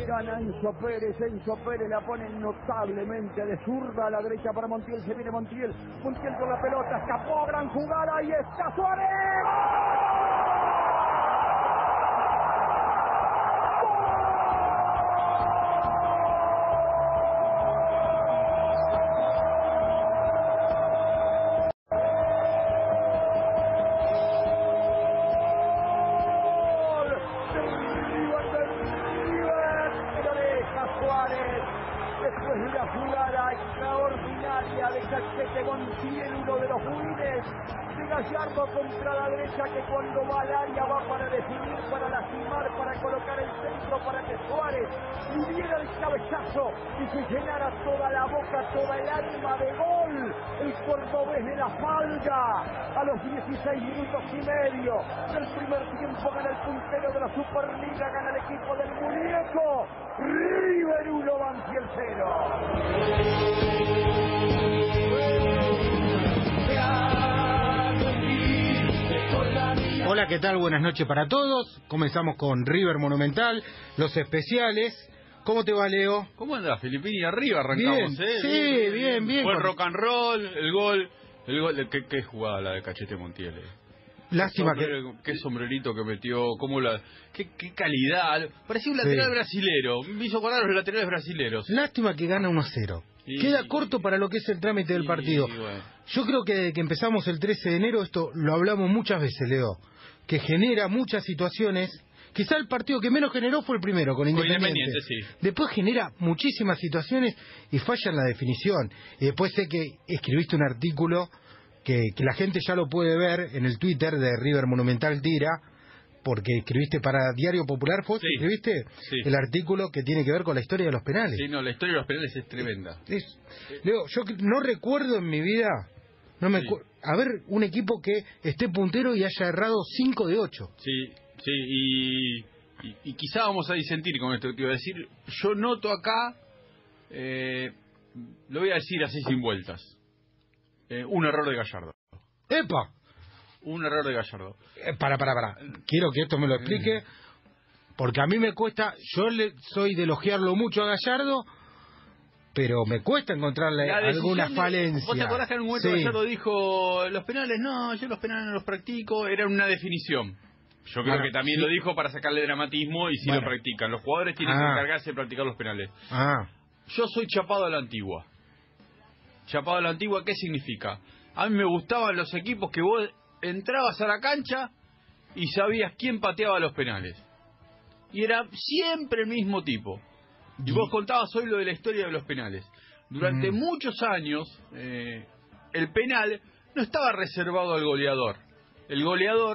Gana Enzo Pérez la pone notablemente de zurda a la derecha para Montiel, se viene Montiel con la pelota, escapó, gran jugada, ahí está Suárez. Gallardo contra la derecha, que cuando va al área va para definir, para lastimar, para colocar el centro, para que Suárez hubiera el cabezazo y se llenara toda la boca, toda el alma de gol. El cordobés de la Falga, a los 16 minutos y medio del primer tiempo, gana el puntero de la Superliga, gana el equipo del muñeco. River 1, Banfield 0. Hola, ¿qué tal? Buenas noches para todos. Comenzamos con River Monumental, los especiales. ¿Cómo te va, Leo? ¿Cómo andás, Filipini? Arriba arrancamos, bien, Sí, bien. Fue el rock and roll, el gol. ¿Qué jugada la de Cachete Montiel? Lástima qué sombrerito que metió, qué calidad. Parecía un lateral brasilero. Me hizo acordar a los laterales brasileros. Lástima que gana 1-0. Queda corto para lo que es el trámite del partido. Bueno. Yo creo que desde que empezamos el 13 de enero, esto lo hablamos muchas veces, Leo, que genera muchas situaciones. Quizá el partido que menos generó fue el primero, con Independiente. Sí. Después genera muchísimas situaciones y falla en la definición. Y después sé que escribiste un artículo que la gente ya lo puede ver en el Twitter de River Monumental Tira, porque escribiste para Diario Popular, ¿fue? Sí. ¿Escribiste? Sí. El artículo que tiene que ver con la historia de los penales. Sí, no, la historia de los penales es tremenda. Leo, yo no recuerdo en mi vida, a ver, un equipo que esté puntero y haya errado 5 de 8. Sí, y quizá vamos a disentir con esto que te iba a decir. Yo noto acá, lo voy a decir así sin vueltas, un error de Gallardo. ¡Epa! Un error de Gallardo. Para. Quiero que esto me lo explique, porque a mí me cuesta, soy de elogiarlo mucho a Gallardo, pero me cuesta encontrarle alguna falencia. ¿Vos te acordás que en un momento Gallardo dijo, los penales no, yo los penales no los practico, era una definición? Yo creo que también lo dijo para sacarle dramatismo y lo practican. Los jugadores tienen que encargarse de practicar los penales. Yo soy chapado a la antigua. Chapado a la antigua, ¿qué significa? A mí me gustaban los equipos que vos entrabas a la cancha y sabías quién pateaba los penales. Y era siempre el mismo tipo. Y vos contabas hoy lo de la historia de los penales. Durante muchos años, el penal no estaba reservado al goleador. El goleador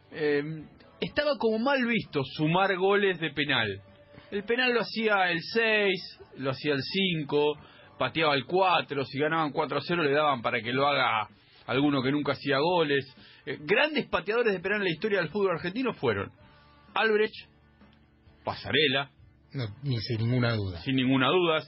estaba como mal visto sumar goles de penal. El penal lo hacía el 6, lo hacía el 5, pateaba el 4, si ganaban 4-0 le daban para que lo haga alguno que nunca hacía goles. Grandes pateadores de penal en la historia del fútbol argentino fueron Albrecht, Pasarela, sin ninguna duda. Sin ninguna duda.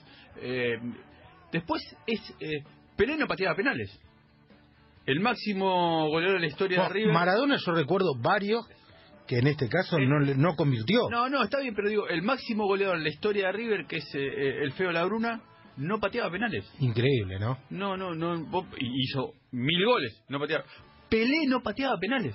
Después Pelé no pateaba penales. El máximo goleador de la historia de River. Maradona, yo recuerdo varios que en este caso no convirtió. No, está bien, pero digo, el máximo goleador en la historia de River, que es el Feo Labruna, no pateaba penales. Increíble, ¿no? No, hizo 1000 goles, no pateaba. Pelé no pateaba penales.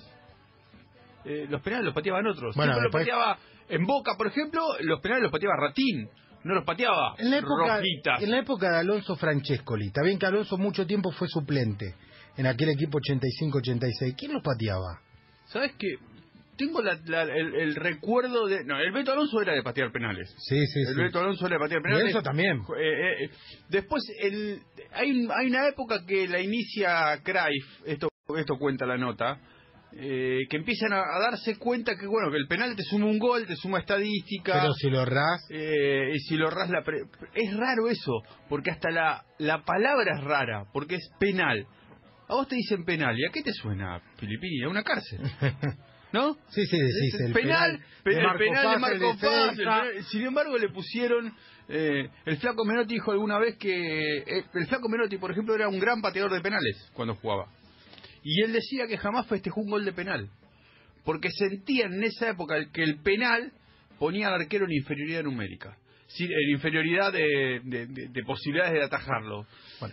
Los penales los pateaban otros. Siempre los pateaba en Boca, por ejemplo, los penales los pateaba Ratín, no los pateaba Rojitas. En la época de Alonso Francescoli, está bien que Alonso mucho tiempo fue suplente en aquel equipo 85-86. ¿Quién los pateaba? ¿Sabes qué? Tengo el recuerdo de... No, el Beto Alonso era de patear penales. Sí. El Beto Alonso era de patear penales. Y eso también. Después, hay una época que la inicia Cruyff, esto cuenta la nota, que empiezan a darse cuenta que el penal te suma un gol, te suma estadística. Pero si lo errás... y si lo errás... Es raro eso, porque hasta la palabra es rara, porque es penal. A vos te dicen penal, ¿y a qué te suena, Filipini? A una cárcel. ¿No? Sí, el penal de Marco Paz. Sin embargo, le pusieron... el Flaco Menotti dijo alguna vez que... el Flaco Menotti, por ejemplo, era un gran pateador de penales cuando jugaba. Y él decía que jamás festejó un gol de penal. Porque sentían en esa época que el penal ponía al arquero en inferioridad numérica, en inferioridad de posibilidades de atajarlo. Bueno.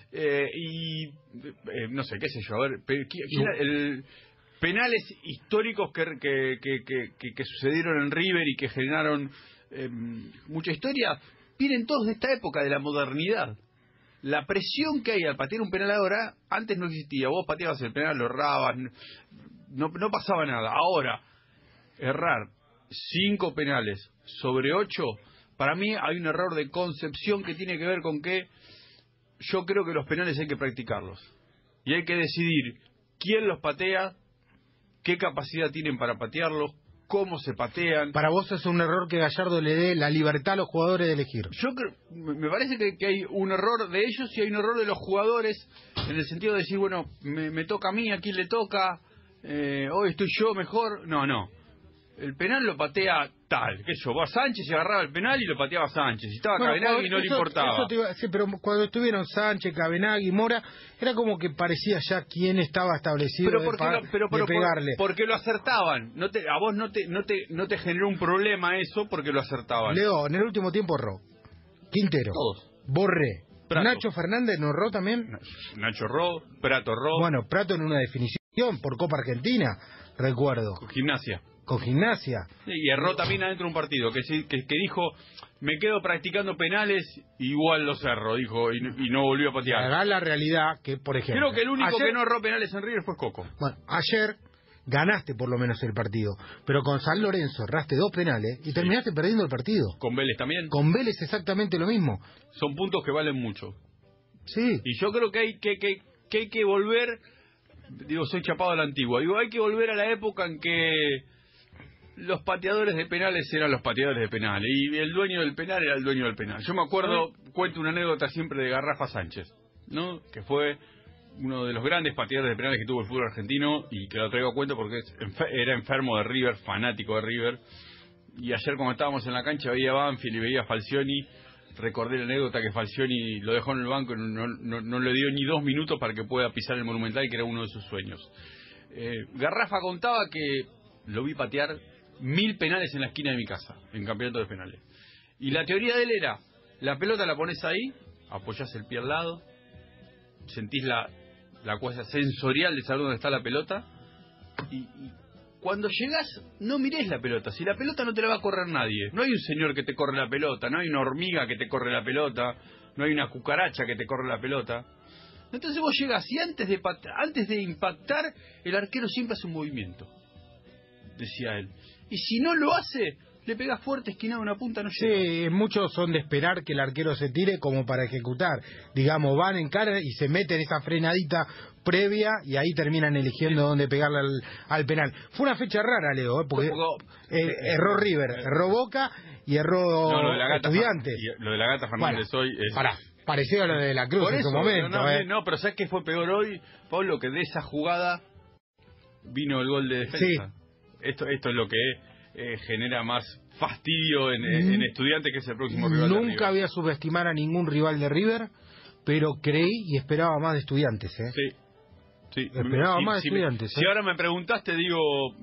No sé, qué sé yo, a ver, penales históricos que sucedieron en River y que generaron mucha historia, vienen todos de esta época, de la modernidad. La presión que hay al patear un penal ahora, antes no existía. Vos pateabas el penal, lo errabas, no pasaba nada. Ahora, errar 5 penales sobre 8, para mí hay un error de concepción que tiene que ver con que yo creo que los penales hay que practicarlos. Y hay que decidir quién los patea, qué capacidad tienen para patearlos, cómo se patean. Para vos es un error que Gallardo le dé la libertad a los jugadores de elegir. Yo creo, me parece que hay un error de ellos y hay un error de los jugadores en el sentido de decir, bueno, me toca a mí, a quién le toca, hoy estoy yo mejor. No. El penal lo patea tal, qué sé yo, va Sánchez y agarraba el penal y lo pateaba Sánchez. Si estaba Cabenagui no le importaba. Sí, pero cuando estuvieron Sánchez, Cabenagui, Mora, era como que parecía ya quién estaba establecido de pegarle. Porque lo acertaban. A vos no te generó un problema eso porque lo acertaban. Leo, en el último tiempo erró. Quintero. Todos. Borré. Prato. Nacho Fernández no erró también. Nacho erró, Prato erró. Bueno, Prato en una definición por Copa Argentina, recuerdo. Con Gimnasia. Sí, y erró también adentro de un partido, que dijo, me quedo practicando penales, igual los erro, dijo, y no volvió a patear. Haga la realidad que, por ejemplo... Creo que el único que no erró penales en River fue Coco. Bueno, ayer ganaste por lo menos el partido, pero con San Lorenzo erraste 2 penales y terminaste perdiendo el partido. Con Vélez también. Con Vélez exactamente lo mismo. Son puntos que valen mucho. Sí. Y yo creo que hay que volver, digo, soy chapado a la antigua, digo, hay que volver a la época en que los pateadores de penales eran los pateadores de penales y el dueño del penal era el dueño del penal. Yo me acuerdo, cuento una anécdota siempre de Garrafa Sánchez, ¿no? Que fue uno de los grandes pateadores de penales que tuvo el fútbol argentino y que lo traigo a cuenta porque era enfermo de River, fanático de River. Y ayer cuando estábamos en la cancha veía a Banfield y veía a Falcioni. Recordé la anécdota que Falcioni lo dejó en el banco y no le dio ni 2 minutos para que pueda pisar el Monumental, que era uno de sus sueños. Garrafa contaba que lo vi patear 1000 penales en la esquina de mi casa, en campeonato de penales. Y la teoría de él era, la pelota la pones ahí, apoyás el pie al lado, sentís la cosa sensorial de saber dónde está la pelota, y cuando llegás no mirés la pelota, si la pelota no te la va a correr nadie, no hay un señor que te corre la pelota, no hay una hormiga que te corre la pelota, no hay una cucaracha que te corre la pelota. Entonces vos llegás y antes de impactar, el arquero siempre hace un movimiento, decía él. Y si no lo hace, le pegás fuerte, esquinado una punta, no llega. Sí, muchos son de esperar que el arquero se tire como para ejecutar. Digamos, van en cara y se meten esa frenadita previa y ahí terminan eligiendo dónde pegarle al penal. Fue una fecha rara, Leo, porque erró River, erró Boca y erró Estudiantes. Lo de la Gata Fernández hoy es... Parecido a lo de la Cruz en su momento. No, pero ¿sabes qué fue peor hoy, Pablo? Que de esa jugada vino el gol de defensa. Sí. Esto es lo que genera más fastidio en Estudiantes, que es el próximo rival de River. Nunca voy a subestimar a ningún rival de River, pero creí y esperaba más de Estudiantes. Sí. Esperaba más de Estudiantes. Si ahora me preguntaste, digo,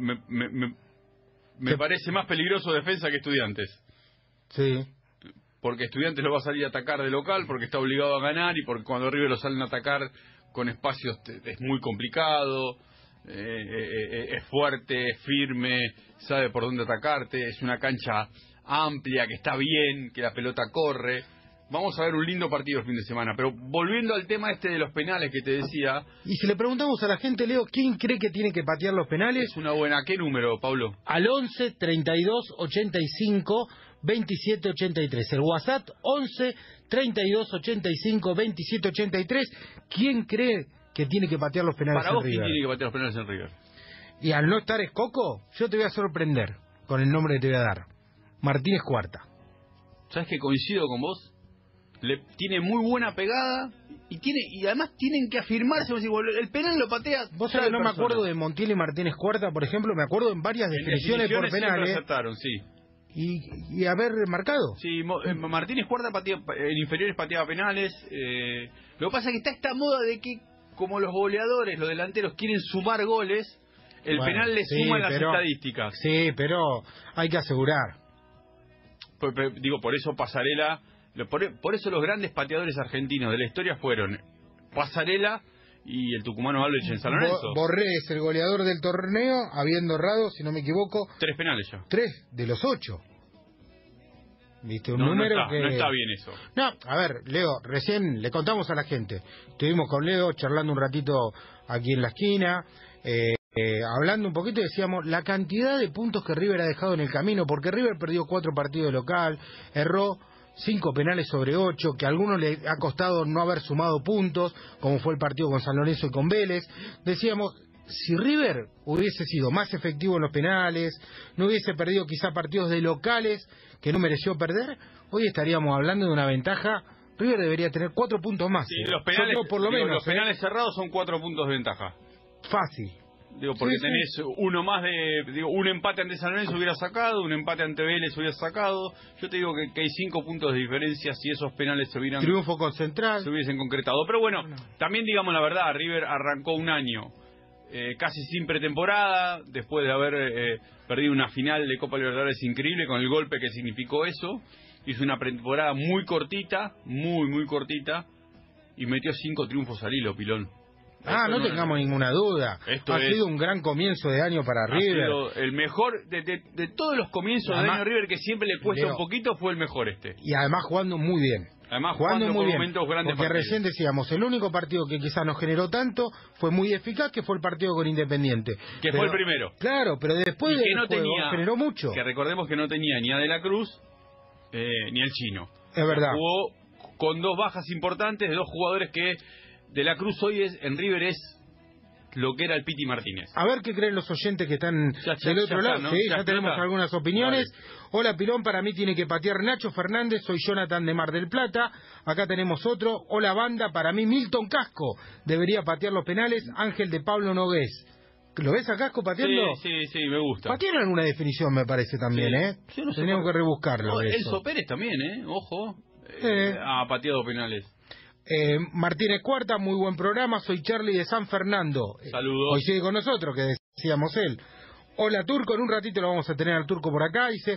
me parece más peligroso defensa que Estudiantes. Sí. Porque Estudiantes lo va a salir a atacar de local, porque está obligado a ganar, y porque cuando River lo salen a atacar con espacios es muy complicado. Es fuerte, es firme, sabe por dónde atacarte, es una cancha amplia, que está bien, que la pelota corre. Vamos a ver un lindo partido el fin de semana, pero volviendo al tema de los penales que te decía. Y si le preguntamos a la gente, Leo, ¿quién cree que tiene que patear los penales? Es una buena. ¿Qué número, Pablo? Al 11 32 85 27 83. El WhatsApp 11 32 85 27 83. ¿Quién cree que tiene que patear los penales en River? Para vos, ¿quién tiene que patear los penales en River? Y al no estar Escoco, yo te voy a sorprender con el nombre que te voy a dar. Martínez Cuarta. ¿Sabes que coincido con vos? Tiene muy buena pegada y además tienen que afirmarse. El penal lo patea. Vos sabés que no me acuerdo de Montiel y Martínez Cuarta, por ejemplo, me acuerdo en varias definiciones por penales. Acertaron, sí. Y haber marcado. Sí, Martínez Cuarta en inferiores pateaba penales. Lo que pasa es que está esta moda de que, como los goleadores, los delanteros quieren sumar goles, penal le suma en las estadísticas. Sí, pero hay que asegurar. por eso Pasarela, por eso los grandes pateadores argentinos de la historia fueron Pasarela y el tucumano Albert en San Lorenzo. Borré es el goleador del torneo, habiendo errado, si no me equivoco, 3 penales ya. 3 de los 8. ¿Viste? Un No número que... no está bien eso. No, a ver, Leo, recién le contamos a la gente. Estuvimos con Leo charlando un ratito aquí en la esquina, hablando un poquito y decíamos la cantidad de puntos que River ha dejado en el camino, porque River perdió 4 partidos de local, erró 5 penales sobre 8, que a algunos le ha costado no haber sumado puntos, como fue el partido con San Lorenzo y con Vélez. Decíamos, si River hubiese sido más efectivo en los penales, no hubiese perdido quizá partidos de locales que no mereció perder, hoy estaríamos hablando de una ventaja. River debería tener 4 puntos más. Sí, los penales, por lo menos, los penales cerrados son 4 puntos de ventaja. Fácil. Porque tenés uno más un empate ante San Lorenzo hubiera sacado, un empate ante Vélez hubiera sacado. Yo te digo que hay 5 puntos de diferencia si esos penales se triunfo con Central, se hubiesen concretado. Pero bueno, también digamos la verdad, River arrancó un año casi sin pretemporada, después de haber perdido una final de Copa Libertadores increíble con el golpe que significó eso. Hizo una pretemporada muy cortita, muy cortita, y metió 5 triunfos al hilo, Pilón. No tengamos ninguna duda. Ha sido un gran comienzo de año para River. Ha sido el mejor de todos los comienzos de año River, que siempre le cuesta un poquito, fue el mejor este. Y además jugando muy bien. Además jugando muy bien. Momentos grandes porque partidos. Recién decíamos, el único partido que quizás nos generó tanto fue muy eficaz, que fue el partido con Independiente. Que fue el primero. Claro, pero después que no generó mucho. Que recordemos que no tenía ni a De la Cruz ni al Chino. Es verdad. Jugó con 2 bajas importantes de 2 jugadores que De la Cruz hoy en River es lo que era el Piti Martínez. A ver qué creen los oyentes que están del otro lado. ¿No? Sí, ya tenemos algunas opiniones. Vale. Hola Pilón, para mí tiene que patear Nacho Fernández, soy Jonathan de Mar del Plata. Acá tenemos otro. Hola banda, para mí Milton Casco debería patear los penales. Ángel de Pablo Nogués. ¿Lo ves a Casco pateando? Sí, me gusta. Patearon alguna definición, me parece también, Sí, no tenemos que rebuscarlo. Elso Pérez también, ojo. Ha pateado penales. Martínez Cuarta, muy buen programa, soy Charlie de San Fernando. Saludos. Hoy sigue con nosotros, que decíamos él. Hola Turco, en un ratito lo vamos a tener al Turco por acá. Dice,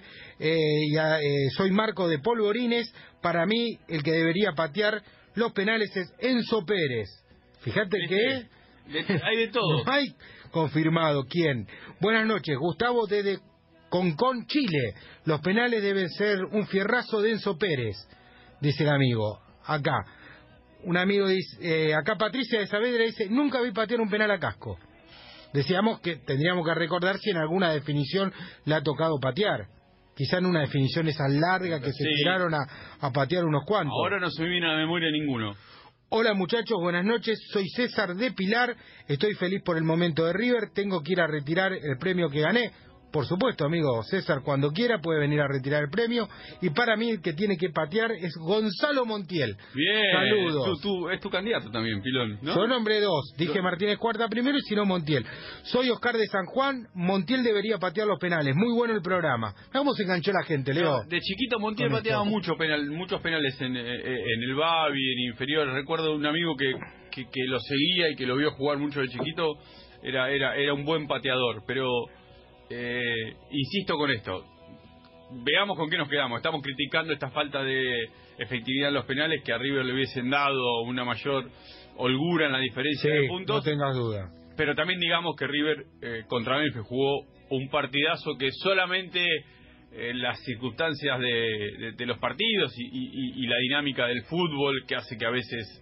soy Marco de Polvorines, para mí el que debería patear los penales es Enzo Pérez. Fíjate que... hay de todo. No hay confirmado quién. Buenas noches, Gustavo desde Concón, Chile. Los penales deben ser un fierrazo de Enzo Pérez, dice el amigo. Acá. Un amigo dice, acá Patricia de Saavedra dice, nunca vi patear un penal a Casco. Decíamos que tendríamos que recordar si en alguna definición le ha tocado patear. Quizá en una definición esa larga que se tiraron a patear unos cuantos. Ahora no se me viene a la memoria ninguno. Hola muchachos, buenas noches, soy César de Pilar, estoy feliz por el momento de River, tengo que ir a retirar el premio que gané. Por supuesto, amigo César, cuando quiera puede venir a retirar el premio. Y para mí el que tiene que patear es Gonzalo Montiel. Bien. Saludos. Es tu candidato también, Pilón, ¿no? Soy nombre 2. Dije Martínez Cuarta primero y si no Montiel. Soy Oscar de San Juan. Montiel debería patear los penales. Muy bueno el programa. ¿Cómo se enganchó la gente, Leo? De chiquito Montiel pateaba muchos penales en el Babi, en inferior. Recuerdo un amigo que lo seguía y que lo vio jugar mucho de chiquito. Era un buen pateador, pero... insisto con esto, veamos con qué nos quedamos. Estamos criticando esta falta de efectividad en los penales, que a River le hubiesen dado una mayor holgura en la diferencia de puntos. No tengas duda. Pero también digamos que River contra Memphis jugó un partidazo que solamente las circunstancias de los partidos y la dinámica del fútbol, que hace que a veces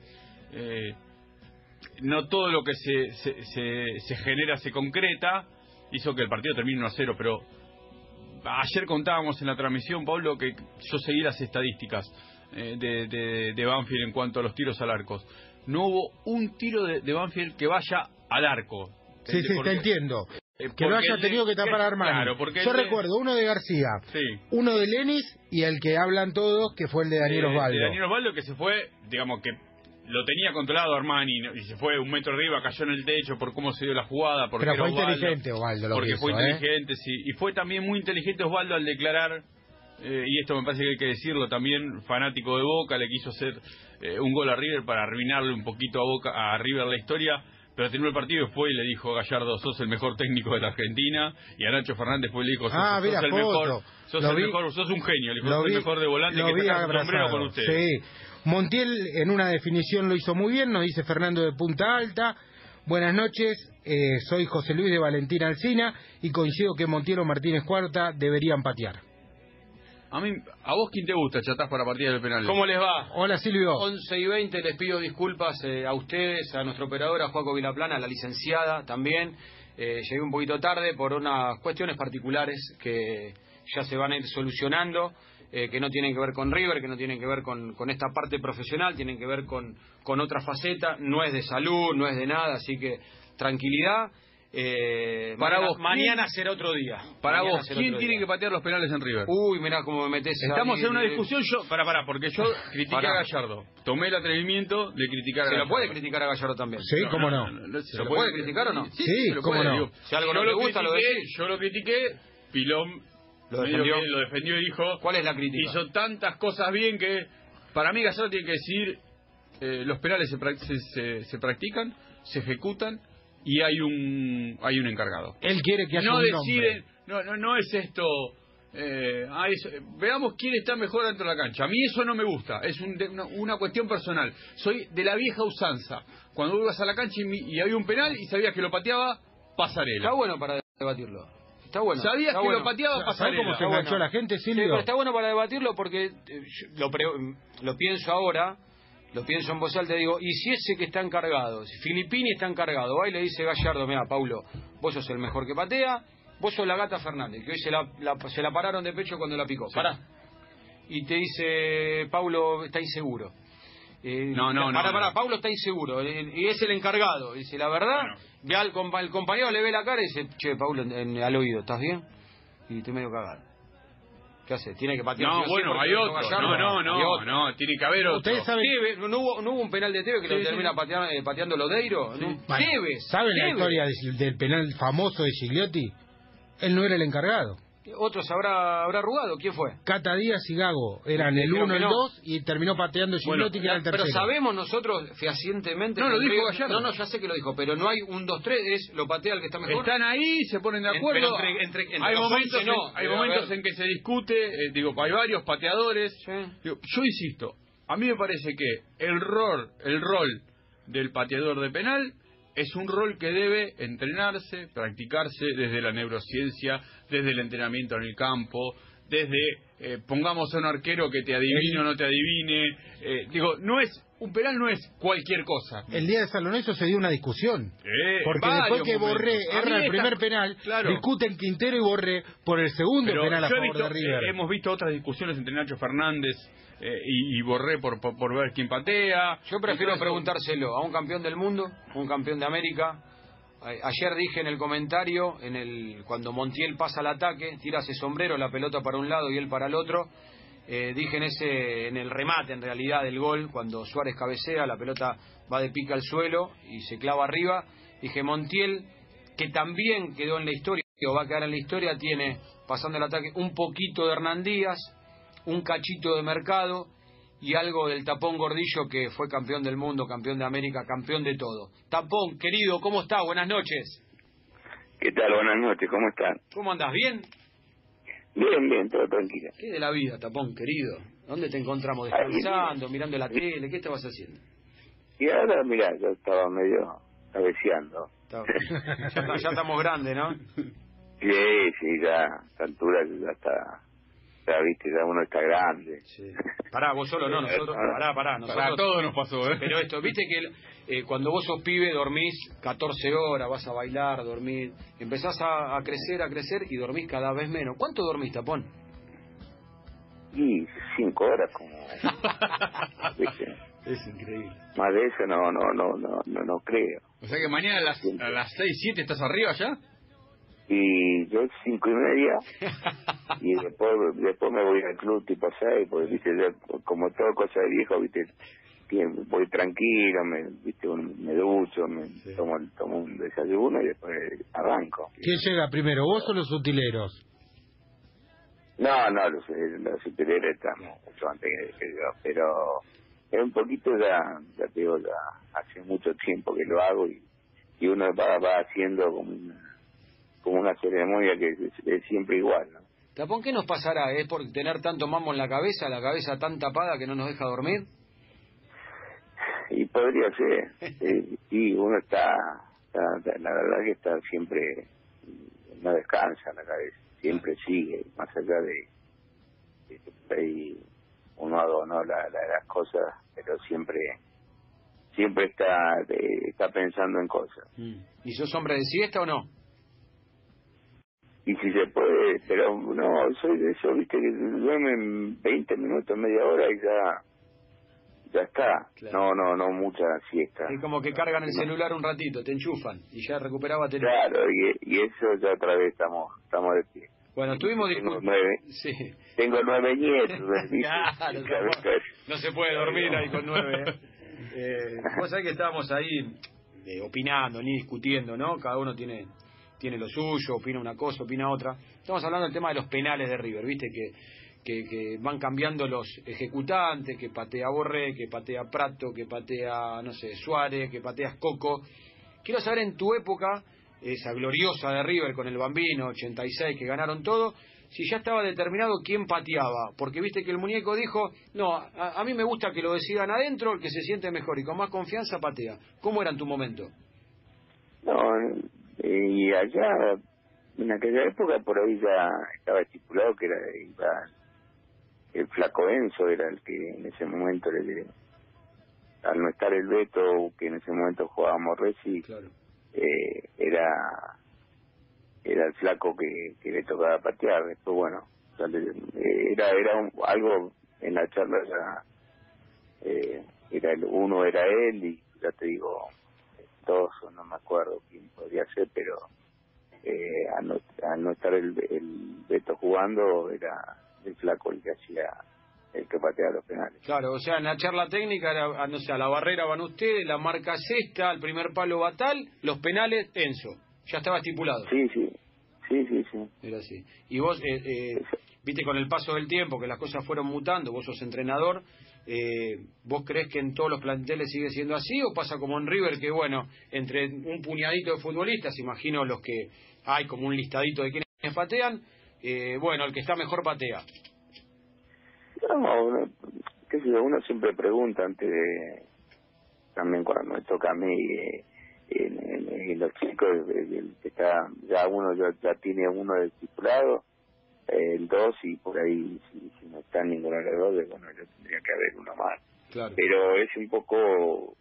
no todo lo que se genera se concreta, hizo que el partido termine 1-0, pero ayer contábamos en la transmisión, Pablo, que yo seguí las estadísticas de Banfield en cuanto a los tiros al arco. No hubo un tiro de Banfield que vaya al arco. Sí, te entiendo. Que no haya tenido que tapar a Armani. Claro, porque yo recuerdo uno de García, uno de Lenis y el que hablan todos, que fue el de Daniel Osvaldo. De Daniel Osvaldo, que se fue, digamos que lo tenía controlado Armani y se fue 1 metro arriba, cayó en el techo por cómo se dio la jugada. Pero fue inteligente Osvaldo. Porque fue inteligente, sí. Y fue también muy inteligente Osvaldo al declarar, y esto me parece que hay que decirlo también, fanático de Boca, le quiso hacer un gol a River para arruinarle un poquito a River la historia. pero terminó el partido y fue y le dijo a Gallardo, sos el mejor técnico de la Argentina, y a Nacho Fernández fue y le dijo, sos el mejor, sos un genio, le dijo, sos el mejor de volante, que sacas el sombrero con usted. Sí. Montiel en una definición lo hizo muy bien, nos dice Fernando de Punta Alta. Buenas noches, soy José Luis de Valentín Alsina y coincido que Montiel o Martínez Cuarta deberían patear. ¿A vos quién te gusta, Chatás, para partidas del penal? ¿Cómo les va? Hola, Silvio. 11:20, les pido disculpas a ustedes, a nuestra operadora, Joaco Vilaplana, a la licenciada también. Llegué un poquito tarde por unas cuestiones particulares que ya se van a ir solucionando, que no tienen que ver con River, que no tienen que ver con esta parte profesional, tienen que ver con otra faceta, no es de salud, no es de nada, así que tranquilidad. Para vos, mañana será otro día. Para vos, ¿quién tiene que patear los penales en River? Uy, mirá cómo me metés. Estamos en una discusión, porque yo critiqué a Gallardo. Tomé el atrevimiento de criticar a Gallardo. Se lo puede criticar a Gallardo también. Sí, cómo no. ¿Se lo puede criticar o no? Sí, cómo no. Si algo no le gusta, lo decís. Yo lo critiqué, Pilón lo defendió y dijo... ¿Cuál es la crítica? Hizo tantas cosas bien que... Para mí Gallardo tiene que decir, los penales se practican, se ejecutan, y hay un encargado. Él quiere que haya un deciden, no es esto, veamos quién está mejor dentro de la cancha. A mí eso no me gusta, es una cuestión personal. Soy de la vieja usanza. Cuando ibas a la cancha y había un penal y sabías que lo pateaba, Pasarela. Está bueno para debatirlo. Está bueno. Sabías que lo pateaba, Pasarela. ¿Sabes cómo se enganchó la gente, Silvio? Sí, pero está bueno para debatirlo porque lo pienso ahora. Lo pienso en voz alta y digo, ¿y si ese que está encargado, si Filippini está encargado, va y le dice Gallardo, mira, Paulo, vos sos el mejor que patea, vos sos la Gata Fernández, que hoy se la pararon de pecho cuando la picó, sí. Pará. Y te dice, Paulo está inseguro. Pará, Paulo está inseguro, y es el encargado. Dice, la verdad, ve el compañero le ve la cara y dice, che, Paulo, al oído, ¿estás bien? Y estoy medio cagado. ¿Qué hace? ¿Tiene que patear? No, bueno, hay otro. No, tiene que haber otro. ¿Ustedes saben? Tevez, ¿no hubo un penal de Tevez que lo termina pateando Lodeiro? Sí. Tevez. ¿Saben la historia del penal famoso de Gigliotti? Él no era el encargado. Otros habrá arrugado. ¿Quién fue? Cata Díaz y Gago eran el 1 y el 2 y terminó pateando Gigliotti, que era el tercero. Pero sabemos nosotros fehacientemente. No, lo dijo Gallardo. No, ya sé que lo dijo, pero no hay 1, 2, 3, es lo patea el que está mejor. Están ahí, se ponen de acuerdo. Hay momentos en que se discute, hay varios pateadores. Sí. Yo insisto, a mí me parece que el rol del pateador de penal es un rol que debe entrenarse, practicarse desde la neurociencia, desde el entrenamiento en el campo, desde, pongamos a un arquero que te adivine o no te adivine. Un penal no es cualquier cosa. El día de San Lorenzo se dio una discusión. Porque después que Borré erra el primer penal, discuten Quintero y Borré por el segundo penal a favor de River. Hemos visto otras discusiones entre Nacho Fernández y Borré por ver quién patea. Yo prefiero preguntárselo a un campeón del mundo, un campeón de América. Ayer dije en el comentario, cuando Montiel pasa al ataque, tira ese sombrero, la pelota para un lado y él para el otro. Dije en el remate en realidad del gol, cuando Suárez cabecea, la pelota va de pica al suelo y se clava arriba. Dije, Montiel, que también quedó en la historia, o va a quedar en la historia, tiene, pasando el ataque, un poquito de Hernán Díaz, un cachito de Mercado y algo del Tapón Gordillo, que fue campeón del mundo, campeón de América, campeón de todo. Tapón, querido, ¿cómo está? Buenas noches. ¿Qué tal? Buenas noches, ¿cómo están? ¿Cómo andás? ¿Bien? Bien, todo tranquilo. ¿Qué de la vida, Tapón, querido? ¿Dónde te encontramos? ¿Descansando, mirando la tele? ¿Qué estabas haciendo? Y ahora, mirá, yo estaba medio cabeceando. Ya estamos grandes, ¿no? Sí, ya, a esta altura ya está, ya viste, ya uno está grande. Sí. Pará, vos solo no, nosotros, pará. Nosotros, a todos nos pasó, ¿eh? Pero esto, viste que cuando vos sos pibe dormís 14 horas, vas a bailar, dormir, empezás a crecer y dormís cada vez menos. ¿Cuánto dormís, Tapón? Y 5 horas como... ¿viste? Es increíble. Más de eso no creo. O sea que mañana a las 6, 7 estás arriba ya. Y yo 5:30 y después me voy al club tipo 6, porque viste, yo, como todo cosa de viejo, viste, voy tranquilo, me ducho, tomo un desayuno y después arranco. ¿Quién llega primero, vos o los utileros? No, los utileros están mucho antes que yo, pero es un poquito ya te digo, ya hace mucho tiempo que lo hago y uno va haciendo como una ceremonia que es siempre igual, ¿no? Tapón, ¿qué nos pasará? ¿Es por tener tanto mambo en la cabeza tan tapada que no nos deja dormir? Y podría ser. Sí, uno está, la verdad que está siempre, no descansa la cabeza, siempre sigue, más allá de uno haga no las cosas, pero siempre está pensando en cosas. ¿Y sos hombre de siesta o no? Y si se puede, pero no, soy de eso, viste, que duermen 20 minutos, media hora y ya está. Claro. No mucha siesta. Es como que cargan el celular un ratito, te enchufan y ya recupera batería. Claro, y eso ya otra vez estamos de pie. Bueno, estuvimos discutiendo. Tengo 9 nietos. Claro, no se puede dormir ahí con 9. Vos sabés que estábamos ahí opinando, ni discutiendo, ¿no? Cada uno tiene lo suyo, opina una cosa, opina otra. Estamos hablando del tema de los penales de River, ¿viste? Que van cambiando los ejecutantes, que patea Borré, que patea Prato, que patea, no sé, Suárez, que patea Coco. Quiero saber en tu época, esa gloriosa de River con el Bambino, 86, que ganaron todo, si ya estaba determinado quién pateaba, porque viste que el muñeco dijo, no, a mí me gusta que lo decidan adentro, el que se siente mejor y con más confianza patea. ¿Cómo era en tu momento? No, y allá, en aquella época, por ahí ya estaba estipulado que iba el Flaco Enzo, era el que en ese momento, al no estar el Beto, que en ese momento jugaba Morresi, claro. Era el Flaco que le tocaba patear. Después, bueno, era algo en la charla ya, uno era él y ya te digo, dos, no me acuerdo quién podría ser, pero al no estar el Beto jugando, era el Flaco el que pateaba los penales. Claro, o sea, en la charla técnica era, no sé, a la barrera van ustedes, la marca cesta, el primer palo Batal, los penales Enzo. Ya estaba estipulado. Sí. Era así. Y vos, viste, con el paso del tiempo, que las cosas fueron mutando, vos sos entrenador, ¿vos creés que en todos los planteles sigue siendo así o pasa como en River, que bueno, entre un puñadito de futbolistas, imagino los que hay como un listadito de quienes patean, bueno, el que está mejor patea? No, qué sé yo, uno siempre pregunta antes de, también cuando me toca a mí, en los chicos, el que está, ya uno ya tiene uno del titulado, el 2 y por ahí si no está ninguno de los dos, bueno, yo tendría que haber uno más. Claro. Pero es un poco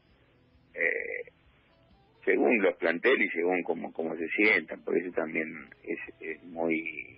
según los planteles y según cómo se sientan, por eso también es muy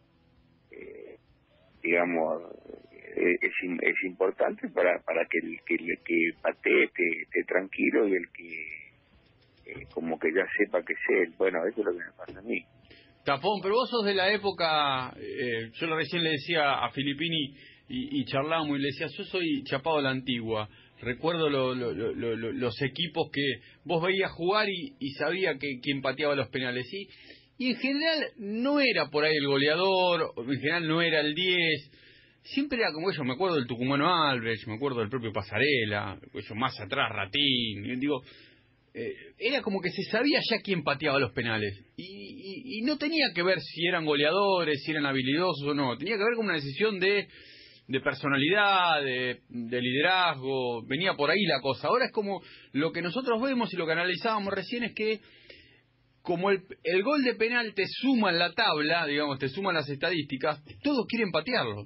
digamos es importante para que el que patee esté tranquilo y el que como que ya sepa que es él. Bueno, eso es lo que me pasa a mí. Tapón, pero vos sos de la época, yo recién le decía a Filippini y charlábamos y le decía, yo soy chapado a la antigua, recuerdo los equipos que vos veías jugar y sabía quién pateaba los penales, y en general no era por ahí el goleador, en general no era el 10, siempre era como yo, me acuerdo del tucumano Alves, me acuerdo del propio Pasarela, yo más atrás Ratín, digo, era como que se sabía ya quién pateaba los penales y no tenía que ver si eran goleadores, si eran habilidosos o no, tenía que ver con una decisión de personalidad, de liderazgo, venía por ahí la cosa. Ahora es como lo que nosotros vemos y lo que analizábamos recién es que como el gol de penal te suma en la tabla, digamos, te suman las estadísticas, todos quieren patearlo.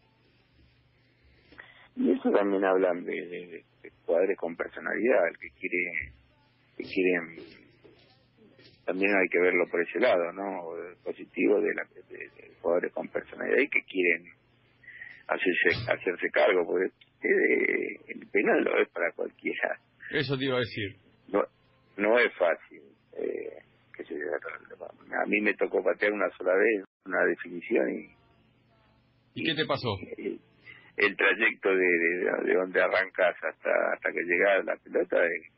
Y eso también hablan de jugadores con personalidad, el que quieren, también hay que verlo por ese lado, ¿no? El positivo de jugadores con personalidad y que quieren hacerse cargo, porque el penal no es para cualquiera. Eso te iba a decir. No es fácil. Qué sé yo, a mí me tocó patear una sola vez una definición ¿Y qué te pasó? El trayecto de donde arrancas hasta que llegas la pelota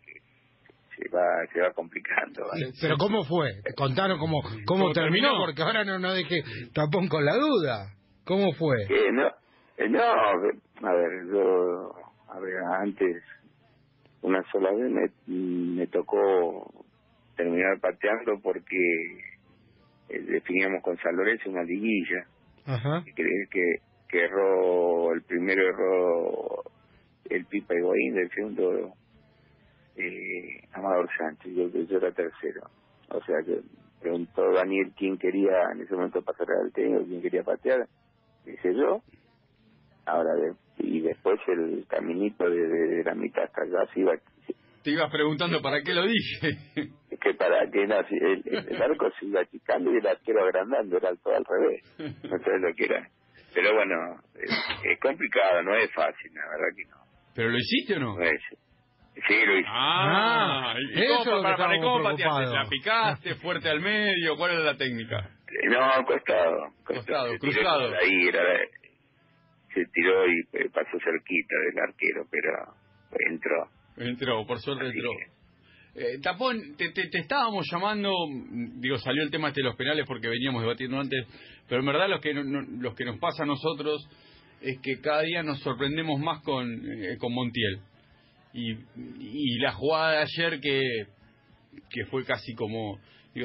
se va complicando, ¿vale? Pero ¿cómo fue? Contaron cómo terminó, porque ahora no dejé Tapón con la duda. ¿Cómo fue? No, a ver, antes una sola vez me tocó terminar pateando porque definíamos con San Lorenzo una liguilla. Ajá. Que erró, el primero erró el Pipa Higuaín, del segundo Amador Sánchez, yo era tercero. O sea que preguntó Daniel quién quería en ese momento pasar al técnico, quién quería patear, dice yo. Ahora, y después el caminito de la mitad hasta allá se iba. Te ibas preguntando para qué lo dije. Que para que no, el arco se iba achicando y el arquero agrandando, era todo al revés. No sé lo que era. Pero bueno, es complicado, no es fácil, la verdad que no. ¿Pero lo hiciste o no? No es. Sí, lo hice. ¿Y eso cómo pateaste? ¿La picaste fuerte al medio? ¿Cuál era la técnica? No, costado, cruzado. Ahí se tiró y pasó cerquita del arquero, pero entró, por suerte así entró. Que... Tapón, te estábamos llamando, salió el tema de los penales porque veníamos debatiendo antes, pero en verdad los que nos pasa a nosotros es que cada día nos sorprendemos más con Montiel. Y la jugada de ayer que fue casi como,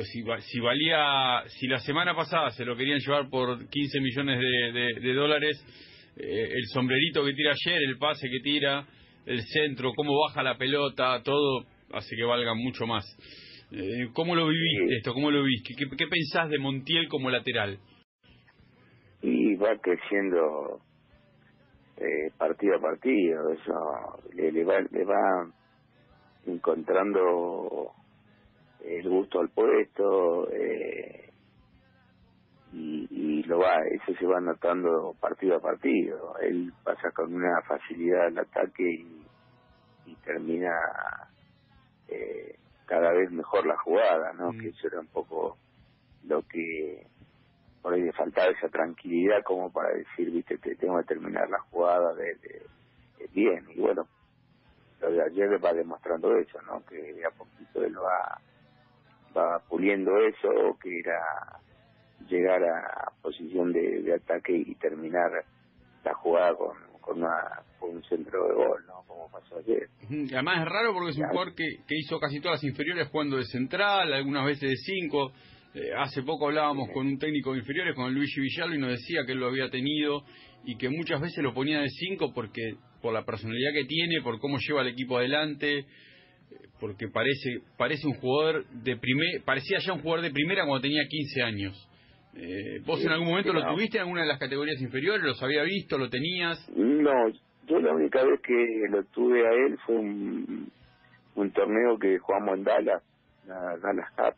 si la semana pasada se lo querían llevar por 15 millones de dólares, el sombrerito que tira ayer, el pase que tira, el centro, cómo baja la pelota, todo hace que valga mucho más. ¿Cómo lo viviste esto? ¿Cómo lo viste? ¿Qué pensás de Montiel como lateral? Y va creciendo partido a partido, eso le va encontrando el gusto al puesto, y eso se va notando partido a partido. Él pasa con una facilidad al ataque y termina cada vez mejor la jugada, ¿no? Que eso era un poco lo que por ahí le faltaba, esa tranquilidad como para decir, viste, tengo que terminar la jugada de bien. Y bueno, lo de ayer va demostrando eso, ¿no? Que de a poquito él va puliendo eso, que era llegar a posición de ataque y terminar la jugada con un centro de gol, ¿no? Como pasó ayer. Además es raro porque es un jugador que hizo casi todas las inferiores jugando de central, algunas veces de 5. Hace poco hablábamos con un técnico de inferiores, con el Luigi Villalba, y nos decía que él lo había tenido y que muchas veces lo ponía de 5 porque por la personalidad que tiene, por cómo lleva al equipo adelante, porque parece un jugador parecía ya un jugador de primera cuando tenía 15 años. ¿Vos en algún momento lo tuviste en alguna de las categorías inferiores? ¿Los había visto? ¿Lo tenías? No, yo la única vez que lo tuve a él fue un torneo que jugamos en Dallas, la Dallas Cup.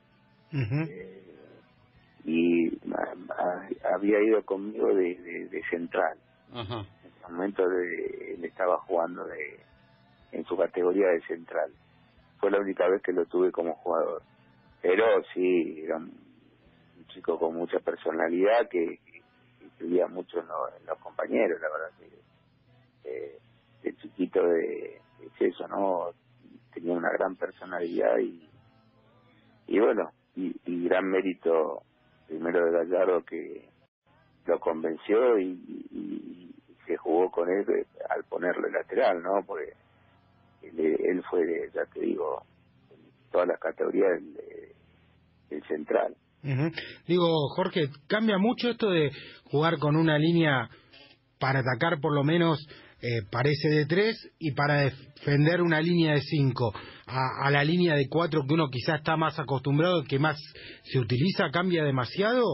Y había ido conmigo de central. Ajá. En ese momento él estaba jugando en su categoría de central. Fue la única vez que lo tuve como jugador. Pero sí, era un chico con mucha personalidad que influía mucho en los compañeros, la verdad que de chiquito es eso, ¿no? Tenía una gran personalidad y bueno, y gran mérito primero de Gallardo, que lo convenció y se jugó con él al ponerlo lateral, ¿no? Porque él fue, ya te digo, en todas las categorías del central. Digo, Jorge, cambia mucho esto de jugar con una línea para atacar, por lo menos parece de 3, y para defender una línea de 5 a la línea de 4 que uno quizás está más acostumbrado, que más se utiliza. ¿Cambia demasiado?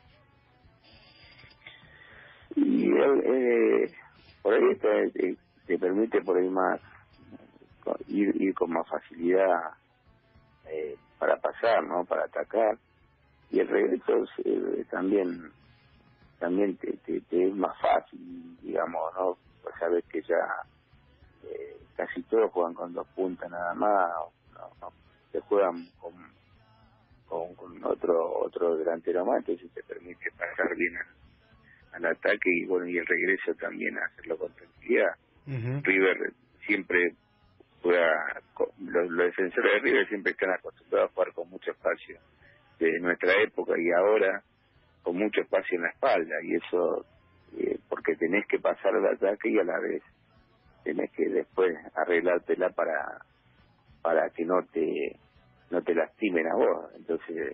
Y por ahí te permite por ahí más ir con más facilidad para pasar, ¿no? Para atacar. Y el regreso también te es más fácil, digamos, ¿no? Pues sabes que ya casi todos juegan con 2 puntas nada más, no te juegan con otro delantero más, entonces te permite pasar bien al ataque y bueno, y el regreso también hacerlo con tranquilidad. River siempre juega, los defensores de River siempre están acostumbrados a jugar con mucho espacio de nuestra época y ahora con mucho espacio en la espalda, y eso porque tenés que pasar al ataque y a la vez tenés que después arreglártela para que no te no te lastimen a vos. Entonces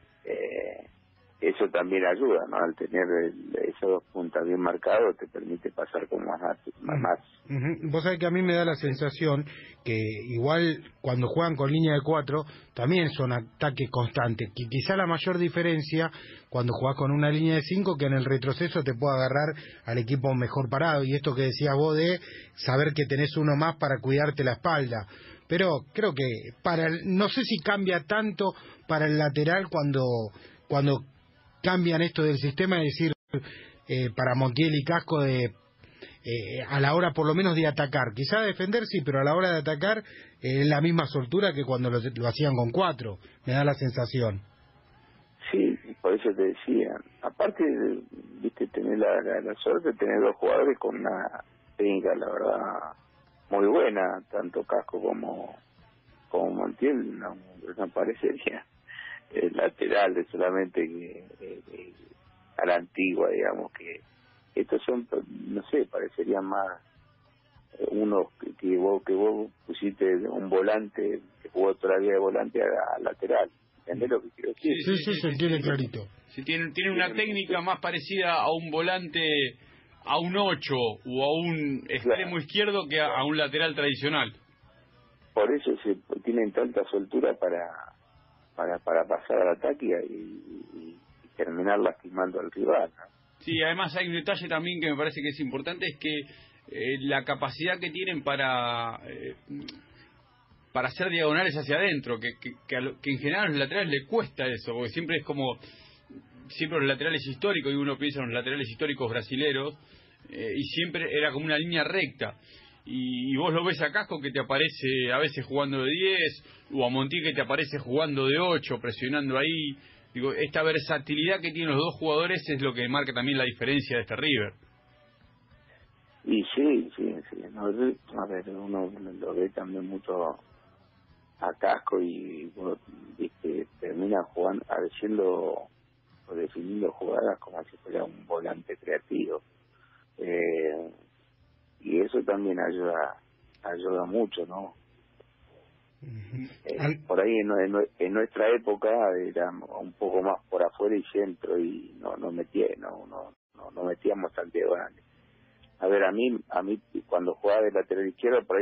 eso también ayuda, ¿no? Al tener esos 2 puntas bien marcados te permite pasar con más. Vos sabés que a mí me da la sensación que igual cuando juegan con línea de 4 también son ataques constantes, que quizá la mayor diferencia cuando jugás con una línea de 5 que en el retroceso te pueda agarrar al equipo mejor parado, y esto que decías vos de saber que tenés uno más para cuidarte la espalda. Pero creo que no sé si cambia tanto para el lateral cuando cambian esto del sistema, es decir, para Montiel y Casco a la hora por lo menos de atacar, quizá defender sí, pero a la hora de atacar es la misma soltura que cuando lo hacían con 4, me da la sensación. Sí, por eso te decía, aparte, viste, tener la suerte de tener 2 jugadores con una técnica, la verdad, muy buena, tanto Casco como Montiel, no parecería laterales solamente a la antigua, digamos, que estos son, no sé, parecerían más unos que vos pusiste un volante, que jugó todavía de volante a lateral. ¿Entendés lo que quiero decir? Sí, se entiende clarito. Si tiene una técnica más parecida a un volante, a un 8 o a un extremo izquierdo que a un lateral tradicional. Por eso tienen tanta soltura para pasar al ataque y terminar lastimando al rival, ¿no? Sí, además hay un detalle también que me parece que es importante, es que la capacidad que tienen para hacer diagonales hacia adentro, que en general a los laterales le cuesta eso, porque siempre los laterales históricos, y uno piensa en los laterales históricos brasileros, y siempre era como una línea recta. Y vos lo ves a Casco que te aparece a veces jugando de 10, o a Montiel que te aparece jugando de 8, presionando ahí. Digo, esta versatilidad que tienen los 2 jugadores es lo que marca también la diferencia de este River. Y sí, no, a ver, uno lo ve también mucho a Casco y uno, viste, termina jugando, haciendo o definiendo jugadas como si fuera un volante creativo. Y eso también ayuda mucho, ¿no? Por ahí en nuestra época era un poco más por afuera y centro, y no metíamos tan diagonal. A ver, a mí cuando jugaba de lateral izquierdo, por ahí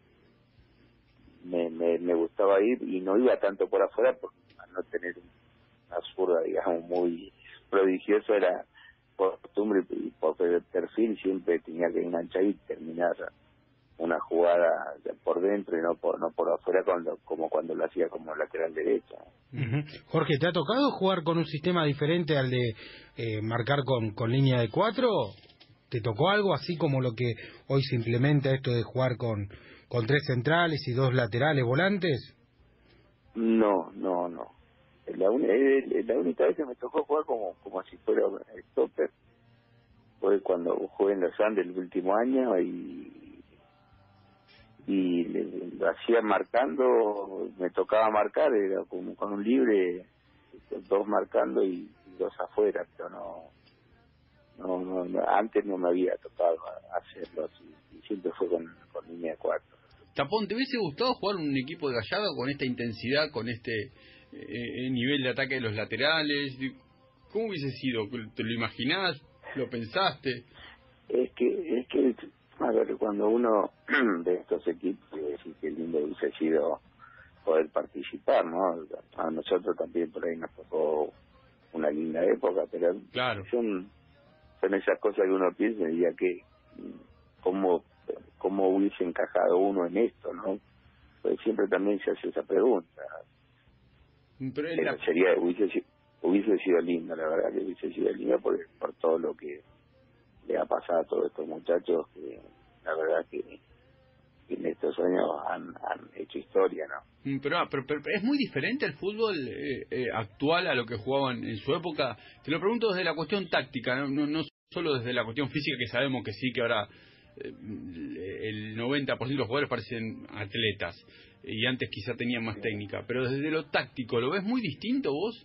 me gustaba ir, y no iba tanto por afuera porque al no tener una zurda, digamos, muy prodigiosa, era por costumbre y por perfil siempre tenía que enganchar y terminar una jugada por dentro y no por afuera, como cuando lo hacía como lateral derecho. Jorge, ¿te ha tocado jugar con un sistema diferente al de marcar con línea de 4? ¿Te tocó algo así como lo que hoy se implementa, esto de jugar con 3 centrales y 2 laterales volantes? No. La única vez que me tocó jugar como si fuera stopper fue cuando jugué en los Andes el último año, y lo hacía marcando, me tocaba marcar, era como con un libre, 2 marcando y 2 afuera, pero no, antes no me había tocado hacerlo así, y siempre fue con línea de 4. Tapón, ¿te hubiese gustado jugar un equipo de Gallardo con esta intensidad, con este nivel de ataque de los laterales? ¿Cómo hubiese sido? ¿Te lo imaginás? ¿Lo pensaste? Es que a ver, cuando uno de estos equipos, decir que lindo hubiese sido poder participar, ¿no? A nosotros también por ahí nos tocó una linda época, pero claro, son esas cosas que uno piensa y ya que cómo hubiese encajado uno en esto, ¿no? Pues siempre también se hace esa pregunta. Pero hubiese sido linda, la verdad que hubiese sido linda por todo lo que le ha pasado a todos estos muchachos, que la verdad que en estos años han hecho historia, ¿no? Pero es muy diferente el fútbol actual a lo que jugaban en su época. Te lo pregunto desde la cuestión táctica, no solo desde la cuestión física, que sabemos que sí, que ahora el 90% de los jugadores parecen atletas y antes quizá tenían más técnica, pero desde lo táctico, ¿lo ves muy distinto vos?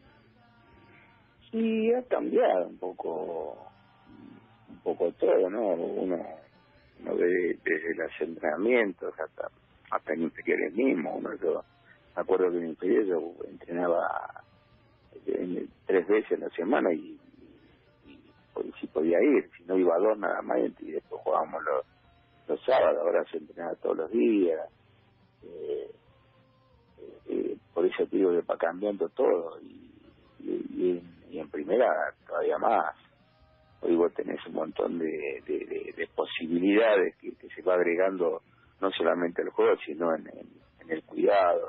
Sí, ha cambiado un poco todo, ¿no? Uno ve desde los entrenamientos hasta en inferiores mismos, uno me acuerdo que en inferior yo entrenaba 3 veces en la semana y si podía ir, si no iba 2 nada más, y después jugábamos los sábados. Ahora se entrenaba todos los días. Por eso te digo que va cambiando todo, y en primera todavía más. Hoy vos tenés un montón de posibilidades que se va agregando, no solamente al juego, sino en el cuidado,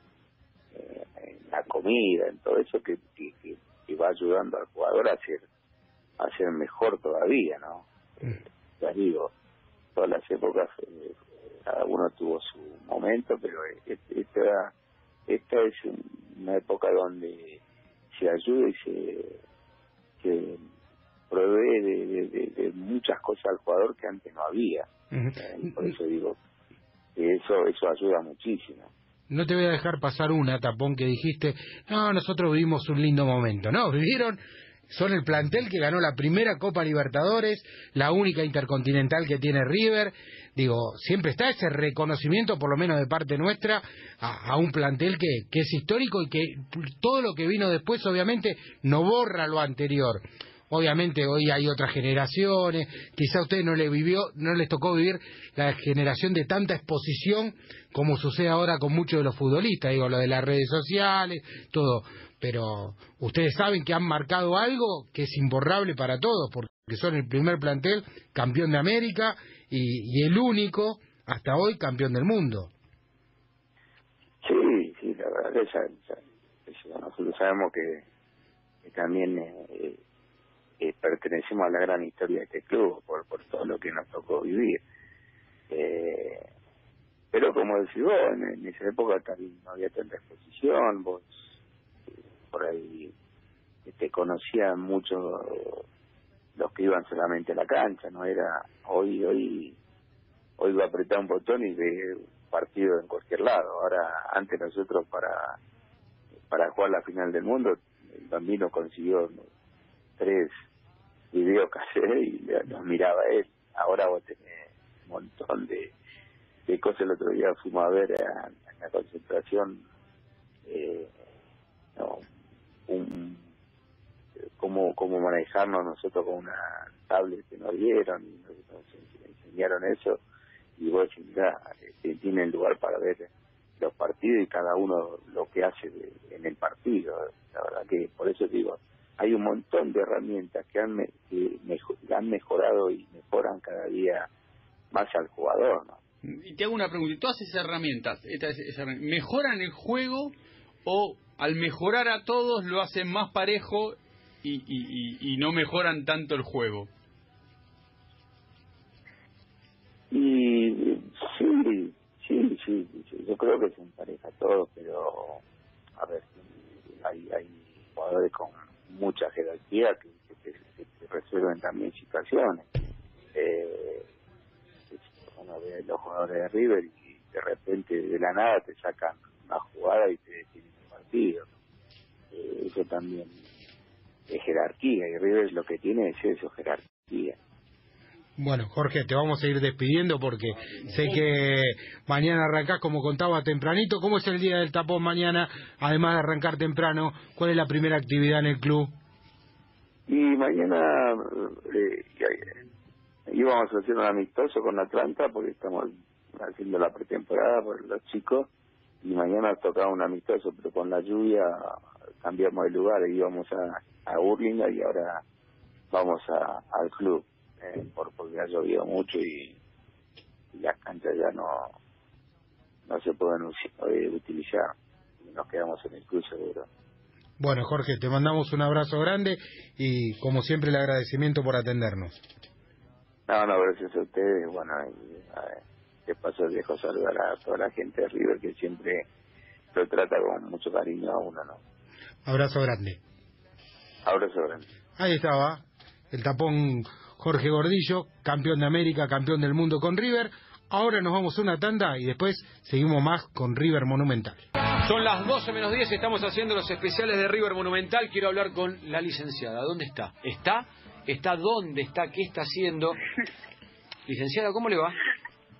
en la comida, en todo eso que va ayudando al jugador a ser mejor todavía, ¿no? Ya digo, todas las épocas cada uno tuvo su momento, pero esta es una época donde se ayuda y se provee de muchas cosas al jugador que antes no había. Por eso digo que eso ayuda muchísimo. No te voy a dejar pasar una, Tapón, que dijiste, no, nosotros vivimos un lindo momento. No, son el plantel que ganó la primera Copa Libertadores, la única intercontinental que tiene River. Digo, siempre está ese reconocimiento, por lo menos de parte nuestra, a un plantel que es histórico, y que todo lo que vino después obviamente no borra lo anterior. Obviamente hoy hay otras generaciones, quizá a ustedes no les tocó vivir la generación de tanta exposición como sucede ahora con muchos de los futbolistas, digo, lo de las redes sociales, todo, pero ustedes saben que han marcado algo que es imborrable para todos, porque son el primer plantel campeón de América y el único hasta hoy campeón del mundo. Sí, la verdad que nosotros sabemos que también pertenecemos a la gran historia de este club por todo lo que nos tocó vivir, pero como decís vos, en esa época también no había tanta exposición. Vos por ahí te conocían mucho los que iban solamente a la cancha, no era hoy va a apretar un botón y ve partido en cualquier lado. Ahora, antes nosotros para jugar la final del mundo, el Bambino consiguió 3 videos caseros y los miraba él. Ahora vos tenés un montón de cosas. El otro día fuimos a ver en la concentración cómo manejarnos nosotros con una tablet que nos dieron, y nos enseñaron eso, y vos decís, mirá, tienen lugar para ver los partidos y cada uno lo que hace en el partido. La verdad que por eso digo, hay un montón de herramientas que han mejorado y mejoran cada día más al jugador, ¿no? Y te hago una pregunta, ¿todas esas herramientas mejoran el juego, o al mejorar a todos lo hacen más parejo y no mejoran tanto el juego? Y sí, yo creo que se empareja todo, pero a ver, hay jugadores con mucha jerarquía que resuelven también situaciones. Uno ve los jugadores de River y de repente de la nada te sacan una jugada y te definen el partido. Eso también es jerarquía, y River lo que tiene es eso, jerarquía. Bueno, Jorge, te vamos a ir despidiendo porque sé que mañana arrancás, como contaba, tempranito. ¿Cómo es el día del Tapón mañana? Además de arrancar temprano, ¿cuál es la primera actividad en el club? Y mañana íbamos a hacer un amistoso con Atlanta porque estamos haciendo la pretemporada por los chicos, y mañana tocaba un amistoso, pero con la lluvia cambiamos de lugar y íbamos a Hurlingham, y ahora vamos al club. Porque ha llovido mucho y las canchas ya no se pueden utilizar. Nos quedamos en el club seguro. Bueno, Jorge, te mandamos un abrazo grande y como siempre el agradecimiento por atendernos. No, gracias a ustedes. Bueno, de paso dejo saludar a toda la gente de River que siempre lo trata con mucho cariño a uno, ¿no? Abrazo grande. Abrazo grande. Ahí estaba el Tapón Jorge Gordillo, campeón de América, campeón del mundo con River. Ahora nos vamos a una tanda y después seguimos más con River Monumental. Son las 12:10, estamos haciendo los especiales de River Monumental. Quiero hablar con la licenciada. ¿Dónde está? ¿Está dónde está? ¿Qué está haciendo? Licenciada, ¿cómo le va?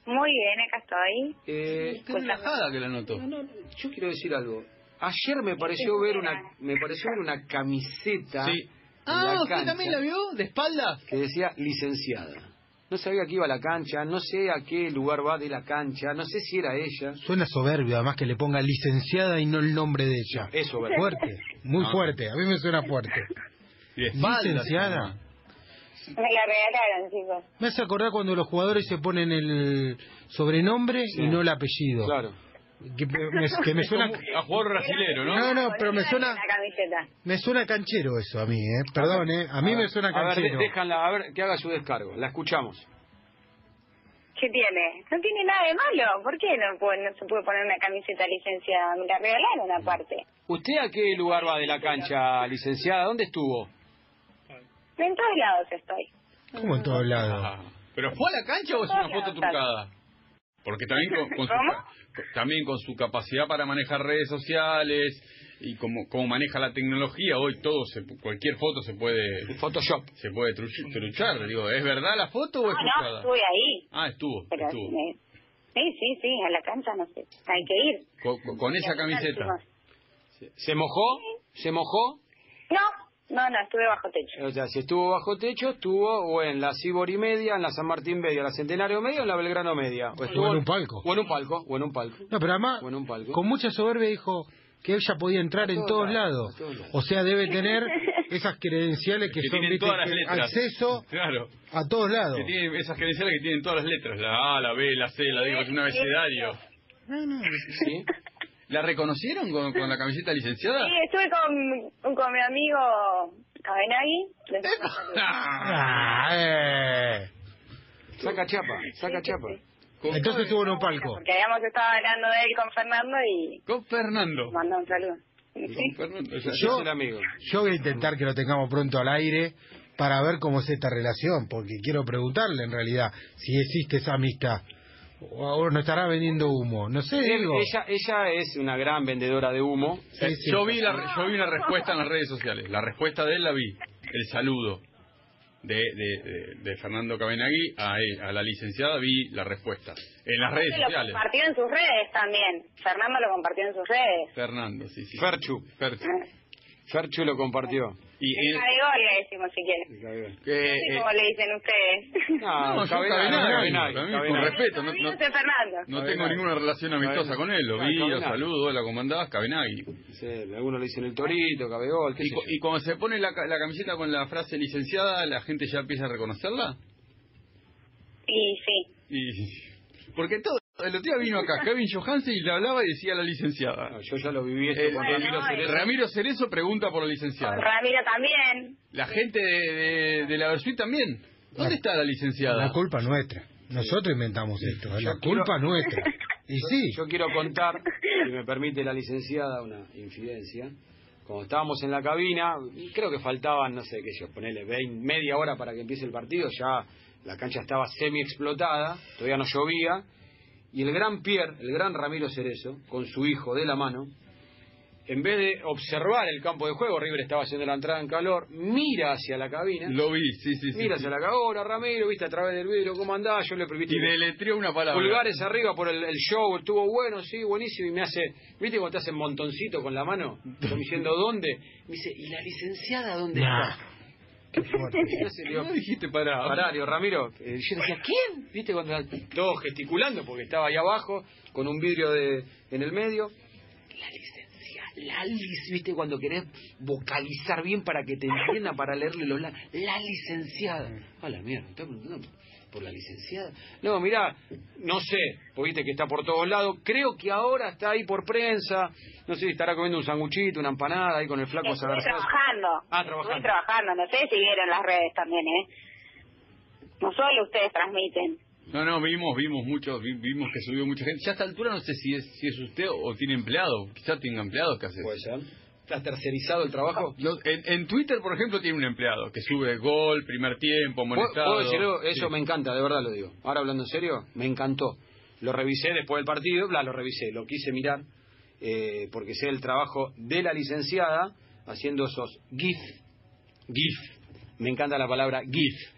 Muy bien, acá estoy. Qué relajada que la noto. No, yo quiero decir algo. Ayer me pareció ver una camiseta. Sí. en la ¿Usted cancha también la vio? ¿De espalda? que decía licenciada. No sabía que iba a la cancha, no sé a qué lugar va de la cancha, no sé si era ella. Suena soberbio, además que le ponga licenciada y no el nombre de ella. Eso, ¿verdad? Fuerte, muy fuerte, a mí me suena fuerte. De espalda. Licenciada. Me la regalaron, chicos. Me hace acordar cuando los jugadores se ponen el sobrenombre y no el apellido. Claro. Que me suena... A jugador brasilero, ¿no? No, pero me suena... La camiseta. Me suena canchero eso a mí, Perdón, A mí me suena A ver, canchero. déjanla, a ver, que haga su descargo. La escuchamos. ¿Qué tiene? No tiene nada de malo. ¿Por qué no se puede poner una camiseta licenciada? Me la regalaron aparte. ¿Usted a qué lugar va de la cancha, licenciada? ¿Dónde estuvo? En todos lados estoy. Como en todos lados. ¿Pero fue a la cancha o es una foto trucada? Porque también también con su capacidad para manejar redes sociales y como maneja la tecnología, hoy cualquier foto se puede... Photoshop. Se puede truchar, digo, ¿es verdad la foto o es trucada? No, estuve ahí. Estuvo. Sí, a la cancha no sé. Hay que ir. Con esa camiseta. ¿Se mojó? ¿Se mojó? No, estuve bajo techo. O sea, si estuvo bajo techo, estuvo o en la Sibori Media, en la San Martín Media, en la Centenario Media o en la Belgrano Media. O estuvo en un palco. O en un palco. No, pero además, con mucha soberbia dijo que ella podía entrar en todos lados. O sea, debe tener esas credenciales que son, tienen todas las letras. Acceso claro. a todos lados. Que tienen esas credenciales que tienen todas las letras. La A, la B, la C, la D, es un abecedario. ¿Sí? ¿La reconocieron con la camiseta licenciada? Sí, estuve con mi amigo Cabenagui. Saca chapa. Entonces estuvo en un palco. Porque habíamos estado hablando de él con Fernando y... Con Fernando. Mandó un saludo. Yo voy a intentar que lo tengamos pronto al aire para ver cómo es esta relación, porque quiero preguntarle en realidad si existe esa amistad. O no estará vendiendo humo, no sé, digo. Ella es una gran vendedora de humo. Sí. Yo vi una respuesta en las redes sociales. La respuesta de él la vi. El saludo de Fernando Cabenagui a la licenciada, vi la respuesta en las redes sociales. Lo compartió en sus redes también. Fernando lo compartió en sus redes. Fernando, sí. Ferchu lo compartió. El Cabegol le decimos si quiere. No sé cómo le dicen ustedes. No, yo Cabenagui, con respeto. No tengo ninguna relación amistosa con él. Lo vi, lo saludo, la comandaba Cabenagui. Sí, algunos le dicen el Torito, Cabegol. Y cuando se pone la camiseta con la frase licenciada, ¿la gente ya empieza a reconocerla? Y sí. Porque el otro día vino acá Kevin Johansen y le hablaba y decía la licenciada. No, yo ya lo viví con Ramiro Cerezo. Ramiro Cerezo pregunta por la licenciada. Ramiro también. La gente de la Versuit también. ¿Dónde está la licenciada? La culpa nuestra. Nosotros inventamos esto. La culpa nuestra. Y sí. Yo quiero contar, si me permite la licenciada, una infidencia. Cuando estábamos en la cabina, creo que faltaban, no sé qué yo, ponerle media hora para que empiece el partido, ya la cancha estaba semi explotada, todavía no llovía. Y el gran Pierre, el gran Ramiro Cerezo, con su hijo de la mano, en vez de observar el campo de juego, River estaba haciendo la entrada en calor, mira hacia la cabina. Lo vi, sí. Mira hacia la cabina. Hola Ramiro, viste a través del vidrio, ¿cómo andás? Yo le permití. Y deletreó una palabra. Pulgares arriba por el show, estuvo bueno, sí, buenísimo. Y me hace, ¿viste cuando te hacen montoncito con la mano? Como diciendo, ¿dónde? Me dice, ¿y la licenciada dónde está? Qué fuerte. No dijiste pará. Pará, digo, Ramiro. Yo decía, ¿quién? ¿Viste? Cuando todo gesticulando porque estaba ahí abajo con un vidrio en el medio. La ¿viste? Cuando querés vocalizar bien para que te entienda, para leerle la licenciada. A la mierda, ¿está preguntando por la licenciada? No, mirá, no sé, porque viste que está por todos lados. Creo que ahora está ahí por prensa. No sé si estará comiendo un sanguchito, una empanada ahí con el flaco Estoy Sagarzoso. trabajando. Estoy trabajando, no sé si vieron las redes también, No solo ustedes transmiten. No, vimos mucho, vimos que subió mucha gente. Ya a esta altura no sé si es usted o tiene empleado. Quizás tenga empleados que hacer. Puede ser. ¿Está tercerizado el trabajo? En Twitter, por ejemplo, tiene un empleado que sube gol, primer tiempo, amonestado. ¿Puedo decir algo? Eso me encanta, de verdad lo digo. Ahora hablando en serio, me encantó. Lo revisé después del partido, lo quise mirar, porque sé el trabajo de la licenciada haciendo esos GIF. Me encanta la palabra GIF.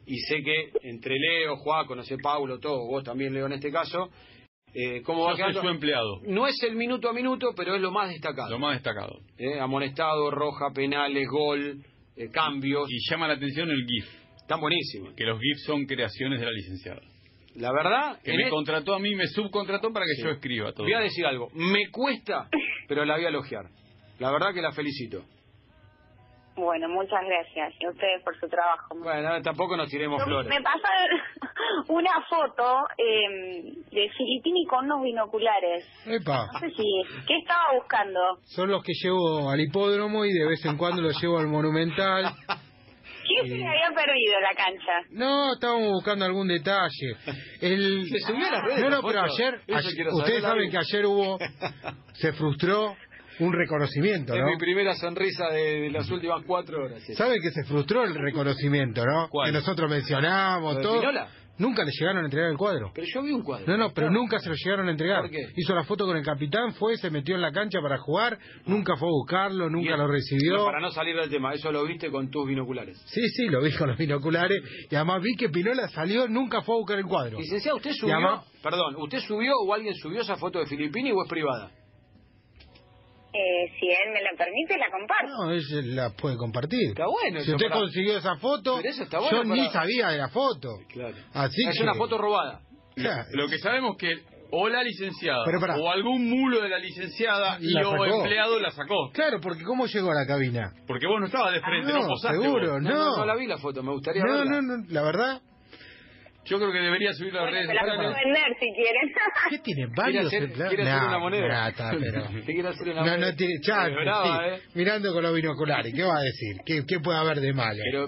y sé que entre Leo, Juaco, no sé, Paulo, todo, vos también, Leo, en este caso, ¿cómo va quedando? Yo soy su empleado. No es el minuto a minuto, pero es lo más destacado. Lo más destacado. Amonestado, roja, penales, gol, cambios. Y llama la atención el GIF. Están buenísimos. Que los GIFs son creaciones de la licenciada. La verdad... Que me contrató a mí, me subcontrató para que yo escriba todo. Voy a decir algo. Me cuesta, pero la voy a elogiar. La verdad que la felicito. Bueno, muchas gracias. Y a ustedes por su trabajo. Bueno, tampoco nos tiremos flores. Me pasaron una foto de Filippini con unos binoculares. Epa. No sé ¿qué estaba buscando? Son los que llevo al hipódromo y de vez en cuando los llevo al Monumental. ¿Qué se había perdido en la cancha? No, estábamos buscando algún detalle. Se subió a las redes. No, pero ayer ustedes saben que ayer se frustró un reconocimiento, ¿no? Es mi primera sonrisa de las últimas 4 horas. ¿Sabe que se frustró el reconocimiento, no? ¿Cuál? Que nosotros mencionamos, todo. Pinola? Nunca le llegaron a entregar el cuadro. Pero yo vi un cuadro. No, pero nunca se lo llegaron a entregar. ¿Por qué? Hizo la foto con el capitán, se metió en la cancha para jugar, nunca fue a buscarlo, nunca lo recibió. No, para no salir del tema, eso lo viste con tus binoculares. Sí, lo vi con los binoculares. Y además vi que Pinola salió, nunca fue a buscar el cuadro. Licenciado, ¿usted subió? ¿Usted subió o alguien subió esa foto de Filippini o es privada? Si él me la permite, la comparto. No, él la puede compartir. Está bueno. Si usted consiguió esa foto, pero eso está bueno yo ni sabía de la foto. Claro. Así es una foto robada. Lo que sabemos que o la licenciada o algún mulo de la licenciada o empleado la sacó. Claro, porque ¿cómo llegó a la cabina? Porque vos no estabas de frente, no posaste. Seguro, vos. no la vi la foto, me gustaría verla. No, la verdad. Yo creo que debería subir las redes sociales. La puedo vender si quieren. ¿Qué tiene varios empleados? ¿Quiere hacer una moneda? ¿Quiere hacer una moneda? No tiene chat, mirando con los binoculares. ¿Qué va a decir? ¿Qué puede haber de malo? Pero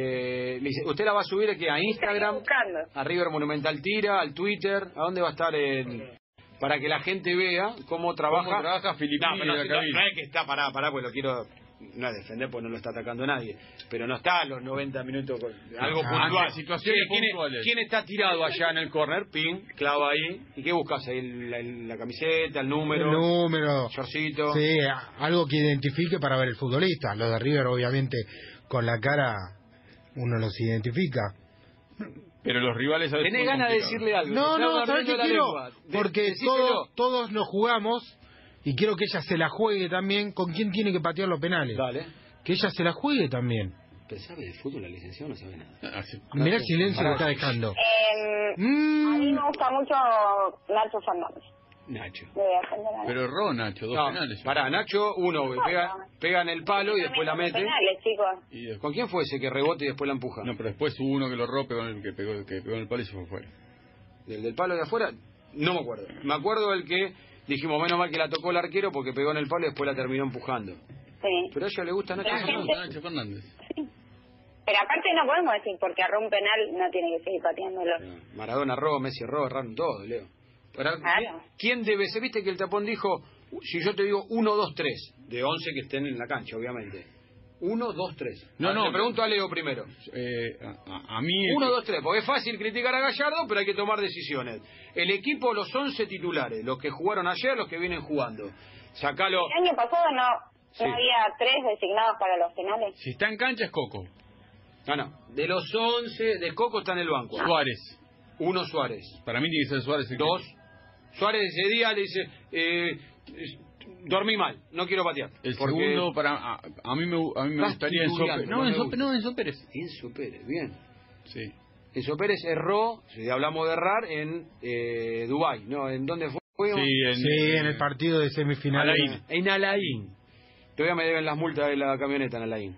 usted la va a subir aquí a Instagram, a River Monumental Tira, al Twitter, ¿a dónde va a estar para que la gente vea cómo trabaja Filippini en la cabina? No es que está, pará, pues lo quiero... No es defender, pues no lo está atacando nadie. Pero no está a los 90 minutos con algo puntual. Situaciones puntuales. ¿Quién está tirado allá en el córner? Pin, clava ahí. ¿Y qué buscas ahí? La camiseta, el número. Shortcito. Sí, algo que identifique para ver el futbolista. Los de River, obviamente, con la cara uno los identifica. Pero los rivales... ¿Tenés ganas de decirle algo? No, ¿sabés qué quiero? Porque todos nos jugamos... Y quiero que ella se la juegue también con quién tiene que patear los penales. Dale. Que ella se la juegue también. ¿Pero sabe de fútbol la licenciada o no sabe nada? Mirá el silencio que está dejando. A mí me gusta mucho Nacho Fernández. Nacho. Pero erró Nacho, dos penales. Pará, Nacho, pega en el palo y después la mete. Penales, chicos. ¿Con quién fue ese que rebota y después la empuja? No, pero después hubo uno que lo erró, que pegó en el palo y se fue fuera. ¿Del palo de afuera? No me acuerdo. Me acuerdo del que... Dijimos, menos mal que la tocó el arquero porque pegó en el palo y después la terminó empujando. Sí. Pero a ella le gusta Nacho Fernández. Sí. Pero aparte no podemos decir, porque erró un penal no tiene que seguir pateándolo. Maradona erró, Messi erró, erraron todo, Leo. Pero, claro. ¿Quién debe ser? Viste que el tapón dijo, si yo te digo 1, 2, 3, de 11 que estén en la cancha, obviamente. 1, 2, 3. No, le pregunto a Leo primero. A mí... 1, 2, 3, porque es fácil criticar a Gallardo, pero hay que tomar decisiones. El equipo, los 11 titulares, los que jugaron ayer, los que vienen jugando. Sacalo... El año pasado no había 3 designados para los penales. Si está en cancha es Coco. No. De los 11, de Coco está en el banco. Suárez. 1 Suárez. Para mí tiene que ser Suárez. 2. Suárez ese día le dice... dormí mal, no quiero patear. El segundo, a mí me gustaría Enzo Pérez. Enzo Pérez. Enzo Pérez, bien. Sí. Enzo Pérez erró, si hablamos de errar, en Dubái, ¿no? ¿En dónde fue? Sí, en el partido de semifinal. Alain. En Alain. Todavía me deben las multas de la camioneta en Alain.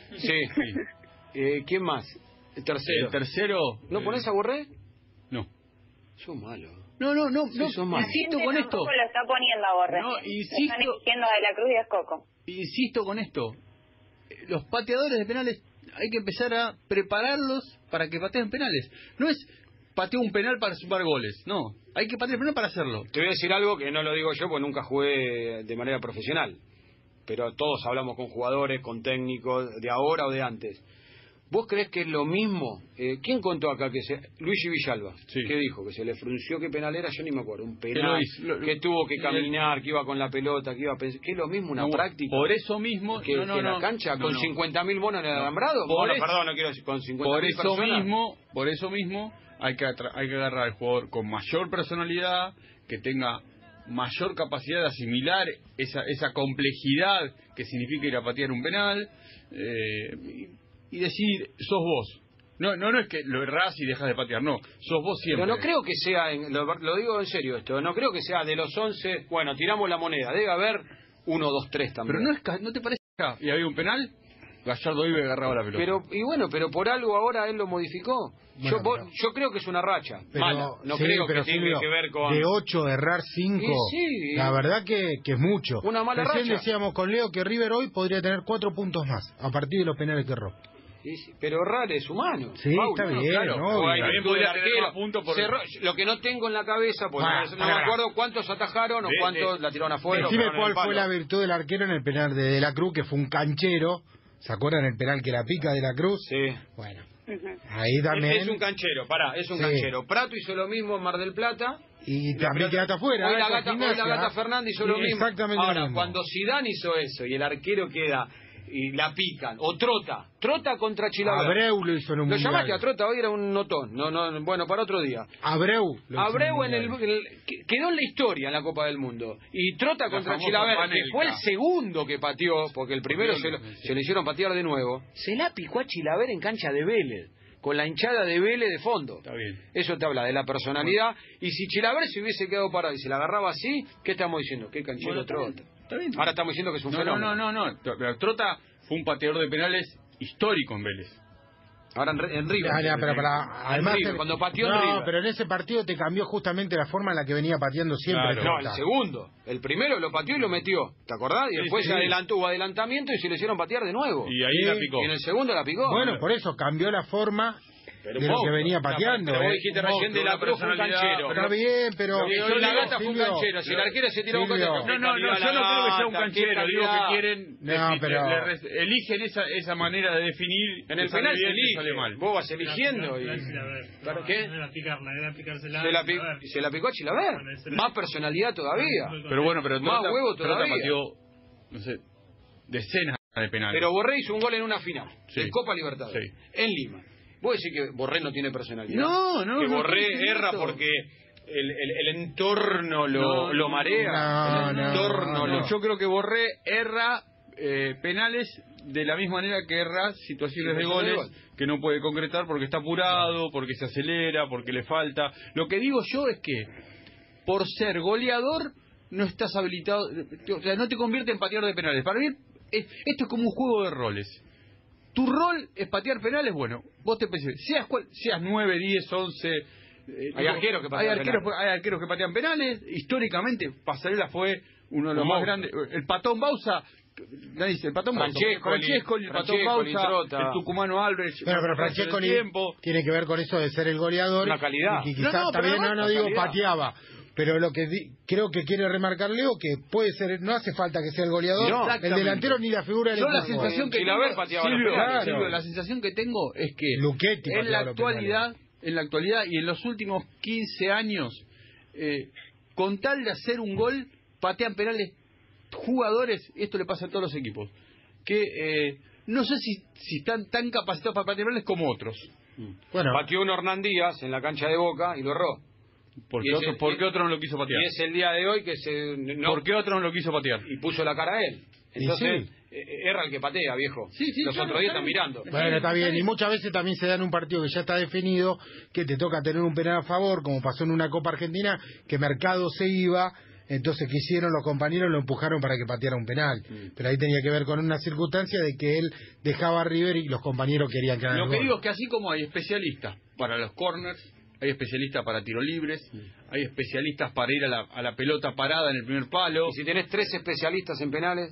Sí. ¿Quién más? El tercero. ¿No ponés a Borré? No. Sos malo. No, insisto con esto. Lo está poniendo a Borré. No, insisto. Están diciendo de la Cruz y es Coco. Insisto con esto. Los pateadores de penales hay que empezar a prepararlos para que pateen penales. No es pateo un penal para sumar goles, no. Hay que patear el penal para hacerlo. Te voy a decir algo que no lo digo yo porque nunca jugué de manera profesional. Pero todos hablamos con jugadores, con técnicos, de ahora o de antes. ¿Vos creés que es lo mismo? ¿Quién contó acá Luigi Villalba? Sí. ¿Qué dijo? Que se le frunció, ¿qué penal era? Yo ni me acuerdo. Un Que penal, lo que tuvo que caminar, que iba con la pelota, que iba a pensar. ¿Qué es lo mismo una práctica? Por eso mismo... Que la cancha con 50.000 monos en el alambrado. Perdón, no quiero decir, con 50.000 personas. Por eso mismo hay que agarrar al jugador con mayor personalidad, que tenga mayor capacidad de asimilar esa complejidad que significa ir a patear un penal, y decir, sos vos. No es que lo errás y dejas de patear, no, sos vos siempre. Pero no creo que sea, lo digo en serio esto, no creo que sea de los 11, bueno, tiramos la moneda, debe haber 1, 2, 3 también. Pero ¿no te parece que y había un penal? Gallardo iba y agarraba la pelota. Pero por algo ahora él lo modificó. Bueno, yo creo que es una racha mala. No creo que tenga que ver con... De 8 errar 5, sí. La verdad que es mucho. Una mala Recién racha. decíamos con Leo que River hoy podría tener 4 puntos más a partir de los penales que erró. Sí, pero errar es humano. Sí, Paulo, está bien, claro. ¿no? También podría tener más puntos por... Lo que no tengo en la cabeza, porque no me acuerdo cuántos atajaron o cuántos la tiraron afuera. Decime cuál fue la virtud del arquero en el penal de la Cruz, que fue un canchero. ¿Se acuerdan el penal que la pica de la Cruz? Sí. Bueno, ahí también... Es un canchero, es un canchero. Prato hizo lo mismo en Mar del Plata. Y también quedaste afuera. Hoy la Gata Fernández hizo lo mismo. Exactamente. Ahora, lo mismo. cuando Zidane hizo eso y el arquero queda y la pican, o Trota contra Chilaver. Abreu lo hizo en un Lo mundial. llamaste a Trota, hoy era un notón. No, bueno, para otro día. Abreu quedó en la historia en la Copa del Mundo. Y Trota contra famosa Chilaver, que fue el segundo que pateó, porque el primero se lo hicieron patear de nuevo, se la picó a Chilaver en cancha de Vélez, con la hinchada de Vélez de fondo. Está bien. Eso te habla de la personalidad. Y si Chilaver se hubiese quedado parado y se la agarraba así, ¿qué estamos diciendo? ¿Qué canchero Trota? Está bien. Ahora estamos diciendo que es un fenómeno. No. Trota fue un pateador de penales histórico en Vélez. Ahora en River. Además, River, cuando pateó en River. No, pero en ese partido te cambió justamente la forma en la que venía pateando siempre. Claro. No, el segundo. El primero lo pateó y lo metió. ¿Te acordás? Y después se adelantó, hubo adelantamiento y se le hicieron patear de nuevo. Y ahí la picó. Y en el segundo la picó. Bueno, por eso cambió la forma de lo que venía pateando. Pero vos dijiste recién de la Cruz fue un canchero. Está bien, pero... La Gata fue un canchero. Si el arquero se tiró un canchero. No, yo no creo que sea un canchero. Digo que quieren... pero... eligen esa manera de definir. En el penal se elige. Sale mal. Vos vas eligiendo y... ¿Para qué? Era picársela. Se la picó a Chilaver. Más personalidad todavía. Pero bueno, más huevo todavía. Pateó, no sé, decenas de penales. Pero Borré hizo un gol en una final. Sí. De Copa Libertadores. Sí. En Lima. ¿Vos decís que Borré no tiene personalidad? No. Que Borré erra porque el entorno lo marea. Yo creo que Borré erra penales de la misma manera que erra situaciones de goles que no puede concretar porque está apurado, porque se acelera, porque le falta. Lo que digo yo es que por ser goleador no estás habilitado, o sea, no te convierte en pateador de penales. Para mí esto es como un juego de roles. Tu rol es patear penales, bueno, vos te pensás, seas 9, 10, 11... hay arqueros que patean penales. Históricamente, Pasarela fue uno de los más grandes. El Patón Bausa, el Patón Francescoli, el Patón Bausa, el tucumano Álvarez. Pero Francescoli tiene que ver con eso de ser el goleador. Una calidad. Y quizás también no digo pateaba. Pero lo que creo que quiere remarcar Leo, que puede ser, no hace falta que sea el goleador, el delantero ni la figura del equipo. La sensación que tengo, Silvio, la sensación que tengo es que Luchetti en la actualidad y en los últimos 15 años, con tal de hacer un gol, patean penales jugadores, y esto le pasa a todos los equipos, que no sé si están tan capacitados para patear penales como otros. Bueno, pateó un Hernán Díaz en la cancha de Boca y lo erró. ¿Por qué otro no lo quiso patear? Y es el día de hoy que ¿Por qué otro no lo quiso patear? Y puso la cara a él. Entonces, erra el que patea, viejo. Los otros días están mirando. Bueno, está bien. Y muchas veces también se da en un partido que ya está definido, que te toca tener un penal a favor, como pasó en una Copa Argentina, que Mercado se iba, entonces ¿qué hicieron los compañeros? Lo empujaron para que pateara un penal. Pero ahí tenía que ver con una circunstancia de que él dejaba a River y los compañeros querían que haga el gol. Lo que digo es que así como hay especialistas para los corners, hay especialistas para tiros libres, hay especialistas para ir a la pelota parada en el primer palo. Y si tenés 3 especialistas en penales,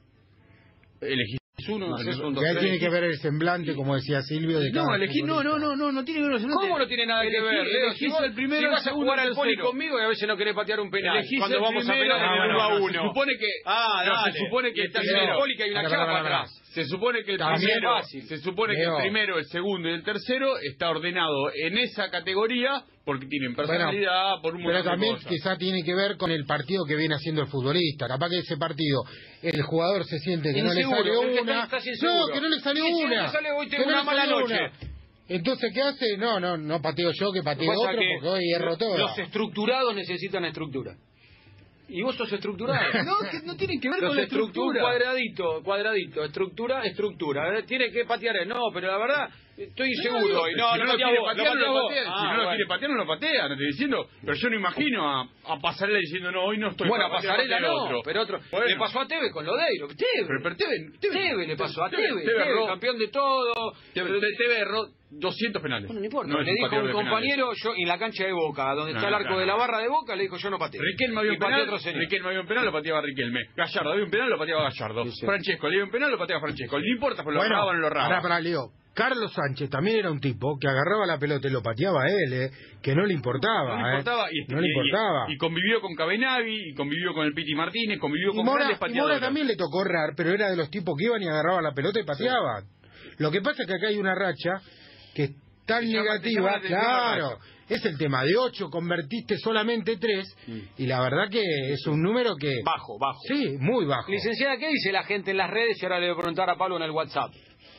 elegís uno. Y ahí tiene que ver el semblante, como decía Silvio, de cada no tiene que ver el semblante. ¿Cómo no tiene nada que ver? Elegís el primero, si vas a jugar al poli conmigo y a veces no querés patear un penal. Cuando vamos a penal en el 1-1. Se supone que se supone que estás en el poli que hay una chapa atrás. Se supone que el primero, el segundo y el tercero está ordenado en esa categoría porque tienen personalidad, por un montón de pero también cosas. quizá tiene que ver con el partido que viene haciendo el futbolista. Capaz que ese partido el jugador se siente que no le sale una. No, que no le sale una. Hoy tengo una mala noche. Entonces, ¿qué hace? No pateo yo, que pateo otro, porque hoy hierro todo. Los estructurados necesitan estructura. Y vos sos estructurado. Que no tiene que ver con la estructura. Cuadradito, estructura. Tiene que patear él. No, pero la verdad, estoy seguro hoy. No, si no lo quiere patear, no lo patea. Si no lo quiere patear, no lo patea. No estoy diciendo. Pero yo no imagino a Pasarela diciendo, no, hoy no estoy. Bueno, a Pasarela no, otro. pero otro. Bueno. Le pasó a Tevez con Lodeiro. Pero Tevez le pasó a Tevez, campeón de todo. Tevez erró 200 penales. Bueno, no importa. No le dijo a un compañero, yo en la cancha de Boca, donde está el arco de la barra de Boca, le dijo, yo no pateo. Riquelme había un penal, lo pateaba Riquelme. Gallardo había un penal, lo pateaba Gallardo. Sí. Francesco había un penal, lo pateaba Francesco. No importa, pues lo agarraba o no lo agarraba. Para Leo. Carlos Sánchez también era un tipo que agarraba la pelota y lo pateaba a él, que no le importaba. No le importaba. No le importaba. Y convivió con Cabenagui, y convivió con el Piti Martínez, convivió con grandes pateadores. Mora también le tocó errar, pero era de los tipos que iban y agarraban la pelota y pateaban. Sí. Lo que pasa es que acá hay una racha que es tan negativa, claro. Es el tema de 8, convertiste solamente 3, y la verdad que es un número que... Bajo. Sí, muy bajo. Licenciada, ¿qué dice la gente en las redes? Y ahora le voy a preguntar a Pablo en el WhatsApp.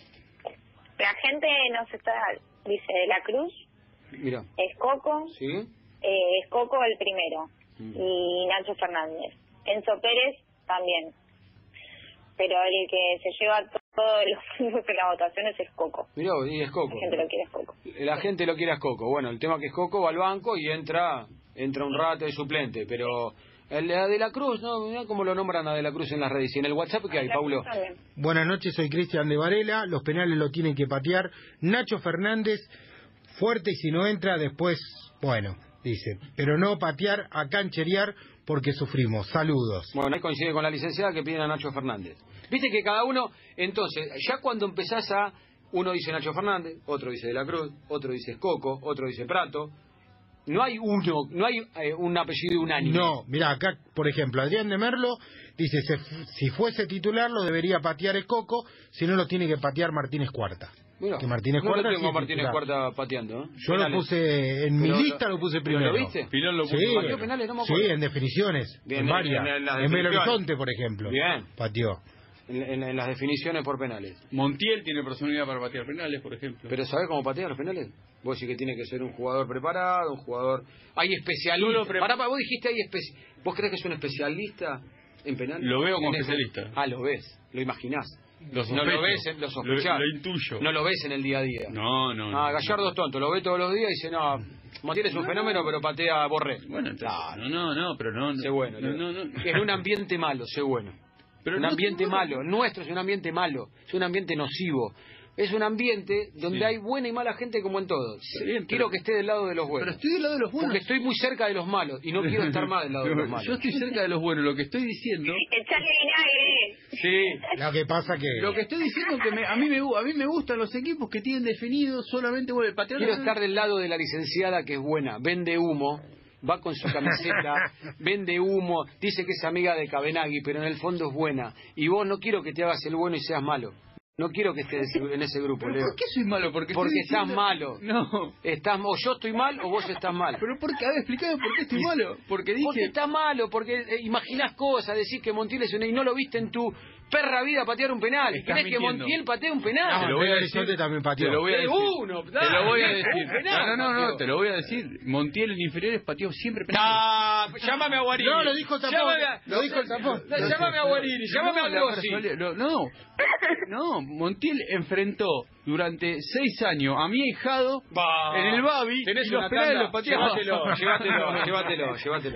La gente dice De la Cruz, mira, es Coco, ¿sí? Es Coco el primero, y Nacho Fernández. Enzo Pérez también. Pero el que se lleva todos los puntos en las votaciones es Coco. Mirá, y es Coco. La gente lo quiere es Coco. La gente lo quiere es Coco. Bueno, el tema que es Coco va al banco y entra un rato de suplente, pero... El de la Cruz, ¿no? Mirá cómo lo nombran a De la Cruz en las redes. ¿Y en el WhatsApp qué hay, Paulo? Buenas noches, soy Cristian de Varela. Los penales lo tienen que patear Nacho Fernández, fuerte, y si no entra después, bueno, dice. Pero no patear a cancherear porque sufrimos. Saludos. Bueno, ahí coincide con la licenciada que piden a Nacho Fernández. Viste que cada uno, entonces, ya cuando empezás a... Uno dice Nacho Fernández, otro dice De la Cruz, otro dice Coco, otro dice Prato... No hay un apellido unánime. No, mira, acá, por ejemplo, Adrián de Merlo dice, si fuese titular lo debería patear el Coco, si no lo tiene que patear Martínez Cuarta. Mirá, que Martínez no Cuarta lo tengo a Martínez Cuarta pateando, ¿eh? Yo lo puse, en mi lista lo puse primero. ¿Lo viste? Pilón lo puso. Sí, ¿Pateó penales? No me acuerdo. sí, en definiciones, bien, en varias. En Belo Horizonte, por ejemplo. Bien. Pateó. En las definiciones por penales. Montiel tiene personalidad para patear penales, por ejemplo. ¿Pero sabés cómo patea los penales? Vos decís que tiene que ser un jugador preparado, un jugador... Hay especialistas. Vos dijiste hay ¿Vos crees que es un especialista en penales? Lo veo como especialista. Lo ves, lo imaginás. No lo ves, lo sospechás. Lo intuyo. No lo ves en el día a día. No. Gallardo es tonto, lo ve todos los días y dice, no, Montiel es un fenómeno, pero patea a Borré. Bueno, entonces, no, pero no. Sé bueno. En un ambiente malo, sé bueno. Pero un ambiente malo. Nuestro es un ambiente malo. Es un ambiente nocivo. Es un ambiente donde hay buena y mala gente como en todo. Quiero que esté del lado de los buenos. Pero estoy del lado de los buenos. Porque estoy muy cerca de los malos y no quiero estar más del lado de los malos. Yo estoy cerca de los buenos. Lo que estoy diciendo... ¡Echale vinagre! Sí. Lo que pasa que... Lo que estoy diciendo es que a mí me gustan los equipos que tienen definido solamente el patear. Quiero estar del lado de la licenciada que es buena. Vende humo. Va con su camiseta, vende humo, dice que es amiga de Cabenagui, pero en el fondo es buena. Y vos no quiero que te hagas el bueno y seas malo. No quiero que estés en ese grupo, Leo. ¿Por qué soy malo? Porque estás malo. No. O yo estoy mal o vos estás mal. Pero ¿por qué? A ver, explícame por qué estoy malo. Porque estás malo, porque imaginás cosas, decís que Montiel es y no lo viste en tu perra vida patear un penal. ¿Crees que Montiel patea un penal? Te lo voy a decir. También pateó. Te lo voy a decir. Te lo voy a decir. No, te lo voy a decir. Montiel en inferiores pateó siempre penal. Llámame a Guarini. No, lo dijo el tapón. Lo dijo el tapón. Llámame a Guarini, llámame a Grossi. No, Montiel enfrentó durante 6 años a mi ahijado en el Babi. Tenés y los penales los pateaba. Llévatelo.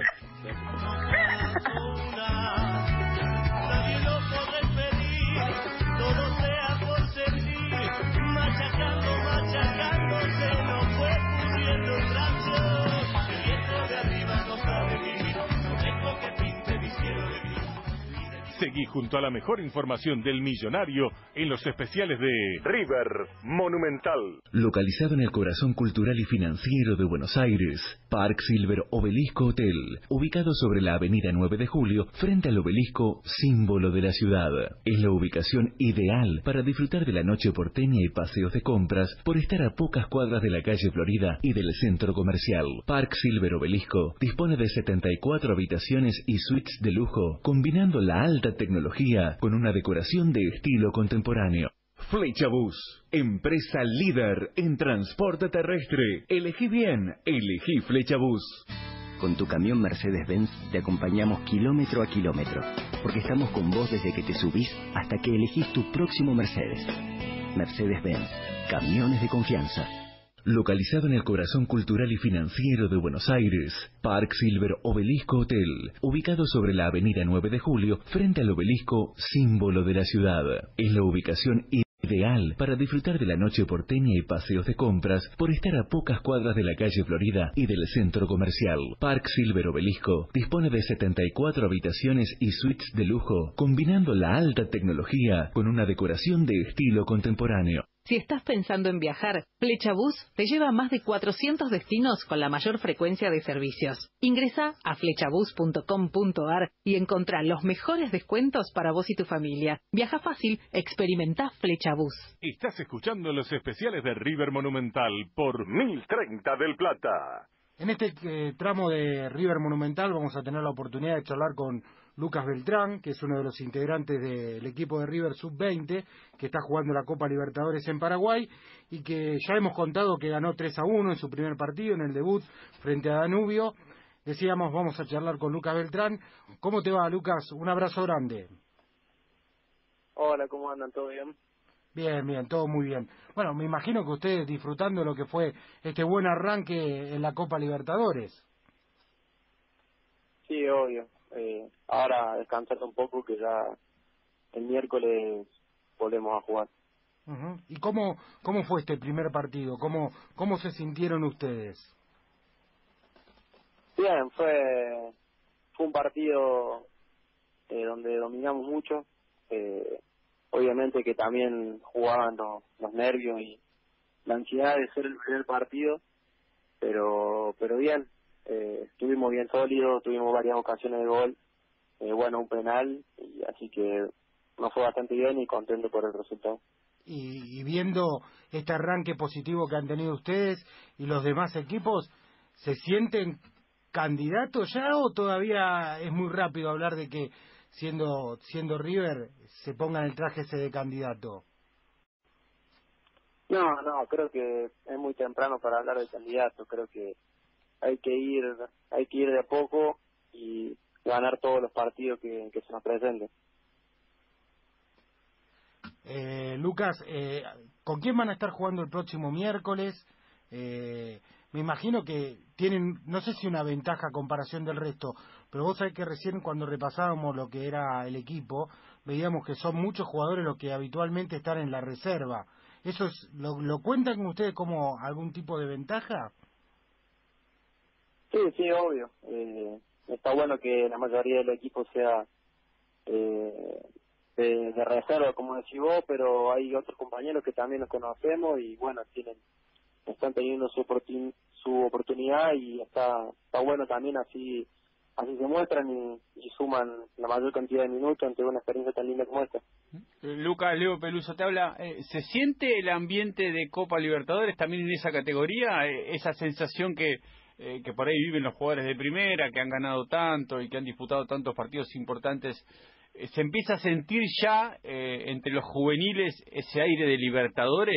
Seguí junto a la mejor información del millonario en los especiales de River Monumental. Localizado en el corazón cultural y financiero de Buenos Aires, Park Silver Obelisco Hotel, ubicado sobre la avenida 9 de Julio, frente al obelisco, símbolo de la ciudad. Es la ubicación ideal para disfrutar de la noche porteña y paseos de compras por estar a pocas cuadras de la calle Florida y del centro comercial. Park Silver Obelisco dispone de 74 habitaciones y suites de lujo, combinando la alta tecnología con una decoración de estilo contemporáneo. Flechabús, empresa líder en transporte terrestre. Elegí bien, elegí Flechabús. Con tu camión Mercedes-Benz te acompañamos kilómetro a kilómetro, porque estamos con vos desde que te subís hasta que elegís tu próximo Mercedes. Mercedes-Benz, camiones de confianza. Localizado en el corazón cultural y financiero de Buenos Aires, Park Silver Obelisco Hotel, ubicado sobre la avenida 9 de Julio, frente al obelisco, símbolo de la ciudad. Es la ubicación ideal para disfrutar de la noche porteña y paseos de compras por estar a pocas cuadras de la calle Florida y del centro comercial. Park Silver Obelisco dispone de 74 habitaciones y suites de lujo, combinando la alta tecnología con una decoración de estilo contemporáneo. Si estás pensando en viajar, Flechabús te lleva a más de 400 destinos con la mayor frecuencia de servicios. Ingresa a flechabús.com.ar y encontrá los mejores descuentos para vos y tu familia. Viaja fácil, experimenta Flechabús. Estás escuchando los especiales de River Monumental por 1030 del Plata. En este tramo de River Monumental vamos a tener la oportunidad de charlar con Lucas Beltrán, que es uno de los integrantes del equipo de River Sub-20, que está jugando la Copa Libertadores en Paraguay, y que ya hemos contado que ganó 3-1 en su primer partido, en el debut, frente a Danubio. Decíamos, vamos a charlar con Lucas Beltrán. ¿Cómo te va, Lucas? Un abrazo grande. Hola, ¿cómo andan? ¿Todo bien? Bien, bien, todo muy bien. Bueno, me imagino que ustedes disfrutando de lo que fue este buen arranque en la Copa Libertadores. Sí, obvio. Ahora descansar un poco, que ya el miércoles volvemos a jugar. Uh-huh. ¿Y cómo fue este primer partido? ¿Cómo se sintieron ustedes? Bien, fue un partido donde dominamos mucho. Obviamente que también jugaban los nervios y la ansiedad de ser el primer partido, pero bien. Estuvimos bien sólidos, tuvimos varias ocasiones de gol, bueno, un penal, y así que nos fue bastante bien y contento por el resultado. Y viendo este arranque positivo que han tenido ustedes y los demás equipos, ¿se sienten candidatos ya o todavía es muy rápido hablar de que siendo River se pongan el traje ese de candidato? No, creo que es muy temprano para hablar de candidato. Creo que hay que ir de a poco y ganar todos los partidos que se nos presenten. Lucas, ¿con quién van a estar jugando el próximo miércoles? Me imagino que tienen, no sé si una ventaja a comparación del resto, pero vos sabés que recién cuando repasábamos lo que era el equipo, veíamos que son muchos jugadores los que habitualmente están en la reserva. ¿Eso lo cuentan con ustedes como algún tipo de ventaja? Sí, obvio. Está bueno que la mayoría del equipo sea de reserva, como decís vos, pero hay otros compañeros que también los conocemos y bueno, están teniendo su oportunidad y está bueno también, así se muestran y suman la mayor cantidad de minutos ante una experiencia tan linda como esta. Lucas, Leo Peluso te habla. ¿Se siente el ambiente de Copa Libertadores también en esa categoría? Esa sensación que por ahí viven los jugadores de primera, que han ganado tanto y que han disputado tantos partidos importantes, ¿se empieza a sentir ya entre los juveniles ese aire de Libertadores?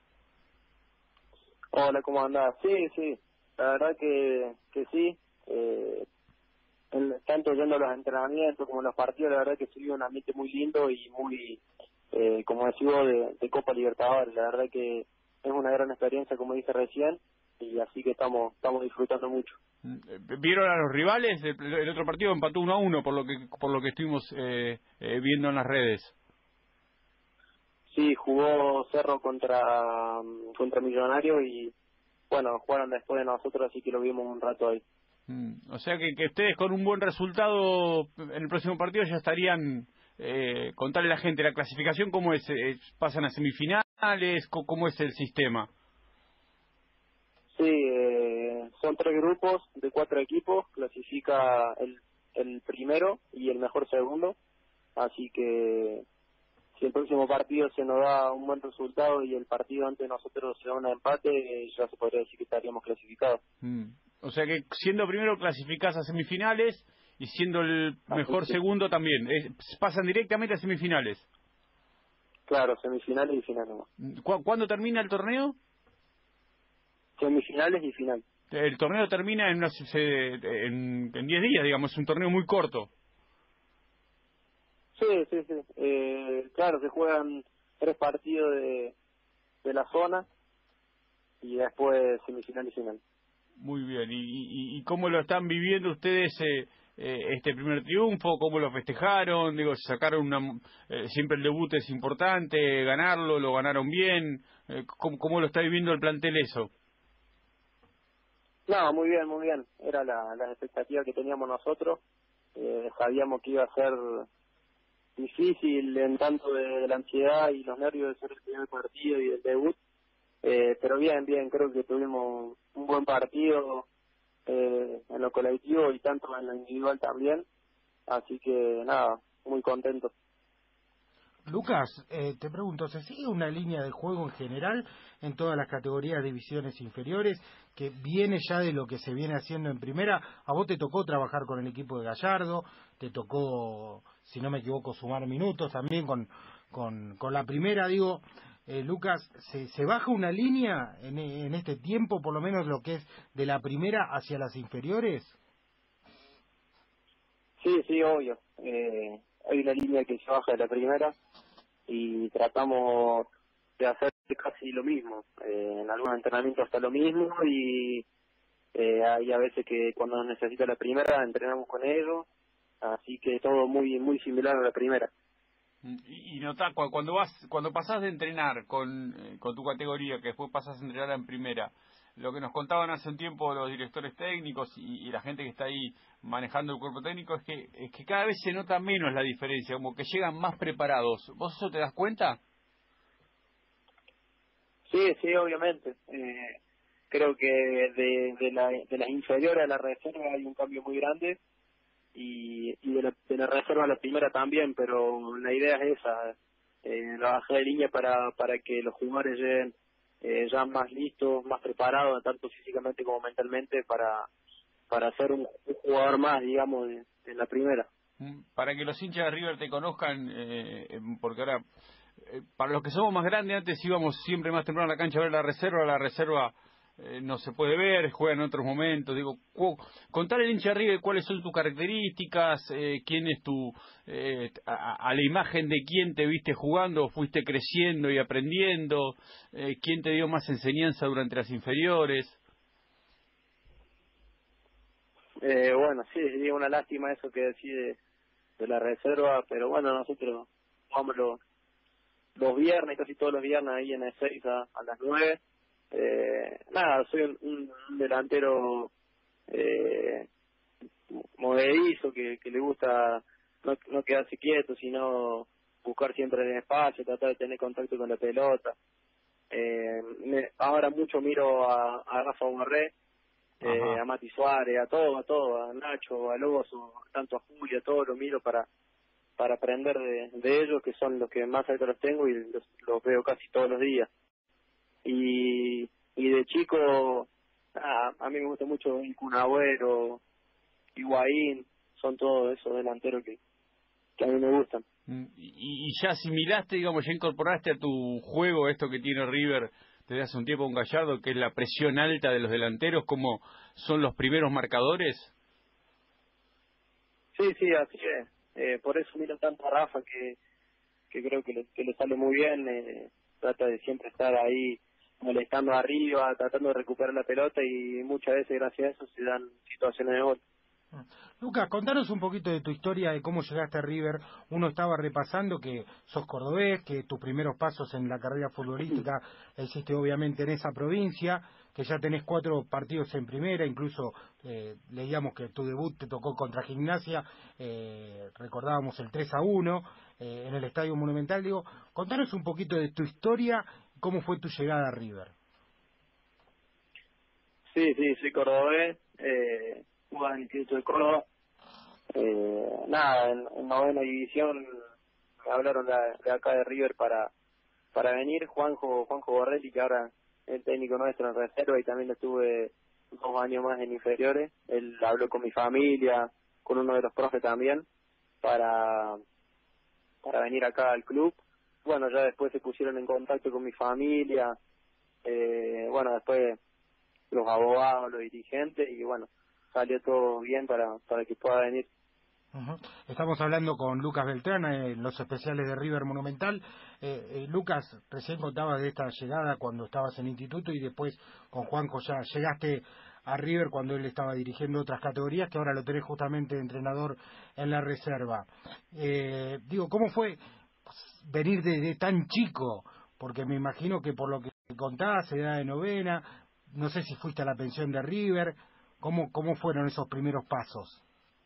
Hola, ¿cómo andás? Sí, la verdad que sí. Tanto yendo a los entrenamientos como en los partidos, la verdad que se vive un ambiente muy lindo y muy, como decís vos, de Copa Libertadores. La verdad que es una gran experiencia, como dije recién, y así que estamos disfrutando mucho. ¿Vieron a los rivales? El otro partido empató 1-1 por lo que estuvimos viendo en las redes. Sí, jugó Cerro contra Millonarios y bueno, jugaron después de nosotros, así que lo vimos un rato ahí. O sea que ustedes con un buen resultado en el próximo partido ya estarían contarle a la gente, la clasificación, ¿cómo es? ¿Pasan a semifinales? ¿Cómo es el sistema? Sí, son 3 grupos de 4 equipos, clasifica el primero y el mejor segundo, así que si el próximo partido se nos da un buen resultado y el partido ante nosotros se da un empate, ya se podría decir que estaríamos clasificados. O sea que siendo primero clasificás a semifinales y siendo el mejor segundo también. Pasan directamente a semifinales. Claro, semifinales y finales. ¿Cuándo termina el torneo? Semifinales y final. El torneo termina en 10 días, digamos, es un torneo muy corto. Sí. Claro, se juegan 3 partidos de la zona y después semifinal y final. Muy bien. ¿Y cómo lo están viviendo ustedes este primer triunfo? ¿Cómo lo festejaron? Digo, sacaron siempre el debut es importante, ganarlo, lo ganaron bien. ¿Cómo lo está viviendo el plantel eso? No, muy bien. Era la expectativa que teníamos nosotros. Sabíamos que iba a ser difícil en tanto de la ansiedad y los nervios de ser el primer partido y el debut, pero bien, creo que tuvimos un buen partido en lo colectivo y tanto en lo individual también, así que nada, muy contento. Lucas, te pregunto, ¿se sigue una línea de juego en general en todas las categorías de divisiones inferiores que viene ya de lo que se viene haciendo en primera? A vos te tocó trabajar con el equipo de Gallardo, te tocó, si no me equivoco, sumar minutos también con la primera, digo, Lucas, ¿se baja una línea en este tiempo, por lo menos lo que es de la primera hacia las inferiores? Sí, obvio. Hay una línea que se baja de la primera y tratamos de hacer casi lo mismo. En algunos entrenamientos hasta lo mismo y hay a veces que cuando necesita la primera entrenamos con ellos, así que todo muy similar a la primera. Y notá, cuando pasás de entrenar con tu categoría, que después pasás a entrenar en primera, lo que nos contaban hace un tiempo los directores técnicos y la gente que está ahí manejando el cuerpo técnico es que cada vez se nota menos la diferencia, como que llegan más preparados. ¿Vos eso te das cuenta? Sí, obviamente. Creo que de las inferiores a la reserva hay un cambio muy grande y de la reserva a la primera también, pero la idea es esa, la bajada de línea para que los jugadores lleguen ya más listos, más preparados, tanto físicamente como mentalmente, para ser un jugador más, digamos, en la primera. Para que los hinchas de River te conozcan, porque ahora, para los que somos más grandes, antes íbamos siempre más temprano a la cancha a ver la reserva no se puede ver, juega en otros momentos. Digo, contar al hincha de River cuáles son tus características, quién es a la imagen de quién te viste jugando, fuiste creciendo y aprendiendo, quién te dio más enseñanza durante las inferiores. Bueno, sí, sería una lástima eso que decís de la reserva, pero bueno, nosotros vamos los viernes, casi todos los viernes ahí en el 6 a las 9. Nada, soy un delantero movedizo que le gusta no quedarse quieto, sino buscar siempre el espacio, tratar de tener contacto con la pelota. Ahora mucho miro a Rafa Borré, a Mati Suárez, a todo, a Nacho, a Loso, tanto a Julio, a todo lo miro para aprender de ellos, que son los que más cerca los tengo y los veo casi todos los días. Y de chico, a mí me gusta mucho el Kun Agüero, Higuaín, son todos esos delanteros que a mí me gustan. ¿Y ya asimilaste, digamos, ya incorporaste a tu juego esto que tiene River desde hace un tiempo con Gallardo, que es la presión alta de los delanteros, como son los primeros marcadores? Sí, así es. Por eso miro tanto a Rafa, que creo que le sale muy bien. Trata de siempre estar ahí molestando arriba, tratando de recuperar la pelota y muchas veces gracias a eso se dan situaciones de gol. Lucas, contanos un poquito de tu historia, de cómo llegaste a River. Uno estaba repasando que sos cordobés, que tus primeros pasos en la carrera futbolística hiciste obviamente en esa provincia, que ya tenés 4 partidos en primera, incluso leíamos que tu debut te tocó contra Gimnasia, recordábamos el 3-1 en el Estadio Monumental. Digo, contanos un poquito de tu historia, cómo fue tu llegada a River. Sí, soy cordobés, jugaba en el Instituto de Córdoba. En novena división me hablaron de acá de River para venir. Juanjo Borrelli, que ahora es el técnico nuestro en reserva, y también estuve 2 años más en inferiores. Él habló con mi familia, con uno de los profes también, para venir acá al club. Bueno, ya después se pusieron en contacto con mi familia, después los abogados, los dirigentes, y bueno, salió todo bien para que pueda venir. Estamos hablando con Lucas Beltrán, los especiales de River Monumental. Lucas, recién contabas de esta llegada cuando estabas en instituto, y después con Juanjo ya llegaste a River cuando él estaba dirigiendo otras categorías, que ahora lo tenés justamente de entrenador en la reserva. ¿Cómo fue venir de tan chico? Porque me imagino que por lo que contabas, edad de novena, no sé si fuiste a la pensión de River. ¿Cómo fueron esos primeros pasos?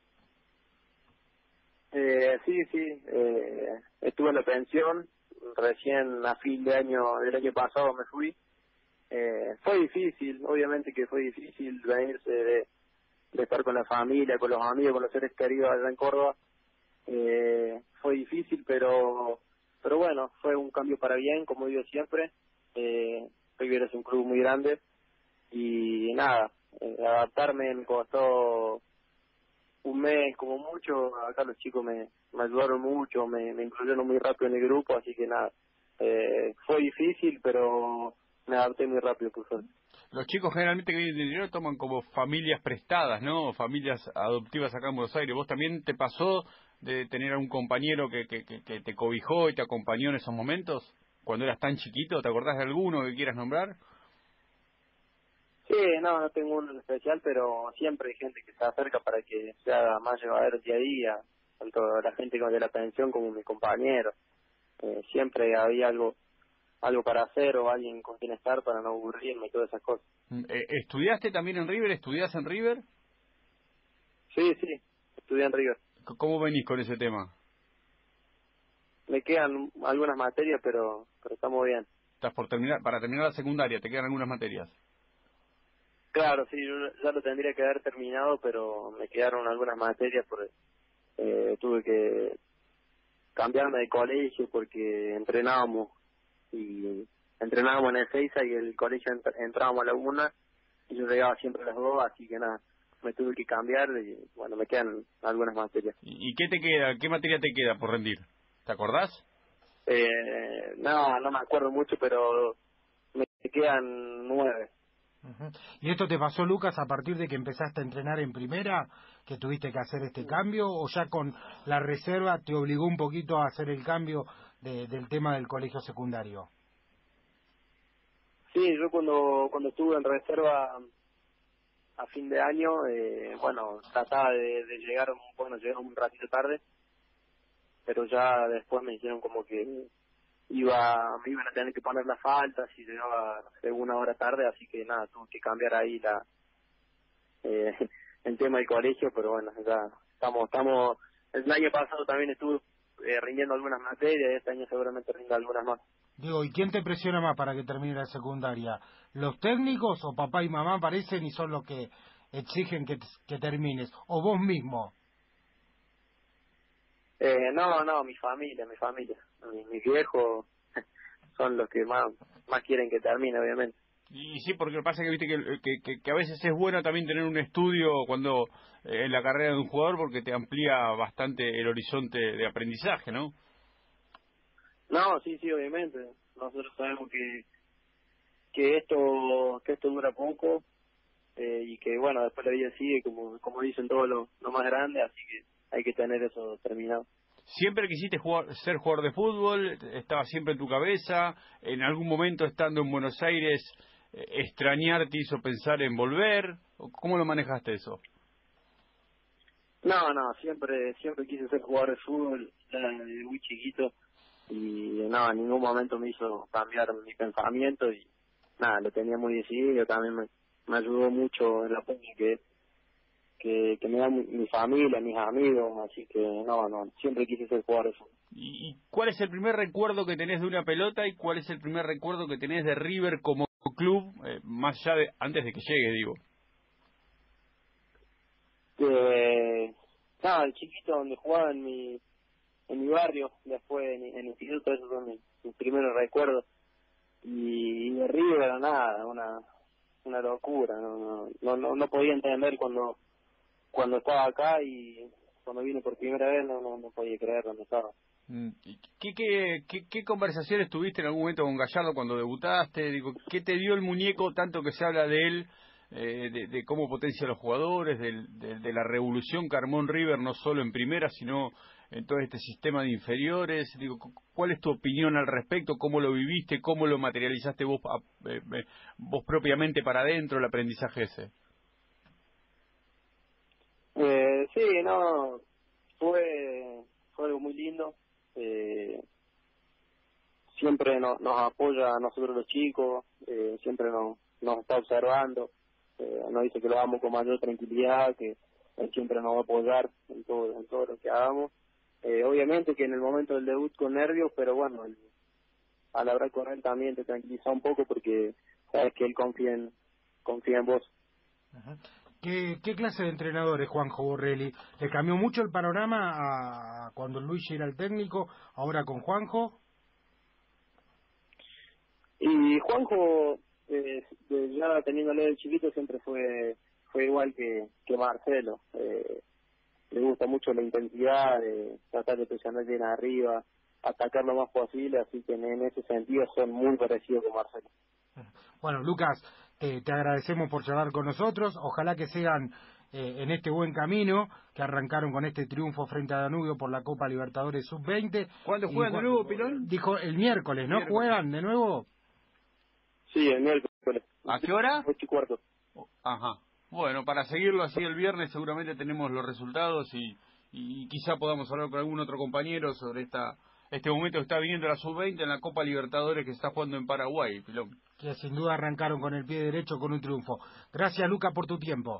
Estuve en la pensión, recién a fin de año del año pasado me fui. Fue difícil, obviamente que fue difícil venirse de estar con la familia, con los amigos, con los seres queridos allá en Córdoba. Fue difícil, pero bueno, fue un cambio para bien, como digo siempre. River es un club muy grande y adaptarme me costó un mes como mucho. Acá los chicos me ayudaron mucho, me incluyeron muy rápido en el grupo, así que fue difícil, pero me adapté muy rápido, por suerte. Los chicos generalmente que vienen del interior toman como familias prestadas, ¿no? Familias adoptivas acá en Buenos Aires. ¿Vos también te pasó de tener a un compañero que te cobijó y te acompañó en esos momentos? Cuando eras tan chiquito, ¿te acordás de alguno que quieras nombrar? Sí, no tengo uno en especial, pero siempre hay gente que está cerca para que se haga más llevadero día a día, tanto la gente de la pensión como mis compañeros. Siempre había algo para hacer o alguien con quien estar para no aburrirme y todas esas cosas. ¿Estudiaste también en River? ¿Estudiás en River? Sí, estudié en River. ¿Cómo venís con ese tema? Me quedan algunas materias, pero estamos bien. Estás para terminar la secundaria, te quedan algunas materias. Claro, sí, ya lo tendría que haber terminado, pero me quedaron algunas materias porque tuve que cambiarme de colegio porque entrenábamos en el Ezeiza y el colegio entrábamos a la 1 y yo llegaba siempre a las 2, así que me tuve que cambiar y bueno, me quedan algunas materias. ¿Y qué te queda? ¿Qué materia te queda por rendir? ¿Te acordás? No me acuerdo mucho, pero me quedan 9. ¿Y esto te pasó, Lucas, a partir de que empezaste a entrenar en primera, que tuviste que hacer este cambio, o ya con la reserva te obligó un poquito a hacer el cambio del tema del colegio secundario? Sí, yo cuando estuve en reserva a fin de año, trataba de llegar un ratito tarde, pero ya después me dijeron como que me iban a tener que poner las faltas y llegaba 1 hora tarde, así que tuve que cambiar ahí el tema del colegio, pero bueno, ya estamos el año pasado también estuve rindiendo algunas materias y este año seguramente rinda algunas más. ¿Y quién te presiona más para que termine la secundaria? ¿Los técnicos o papá y mamá aparecen y son los que exigen que termines? ¿O vos mismo? No, mi familia. Mis viejos son los que más quieren que termine, obviamente. Y sí, porque lo que pasa es que viste que a veces es bueno también tener un estudio cuando en la carrera de un jugador, porque te amplía bastante el horizonte de aprendizaje, ¿no? No, sí, obviamente. Nosotros sabemos que esto dura poco y que bueno, después la vida sigue, como dicen todos lo más grande, así que hay que tener eso terminado. ¿Siempre quisiste ser jugador de fútbol? ¿Estaba siempre en tu cabeza? ¿En algún momento estando en Buenos Aires extrañarte hizo pensar en volver? ¿Cómo lo manejaste eso? No, siempre quise ser jugador de fútbol desde muy chiquito y nada, en ningún momento me hizo cambiar mi pensamiento y nada, lo tenía muy decidido. También me ayudó mucho el apoyo que me da mi familia, mis amigos, así que no, siempre quise ser jugador de fútbol. ¿Y cuál es el primer recuerdo que tenés de una pelota y cuál es el primer recuerdo que tenés de River como club, más allá de antes de que llegue, digo? El chiquito donde jugaba en mi barrio, después en el instituto, esos son mis primeros recuerdos. Y de River, nada, una locura, no podía entender cuando estaba acá y cuando vine por primera vez no podía creer dónde estaba. ¿Qué conversaciones tuviste en algún momento con Gallardo cuando debutaste? Digo, ¿qué te dio el muñeco tanto que se habla de él, de cómo potencia a los jugadores, de la revolución que armó en River, no solo en primera, sino en todo este sistema de inferiores? Digo, ¿cuál es tu opinión al respecto? ¿Cómo lo viviste? ¿Cómo lo materializaste vos propiamente para adentro, el aprendizaje ese? Sí, fue algo muy lindo. Siempre nos apoya a nosotros los chicos, siempre nos está observando, nos dice que lo hagamos con mayor tranquilidad, que él siempre nos va a apoyar en todo lo que hagamos. Obviamente que en el momento del debut con nervios, pero bueno, al hablar con él también te tranquiliza un poco porque sabes que él confía en vos. Ajá. ¿Qué clase de entrenador es Juanjo Borrelli? ¿Le cambió mucho el panorama a cuando Luigi era el técnico, ahora con Juanjo? Y Juanjo, ya teniéndole de chiquito, siempre fue igual que Marcelo. Le gusta mucho la intensidad, de tratar de presionar bien arriba, atacar lo más posible, así que en ese sentido son muy parecidos con Marcelo. Bueno, Lucas, te agradecemos por charlar con nosotros. Ojalá que sigan en este buen camino, que arrancaron con este triunfo frente a Danubio por la Copa Libertadores Sub-20. ¿Cuándo juegan de nuevo, Pilón? Dijo el miércoles, ¿no? ¿Juegan de nuevo? Sí, el miércoles. ¿A qué hora? 8:15. Ajá. Bueno, para seguirlo así el viernes seguramente tenemos los resultados y quizá podamos hablar con algún otro compañero sobre este momento que está viniendo la Sub-20 en la Copa Libertadores que se está jugando en Paraguay, Pilón. Que sin duda arrancaron con el pie derecho con un triunfo. Gracias, Luca, por tu tiempo.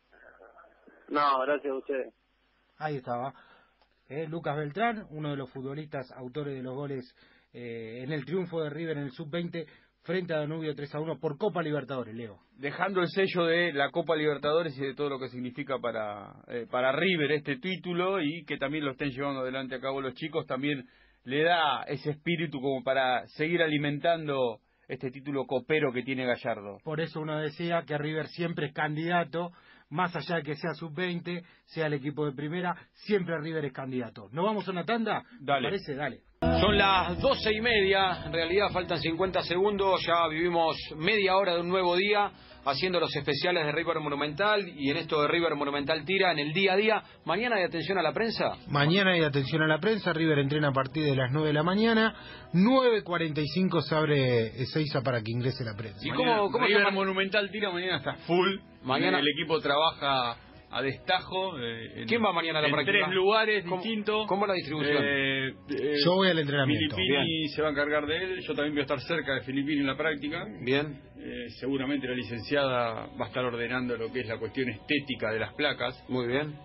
No, gracias a ustedes. Ahí estaba. Lucas Beltrán, uno de los futbolistas autores de los goles en el triunfo de River en el Sub-20 frente a Danubio 3-1 por Copa Libertadores, Leo. Dejando el sello de la Copa Libertadores y de todo lo que significa para River este título y que también lo estén llevando adelante a cabo los chicos, también le da ese espíritu como para seguir alimentando este título copero que tiene Gallardo. Por eso uno decía que River siempre es candidato, más allá de que sea Sub-20, sea el equipo de primera, siempre River es candidato. ¿No vamos a una tanda? Dale. ¿Te parece? Dale. Son las 12:30, en realidad faltan 50 segundos, ya vivimos media hora de un nuevo día haciendo los especiales de River Monumental y en esto de River Monumental Tira en el día a día. ¿Mañana hay atención a la prensa? Mañana hay atención a la prensa, River entrena a partir de las 9 de la mañana, 9:45 se abre Ezeiza para que ingrese la prensa. ¿Y cómo River Monumental Tira mañana está full? Mañana el equipo trabaja a destajo. ¿Quién va mañana a la práctica? En 3 lugares distintos. ¿Cómo es la distribución? Yo voy al entrenamiento. Filippini se va a encargar de él. Yo también voy a estar cerca de Filippini en la práctica. Bien. Seguramente la licenciada va a estar ordenando lo que es la cuestión estética de las placas. Muy bien.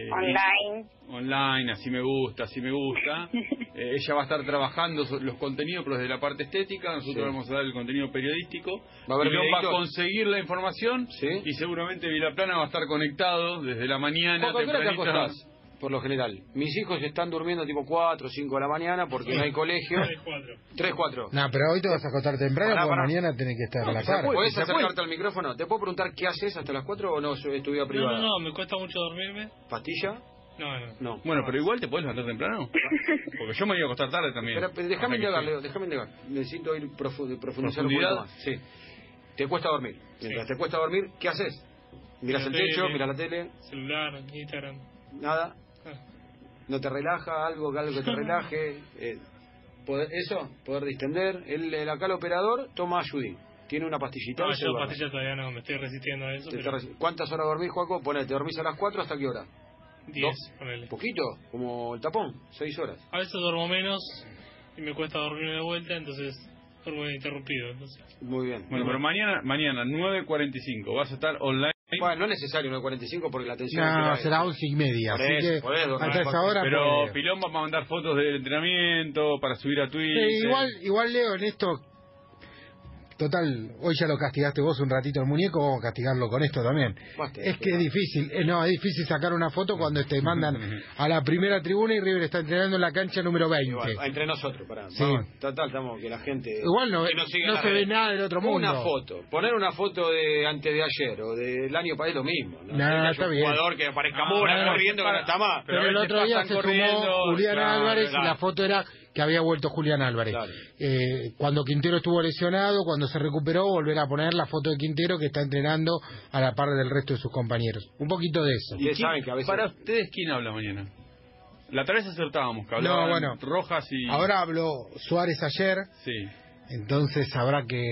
Online, así me gusta. Ella va a estar trabajando los contenidos, pero desde la parte estética. Nosotros vamos a dar el contenido periodístico. Va a conseguir la información. ¿Sí? Y seguramente Vilaplana va a estar conectado desde la mañana. ¿A qué hora te acostás? Por lo general. Mis hijos están durmiendo tipo 4 o 5 de la mañana porque no hay colegio. 3, 4. No, pero hoy te vas a acostar temprano porque mañana tenés que estar a la cara. ¿Puedes acercarte al micrófono? ¿Te puedo preguntar qué haces hasta las 4 o no es tu vida privada? No, me cuesta mucho dormirme. ¿Pastilla? No. Bueno, pero igual te puedes levantar temprano. Porque yo me voy a acostar tarde también. Pero déjame indagar, Leo, Necesito ir profundizar un poco más. Sí. Te cuesta dormir. Mientras te cuesta dormir, ¿qué haces? ¿Miras el techo? ¿Miras la tele? Celular, Instagram. Nada. ¿No te relaja? ¿Algo que te relaje? Poder distender. Acá el operador toma ayudín. Tiene una pastillita. No, yo pastilla todavía no, me estoy resistiendo a eso. ¿Cuántas horas dormís, Joaco? Ponete, ¿te dormís a las 4 hasta qué hora? 10, ponele. ¿Poquito? Como el tapón, 6 horas. A veces duermo menos y me cuesta dormirme de vuelta, entonces duermo interrumpido. Entonces. Muy bien. Bueno, pero mañana 9:45, ¿vas a estar online? Bueno, no es necesario 9:45 porque la atención... No, será 11:30, así que hasta esa hora... Pero Pilón va a mandar fotos del entrenamiento para subir a Twitter. Sí, igual Leo, en esto... Total, hoy ya lo castigaste vos un ratito al muñeco, vamos a castigarlo con esto también. Es que es difícil, es difícil sacar una foto cuando te mandan a la primera tribuna y River está entrenando en la cancha número 20. Igual, entre nosotros, pará. Sí. Vamos, total, estamos que la gente... Igual no se ve nada del otro mundo. Una foto, poner una foto de antes de ayer o del año para es lo mismo. No, está bien. Un jugador que aparezca Mura corriendo que no está más. Pero el otro día se sumó Julián Álvarez y la foto era que había vuelto Julián Álvarez. Cuando Quintero estuvo lesionado, cuando se recuperó, volver a poner la foto de Quintero que está entrenando a la par del resto de sus compañeros. Un poquito de eso. ¿Y saben que a veces... Para ustedes, ¿quién habla mañana? La otra vez acertábamos, que hablaban Rojas y... Ahora habló Suárez ayer. Sí. Entonces habrá que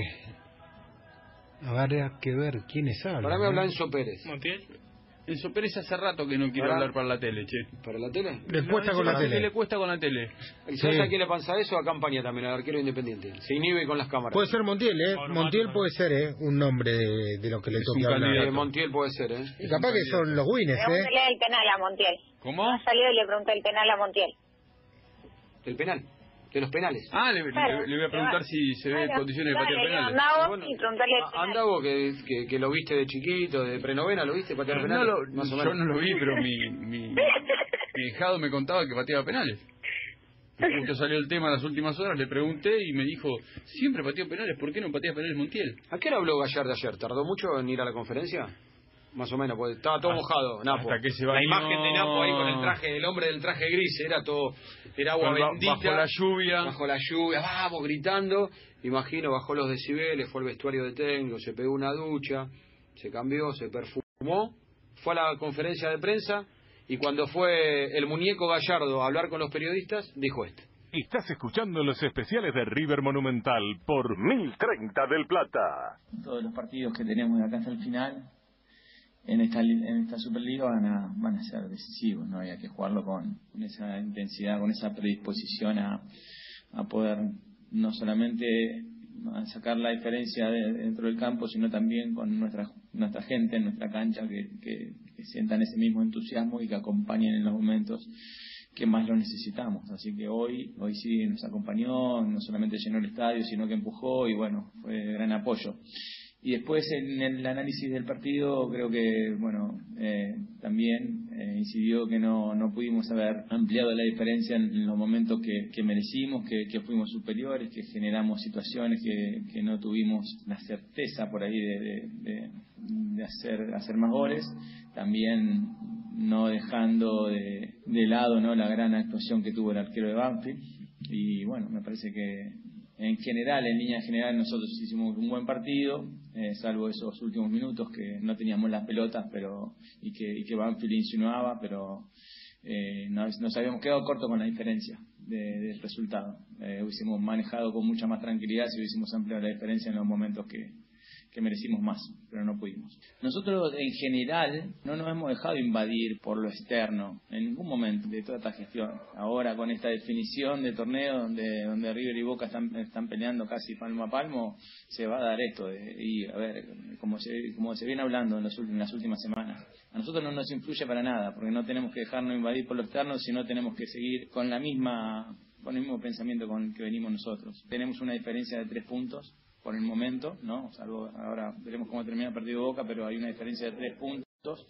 ver quiénes hablan. Para mí habla Enzo Pérez. ¿Montiel? Enzo Pérez hace rato que no quiere hablar para la tele, che. ¿Para la tele? Le cuesta con la tele. Le cuesta con la tele. ¿Sabes a quién le pasa eso? A Campaña también, al arquero independiente. Se inhibe con las cámaras. Puede ser Montiel, Montiel puede ser, un nombre de lo que le toque hablar. Montiel puede ser, Y capaz que son los winners, Pregúntale el penal a Montiel. ¿Cómo? Salió y le pregunté el penal a Montiel. ¿El penal? ¿De los penales? Le voy a preguntar si se ve en condiciones de patear penales. Anda vos, que lo viste de chiquito, de prenovena, ¿lo viste patear penales? Yo no lo vi, pero mi hijado me contaba que pateaba penales. Justo salió el tema en las últimas horas, le pregunté y me dijo, siempre pateo penales, ¿por qué no pateas penales Montiel? ¿A qué hora habló Gallardo ayer? ¿Tardó mucho en ir a la conferencia? Más o menos, porque estaba todo mojado, Napo. Hasta que se la bañó... imagen de Napo ahí con el traje, el hombre del traje gris, era agua bendita. Bajo la lluvia, vamos, gritando. Imagino, bajó los decibeles, fue al vestuario de técnico, se pegó una ducha, se cambió, se perfumó, fue a la conferencia de prensa y cuando fue el muñeco Gallardo a hablar con los periodistas, dijo esto. Estás escuchando los especiales de River Monumental por 1030 del Plata. Todos los partidos que tenemos de acá hasta el final en esta Superliga van a ser decisivos, ¿no? Hay que jugarlo con esa intensidad, con esa predisposición a poder no solamente sacar la diferencia dentro del campo, sino también con nuestra gente en nuestra cancha que sientan ese mismo entusiasmo y que acompañen en los momentos que más lo necesitamos. Así que hoy sí nos acompañó, no solamente llenó el estadio, sino que empujó y bueno, fue de gran apoyo. Y después en el análisis del partido creo que también incidió que no pudimos haber ampliado la diferencia en los momentos que merecimos, que fuimos superiores, que generamos situaciones que no tuvimos la certeza por ahí de hacer más goles, también no dejando de lado, ¿no?, la gran actuación que tuvo el arquero de Banfield. Y bueno, me parece que en línea general nosotros hicimos un buen partido, salvo esos últimos minutos que no teníamos las pelotas y que Banfield insinuaba, pero nos habíamos quedado cortos con la diferencia del resultado. Hubiésemos manejado con mucha más tranquilidad si hubiésemos ampliado la diferencia en los momentos que merecimos más, pero no pudimos. Nosotros en general no nos hemos dejado invadir por lo externo en ningún momento de toda esta gestión. Ahora con esta definición de torneo donde River y Boca están peleando casi palmo a palmo, se va a dar esto y a ver, como se viene hablando en las últimas semanas, a nosotros no nos influye para nada, porque no tenemos que dejarnos invadir por lo externo, sino tenemos que seguir con el mismo pensamiento con el que venimos nosotros. Tenemos una diferencia de 3 puntos por el momento, ¿no? Salvo ahora veremos cómo termina el partido de Boca, pero hay una diferencia de 3 puntos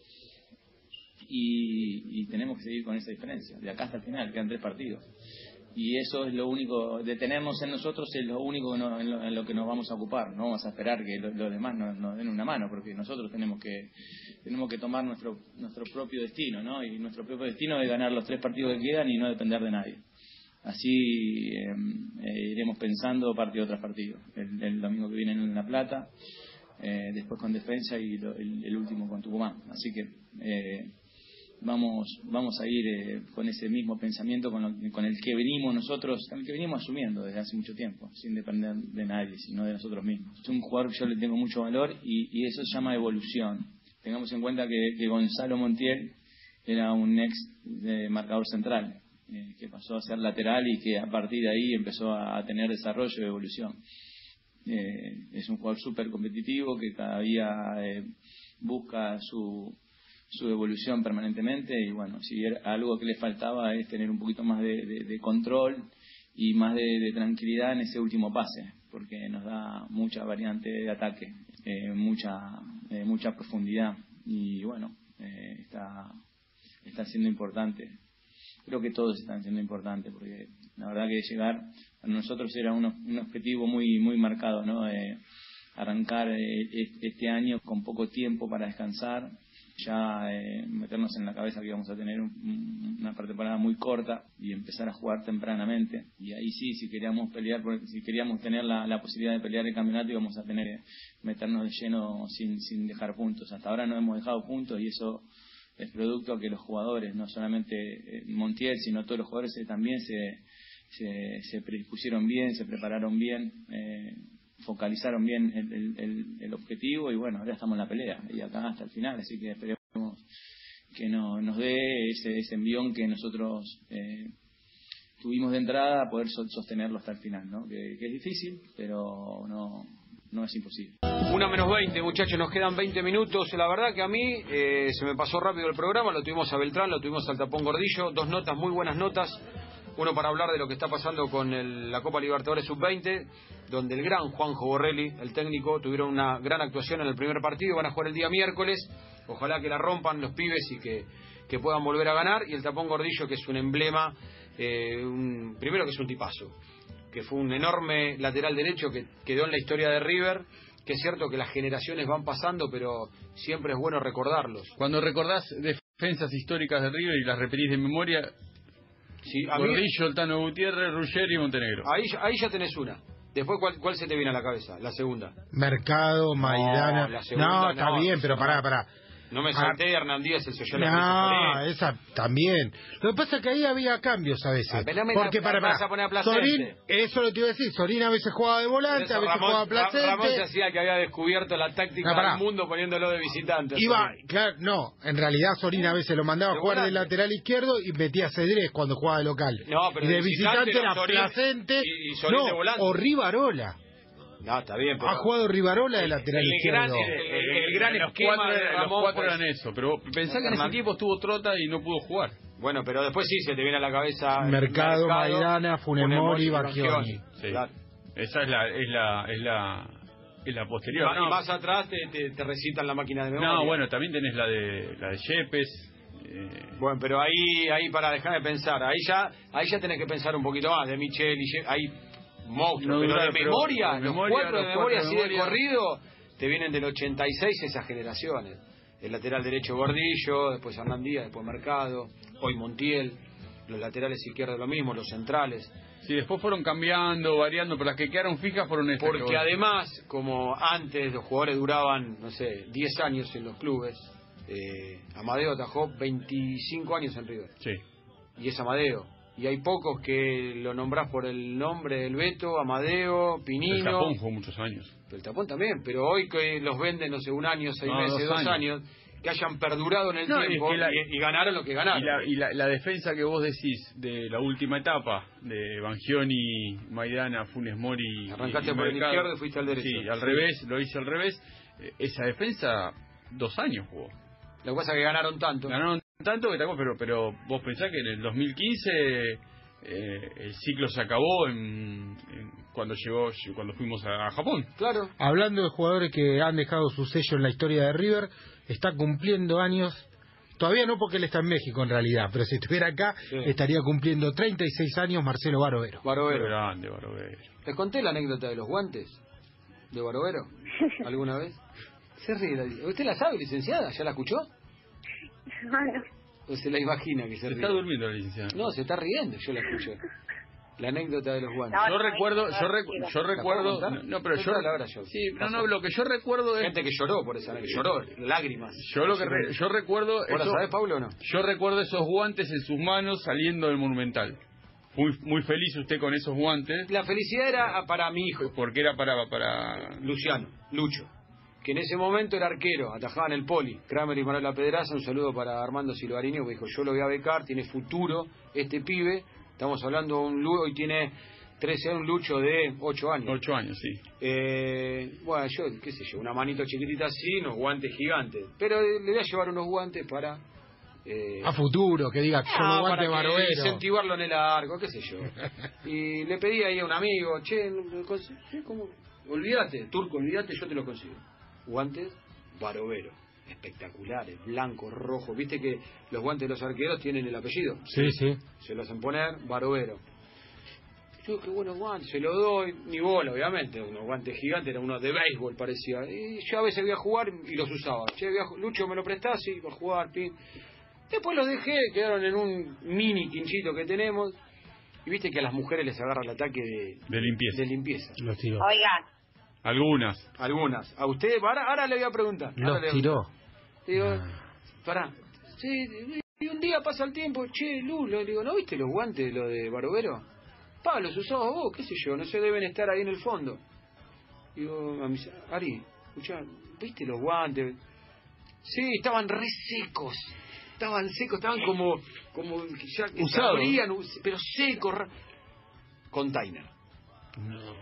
y tenemos que seguir con esa diferencia de acá hasta el final, quedan 3 partidos y eso es lo único, detenernos en nosotros es lo único en lo que nos vamos a ocupar. No vamos a esperar que los demás nos den una mano, porque nosotros tenemos que tomar nuestro propio destino, ¿no? Y nuestro propio destino es ganar los 3 partidos que quedan y no depender de nadie. Así iremos pensando partido tras partido. El domingo que viene en La Plata, después con Defensa y el último con Tucumán. Así que vamos a ir con ese mismo pensamiento con el que venimos nosotros, el que venimos asumiendo desde hace mucho tiempo, sin depender de nadie, sino de nosotros mismos. Es un jugador que yo le tengo mucho valor y eso se llama evolución. Tengamos en cuenta que Gonzalo Montiel era un ex marcador central, que pasó a ser lateral y que a partir de ahí empezó a tener desarrollo y evolución. Es un jugador súper competitivo que cada día busca su evolución permanentemente, y bueno, si algo que le faltaba es tener un poquito más de control y más de tranquilidad en ese último pase, porque nos da mucha variante de ataque, mucha profundidad, y bueno, está siendo importante. Creo que todos están siendo importantes, porque la verdad que llegar a nosotros era un objetivo muy marcado, ¿no? Arrancar este año con poco tiempo para descansar, ya meternos en la cabeza que íbamos a tener una pretemporada muy corta y empezar a jugar tempranamente, y ahí sí, si queríamos pelear, si queríamos tener la posibilidad de pelear el campeonato, íbamos a tener meternos de lleno sin dejar puntos. Hasta ahora no hemos dejado puntos, y eso es producto que los jugadores, no solamente Montiel, sino todos los jugadores también se predispusieron bien, se prepararon bien, focalizaron bien el objetivo, y bueno, ahora estamos en la pelea y acá hasta el final, así que esperemos que nos dé ese envión que nosotros tuvimos de entrada, poder sostenerlo hasta el final, ¿no? Que es difícil, pero no es imposible. 1:20, muchachos, nos quedan 20 minutos. La verdad que a mí se me pasó rápido el programa. Lo tuvimos a Beltrán, lo tuvimos al Tapón Gordillo. 2 notas, muy buenas notas. Uno para hablar de lo que está pasando con la Copa Libertadores Sub-20, donde el gran Juanjo Borrelli, el técnico, tuvieron una gran actuación en el primer partido. Van a jugar el día miércoles. Ojalá que la rompan los pibes y que puedan volver a ganar. Y el Tapón Gordillo, que es un emblema, primero que es un tipazo, que fue un enorme lateral derecho que quedó en la historia de River, que es cierto que las generaciones van pasando, pero siempre es bueno recordarlos. Cuando recordás defensas históricas de River y las repetís de memoria, sí, Gordillo, el Tano Gutiérrez, Ruggeri y Montenegro. Ahí ya tenés una. Después, ¿cuál se te viene a la cabeza? La segunda. Mercado, Maidana. No, está bien, pero pará. No me salté Hernán Díaz, el Soyala. No, esa también. Lo que pasa es que ahí había cambios a veces. Porque para Sorín, eso lo te iba a decir, Sorín a veces jugaba de volante, a veces jugaba Placente. Ramón se hacía que había descubierto la táctica del mundo poniéndolo de visitante. Claro, en realidad Sorín a veces lo mandaba a jugar de lateral izquierdo y metía a Cedrés cuando jugaba de local. No, pero y de visitante era Placente, o Rivarola. No, está bien, pero... Ha jugado Rivarola de lateral izquierdo. El gran esquema de Ramón... Los 4 eran eso, pero pensá que en ese equipo estuvo Trota y no pudo jugar. Bueno, pero después sí se te viene a la cabeza... Mercado, Maidana, Funemori, Baggioni. Sí. Claro. Esa es la posterior. Y más atrás te recitan la máquina de memoria. No, bueno, también tenés la de Yepes. Bueno, pero ahí para dejar de pensar, ahí ya tenés que pensar un poquito más de Michel y ahí... monstruo, pero de memoria, los 4 de memoria así de corrido te vienen del 86 esas generaciones. El lateral derecho Gordillo, después Hernán Díaz, después Mercado, hoy Montiel, los laterales izquierdos lo mismo, los centrales. Sí, después fueron cambiando, variando, pero las que quedaron fijas fueron estas. Porque además, como antes los jugadores duraban, 10 años en los clubes, Amadeo atajó 25 años en River. Sí. Y es Amadeo. Y hay pocos que lo nombrás por el nombre del Beto, Amadeo, Pinino. El Tapón jugó muchos años. El Tapón también, pero hoy que los venden, 1 año, 6 meses, 2 años, que hayan perdurado en el tiempo y ganaron lo que ganaron. Y la defensa que vos decís de la última etapa, de Baggioni, Maidana, Funes Mori... Arrancaste por el izquierdo y fuiste al derecho. Sí, al revés, lo hice al revés. Esa defensa, 2 años jugó. Lo que pasa es que ganaron tanto. Pero vos pensás que en el 2015 el ciclo se acabó cuando fuimos a Japón. Claro. Hablando de jugadores que han dejado su sello en la historia de River, está cumpliendo años, todavía no porque él está en México en realidad, pero si estuviera acá estaría cumpliendo 36 años Marcelo Barovero. Grande Barovero. ¿Les conté la anécdota de los guantes de Barovero alguna vez? Se ríe. ¿Usted la sabe, licenciada? ¿Ya la escuchó? No. ¿O se la imagina que se ríe? Está durmiendo la licenciada. No, se está riendo, yo la escuché. La anécdota de los guantes. Yo recuerdo... Lo que yo recuerdo es... Gente que lloró por esa anécdota, lloró, lágrimas. Yo recuerdo... ¿Vos la sabés, Pablo, o no? Yo recuerdo esos guantes en sus manos saliendo del Monumental. Muy feliz usted con esos guantes. La felicidad era para mi hijo. Porque era para... Luciano, Lucho. que en ese momento era arquero, atajaba en el Poli, Kramer y Manuela Pedraza. Un saludo para Armando Silvarini, que dijo, yo lo voy a becar, tiene futuro este pibe. Estamos hablando de hoy tiene 13 años, un Lucho de 8 años. 8 años, sí. Bueno, yo, qué sé yo, una manito chiquitita así, unos guantes gigantes. Pero le voy a llevar unos guantes para... a futuro, que diga, son unos guantes Barovero. Incentivarlo en el arco, qué sé yo. Y le pedí ahí a un amigo, ¿cómo? Olvídate, Turco, olvídate, yo te lo consigo. Guantes Barovero, espectaculares, blancos, rojos. Viste que los guantes de los arqueros tienen el apellido. Sí, sí. Se los hacen poner Barovero. Yo, qué buenos guantes, se los doy, ni bola, obviamente, unos guantes gigantes, eran unos de béisbol, parecía. Y yo a veces voy a jugar y los usaba. Lucho, ¿me lo prestás? Sí, para jugar, pin. Después los dejé, quedaron en un mini quinchito que tenemos. Y viste que a las mujeres les agarra el ataque de limpieza. Los tiró. Oigan. Algunas. A usted, ahora le voy a preguntar. Los tiró. Digo, pará. Sí, y un día pasa el tiempo, Luz, le digo, ¿no viste los guantes, lo de Barovero? Los usabas vos, qué sé yo, no sé, deben estar ahí en el fondo. Digo, Ari, escuchá, ¿viste los guantes? Sí, estaban re secos. Estaban como ya que usados, pero secos. Container. No.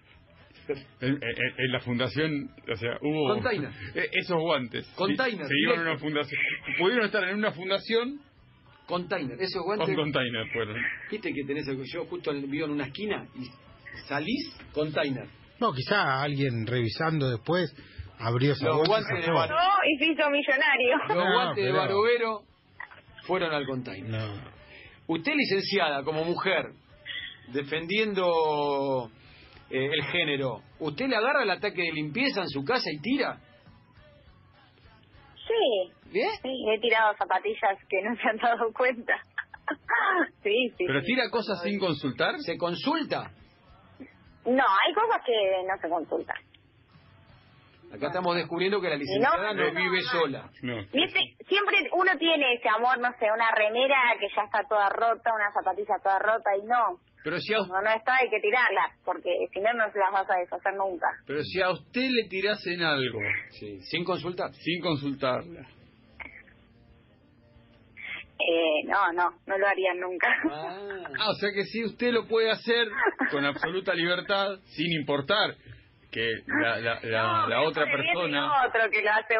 En la fundación, o sea, hubo Container. Esos guantes. Container. Se iban a una fundación. Pudieron estar en una fundación. Container. Esos guantes. Con container fueron. Viste que tenés yo justo vivo en una esquina y salís container. No, quizá alguien revisando después abrió esos guantes de Barovero. No, y se hizo millonario. Los guantes de Barovero fueron al container. No. Usted, licenciada, como mujer, defendiendo el género, ¿usted le agarra el ataque de limpieza en su casa y tira? Sí. ¿Bien? Sí, he tirado zapatillas que no se han dado cuenta. Sí. ¿Pero tira cosas sin consultar? ¿Se consulta? No, hay cosas que no se consultan. Acá estamos descubriendo que la licenciada no vive sola. Siempre uno tiene ese amor, no sé, una remera que ya está toda rota, una zapatilla toda rota y no. Pero si no está, hay que tirarla, porque si no, no se las vas a deshacer nunca. Pero si a usted le tirasen algo, sin consultar. Sin consultarla. No lo harían nunca. O sea que sí, usted lo puede hacer con absoluta libertad, sin importar que la otra persona... otro que lo hace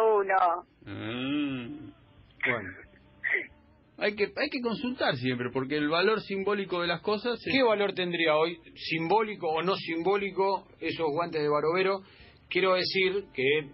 uno. Bueno. Hay que consultar siempre, porque el valor simbólico de las cosas... ¿Qué valor tendría hoy, simbólico o no simbólico, esos guantes de Barovero? Quiero decir que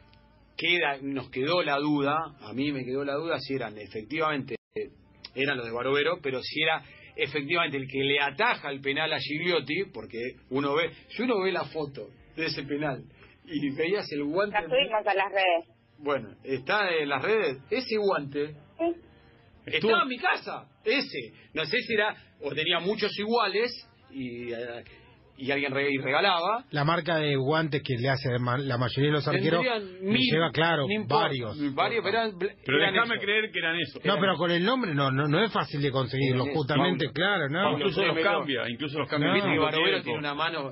nos quedó la duda, a mí me quedó la duda si eran efectivamente los de Barovero, pero si era efectivamente el que le ataja el penal a Gigliotti, porque si uno ve la foto de ese penal y veías el guante... La subimos a las redes. Bueno, está en las redes, ese guante... Sí. Estaba en mi casa, ese. No sé si era, o tenía muchos iguales y alguien regalaba. La marca de guantes que le hace la mayoría de los arqueros lleva, claro, varios. Pero déjame creer que eran esos. No, pero con el nombre no es fácil de conseguirlo, justamente, claro, ¿no? Incluso los cambia. Viste que Barovero tiene la mano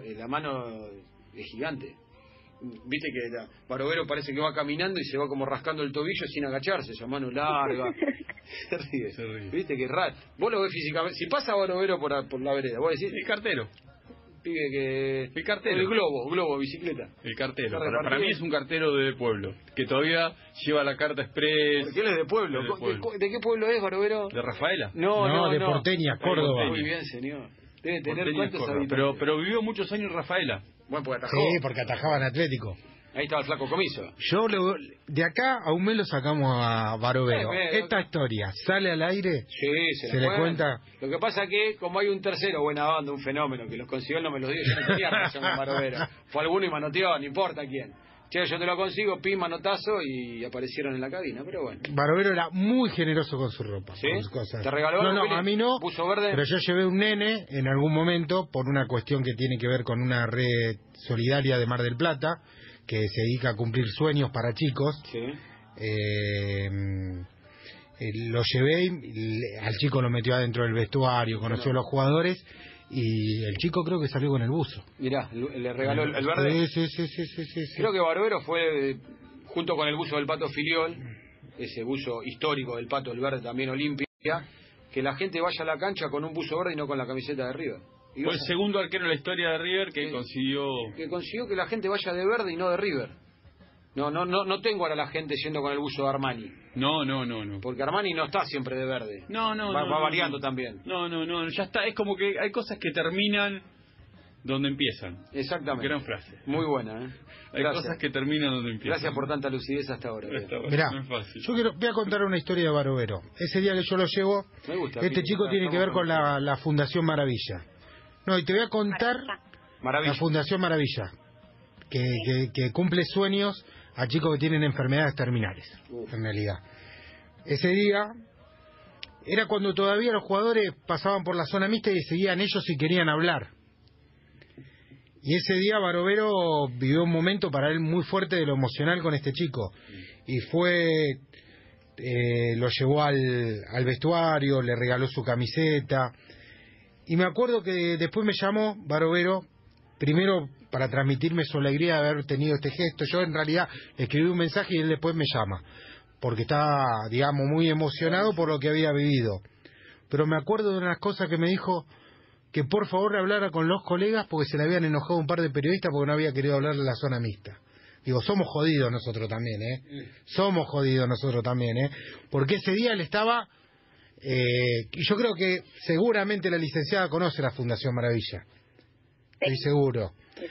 es gigante. Viste que Barovero parece que va caminando y se va como rascando el tobillo sin agacharse, esa mano larga. Se ríe. Viste que raro. Vos lo ves físicamente. Si pasa Barovero por la vereda, vos decís... El cartero. Pibe que... El cartero. El globo, bicicleta. El cartero. Para mí es un cartero de pueblo, que todavía lleva la carta express. Porque él es de pueblo. ¿De qué pueblo es Barovero? ¿De Rafaela? No, de Porteña, Córdoba. Muy bien, señor. Debe tener cuántos habitantes. Pero vivió muchos años en Rafaela. Bueno, porque atajó. Sí, porque atajaba en Atlético. Ahí estaba el flaco Comiso. De acá a un mes lo sacamos a Barovero. Esta historia sale al aire. Sí, se le cuenta. Lo que pasa que como hay un tercero, buena banda, un fenómeno que los consiguió, no me los dio, yo no tenía relación con Barovero. Fue alguno y manoteó, no importa quién. Yo te lo consigo, pim, manotazo y aparecieron en la cabina, pero bueno. Barovero era muy generoso con su ropa. ¿Sí? Con sus cosas. ¿Te regaló algo? No, a mí no. ¿Puso verde? Pero yo llevé un nene en algún momento por una cuestión que tiene que ver con una red solidaria de Mar del Plata, que se dedica a cumplir sueños para chicos. Sí. Lo llevé y al chico lo metió adentro del vestuario, conoció a los jugadores y el chico creo que salió con el buzo. Mirá, le regaló el verde. Sí. Creo que Barovero fue, junto con el buzo del Pato Filiol, ese buzo histórico del Pato, el verde también Olimpia, que la gente vaya a la cancha con un buzo verde y no con la camiseta de River. Fue el segundo arquero en la historia de River que consiguió que la gente vaya de verde y no de River. No tengo ahora la gente yendo con el buzo de Armani. No. Porque Armani no está siempre de verde. Va variando también. No, ya está. Es como que hay cosas que terminan donde empiezan. Exactamente. Gran frase. Muy buena, Hay cosas que terminan donde empiezan. Gracias por tanta lucidez hasta ahora. Mirá, yo voy a contar una historia de Barovero. Ese día que yo lo llevo, me gusta, este chico tiene que ver con la Fundación Maravilla. No, y te voy a contar la Fundación Maravilla, que cumple sueños a chicos que tienen enfermedades terminales, en realidad. Ese día era cuando todavía los jugadores pasaban por la zona mixta y seguían ellos si querían hablar. Y ese día Barovero vivió un momento para él muy fuerte de lo emocional con este chico. Y lo llevó al vestuario, le regaló su camiseta. Y me acuerdo que después me llamó Barovero, primero para transmitirme su alegría de haber tenido este gesto. Yo en realidad le escribí un mensaje y él después me llama, porque estaba, digamos, muy emocionado por lo que había vivido. Pero me acuerdo de unas cosas que me dijo, que por favor le hablara con los colegas porque se le habían enojado un par de periodistas porque no había querido hablar en la zona mixta. Digo, somos jodidos nosotros también, Somos jodidos nosotros también, Porque ese día él estaba... y yo creo que seguramente la licenciada conoce la Fundación Maravilla. Estoy seguro.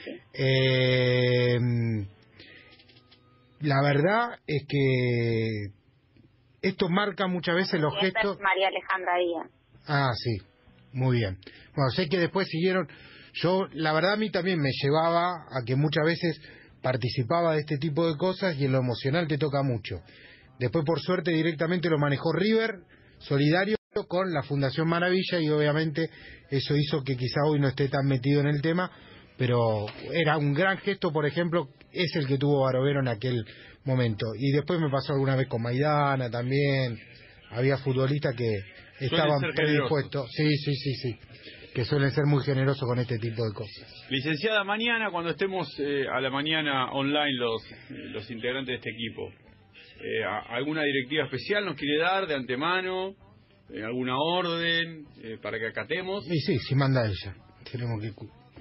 La verdad es que esto marca muchas veces los gestos. María Alejandra Díaz. Ah, sí, muy bien. Bueno, sé que después siguieron. Yo, la verdad, a mí también me llevaba a que muchas veces participaba de este tipo de cosas y en lo emocional te toca mucho. Después, por suerte, directamente lo manejó River, solidario con la Fundación Maravilla, y obviamente eso hizo que quizá hoy no esté tan metido en el tema, pero era un gran gesto, por ejemplo, es el que tuvo Barovero en aquel momento. Y después me pasó alguna vez con Maidana también, había futbolistas que estaban predispuestos, sí, que suelen ser muy generosos con este tipo de cosas. Licenciada, mañana cuando estemos a la mañana online los integrantes de este equipo, ¿alguna directiva especial nos quiere dar de antemano? ¿Alguna orden para que acatemos? Y sí, si manda ella. Tenemos que...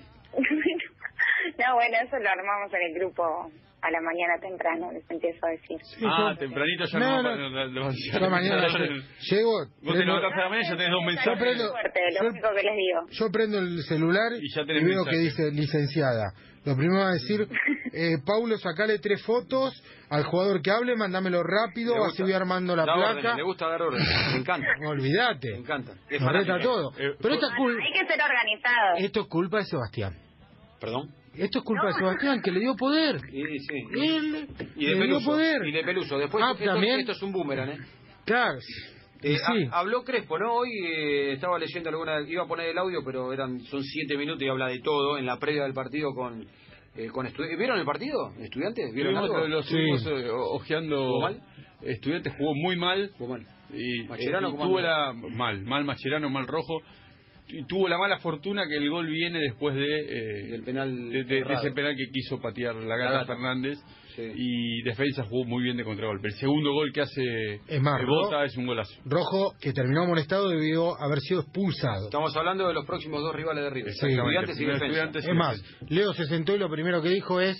No, bueno, eso lo armamos en el grupo a la mañana temprano, les empiezo a decir. Sí, tempranito ya no mañana llego... Vos te levantás a la mañana y ya tenés dos mensajes. Lo único que les digo. Yo prendo el celular y veo que dice licenciada. Lo primero va a decir, Paulo, sacale 3 fotos al jugador que hable, mandámelo rápido, así voy armando la placa. Orden, le gusta dar orden, me encanta. Olvídate. Me encanta. Nos reta todo. Pero esta hay que ser organizado. Esto es culpa de Sebastián. ¿Perdón? Esto es culpa de Sebastián, que le dio poder. Sí. Él y de le dio poder. Y de Peluso. Después esto es un boomerang, Claro. Sí. Habló Crespo, ¿no? Hoy estaba leyendo iba a poner el audio, pero son 7 minutos y habla de todo en la previa del partido con estudiantes. ¿Vieron el partido? ¿Estudiantes? ¿Vieron algo? Lo estuvimos ojeando. ¿Jugó mal? Estudiantes jugó muy mal. Y Mascherano tuvo mal Mascherano, mal Rojo. Y tuvo la mala fortuna que el gol viene después del penal de ese penal que quiso patear la Gata Fernández. Sí. Y defensa jugó muy bien de contragolpe. El segundo gol que hace Bota es un golazo. Rojo, que terminó amonestado, debió haber sido expulsado. Estamos hablando de los próximos 2 rivales de River. Sí, Estudiantes y Defensa. Es más, Leo se sentó y lo primero que dijo es...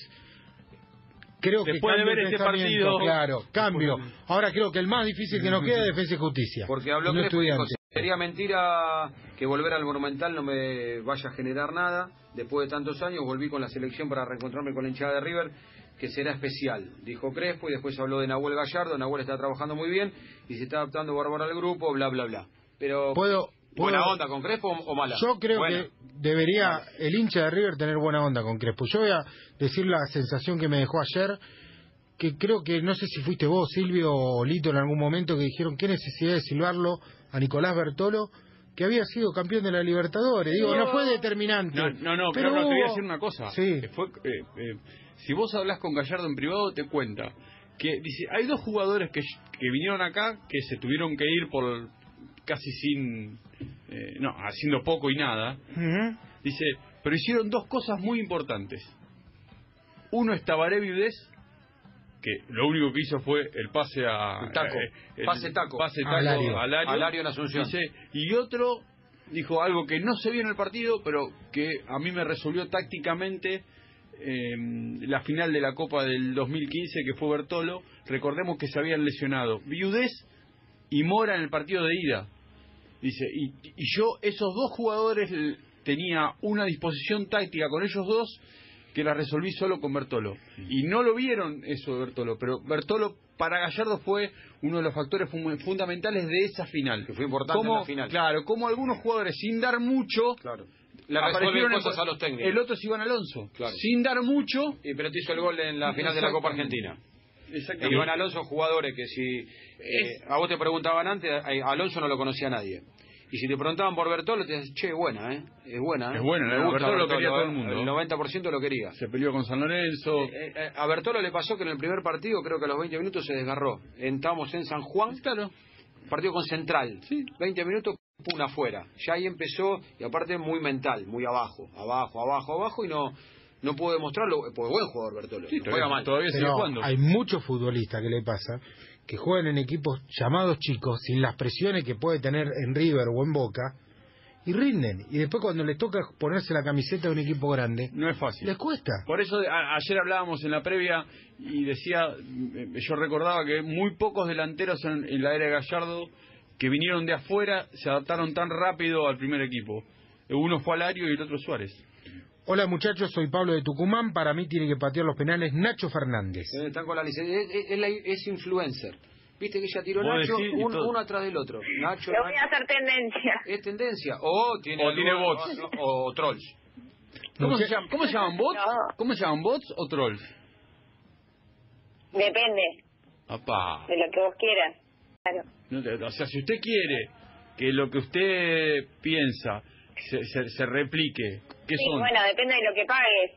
Creo que después de ver este partido, claro, cambio. Ahora creo que el más difícil que nos queda es Defensa y Justicia. Porque habló Crespo y dijo, sería mentira que volver al Monumental no me vaya a generar nada. Después de tantos años volví con la selección para reencontrarme con la hinchada de River, que será especial, dijo Crespo, y después habló de Nahuel Gallardo. Nahuel está trabajando muy bien y se está adaptando bárbaro al grupo, bla, bla, bla. Pero... ¿Buena onda con Crespo o mala? Yo creo que debería el hincha de River tener buena onda con Crespo. Yo voy a decir la sensación que me dejó ayer, que creo que, no sé si fuiste vos, Silvio o Lito, en algún momento, que dijeron qué necesidad de silbarlo a Nicolás Bertolo, que había sido campeón de la Libertadores. Digo, no fue determinante. No, pero te voy a decir una cosa. Sí. Si vos hablas con Gallardo en privado, te cuenta que dice, hay 2 jugadores que vinieron acá que se tuvieron que ir por casi sin haciendo poco y nada, dice, pero hicieron 2 cosas muy importantes. Uno es Tabaré Viudés, que lo único que hizo fue el pase a... Pase taco a Alario en Asunción. Dice, y otro dijo algo que no se vio en el partido, pero que a mí me resolvió tácticamente la final de la Copa del 2015, que fue Bertolo. Recordemos que se habían lesionado Viudés y Mora en el partido de ida. Dice, y yo esos 2 jugadores tenía una disposición táctica con ellos 2 que la resolví solo con Bertolo. Y no lo vieron eso de Bertolo, pero Bertolo para Gallardo fue uno de los factores fundamentales de esa final. Que fue importante en la final. Claro, como algunos jugadores sin dar mucho... Claro. Le resuelven cosas a los técnicos. El otro es Iván Alonso. Claro. Sin dar mucho... Pero te hizo el gol en la final de la Copa Argentina. Exactamente. Iván Alonso, jugadores que si a vos te preguntaban antes, a Alonso no lo conocía nadie. Y si te preguntaban por Bertolo, te decías, che, buena, ¿eh? Es buena, ¿eh? Es buena, me gusta Bertolo lo quería todo el mundo. El 90% lo quería. Se peleó con San Lorenzo. A Bertolo le pasó que en el primer partido, creo que a los 20 minutos se desgarró. Estábamos en San Juan. Claro. Partido con Central. Sí. 20 minutos, pum, afuera. Ya ahí empezó, y aparte muy mental, muy abajo, y no pudo demostrarlo, pues buen jugador Bertolo. Sí, juega mal. Todavía sigue jugando. Hay muchos futbolistas que le pasa que juegan en equipos llamados chicos sin las presiones que puede tener en River o en Boca y rinden, y después cuando les toca ponerse la camiseta de un equipo grande no es fácil, les cuesta. Por eso ayer hablábamos en la previa y decía, yo recordaba que muy pocos delanteros en la era de Gallardo que vinieron de afuera se adaptaron tan rápido al primer equipo. Uno fue Alario y el otro Suárez. Hola muchachos, soy Pablo de Tucumán. Para mí tiene que patear los penales Nacho Fernández. Están con la licencia. Es influencer. Viste que ella tiró Nacho uno atrás del otro. Nacho, le voy a hacer tendencia. Es tendencia. O tiene bots. O trolls. ¿Cómo se llaman? ¿Bots? No. ¿Cómo se llaman? ¿Bots o trolls? Depende. Apá. De lo que vos quieras. Claro. No, o sea, si usted quiere que lo que usted piensa se replique, ¿qué son? Bueno, depende de lo que pagues.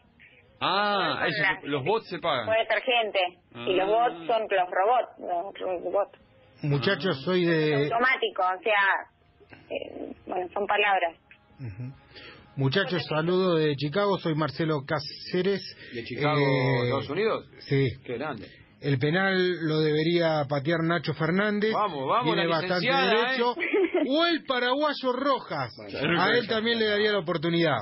Los bots se pagan. Puede ser gente. Y los bots son los robots. Muchachos, soy de... automático, o sea, son palabras. Muchachos, saludo de Chicago, soy Marcelo Cáceres. ¿De Chicago, Estados Unidos? Sí. Qué grande. El penal lo debería patear Nacho Fernández. Vamos, tiene bastante derecho. O el paraguayo Rojas. A él también le daría la oportunidad.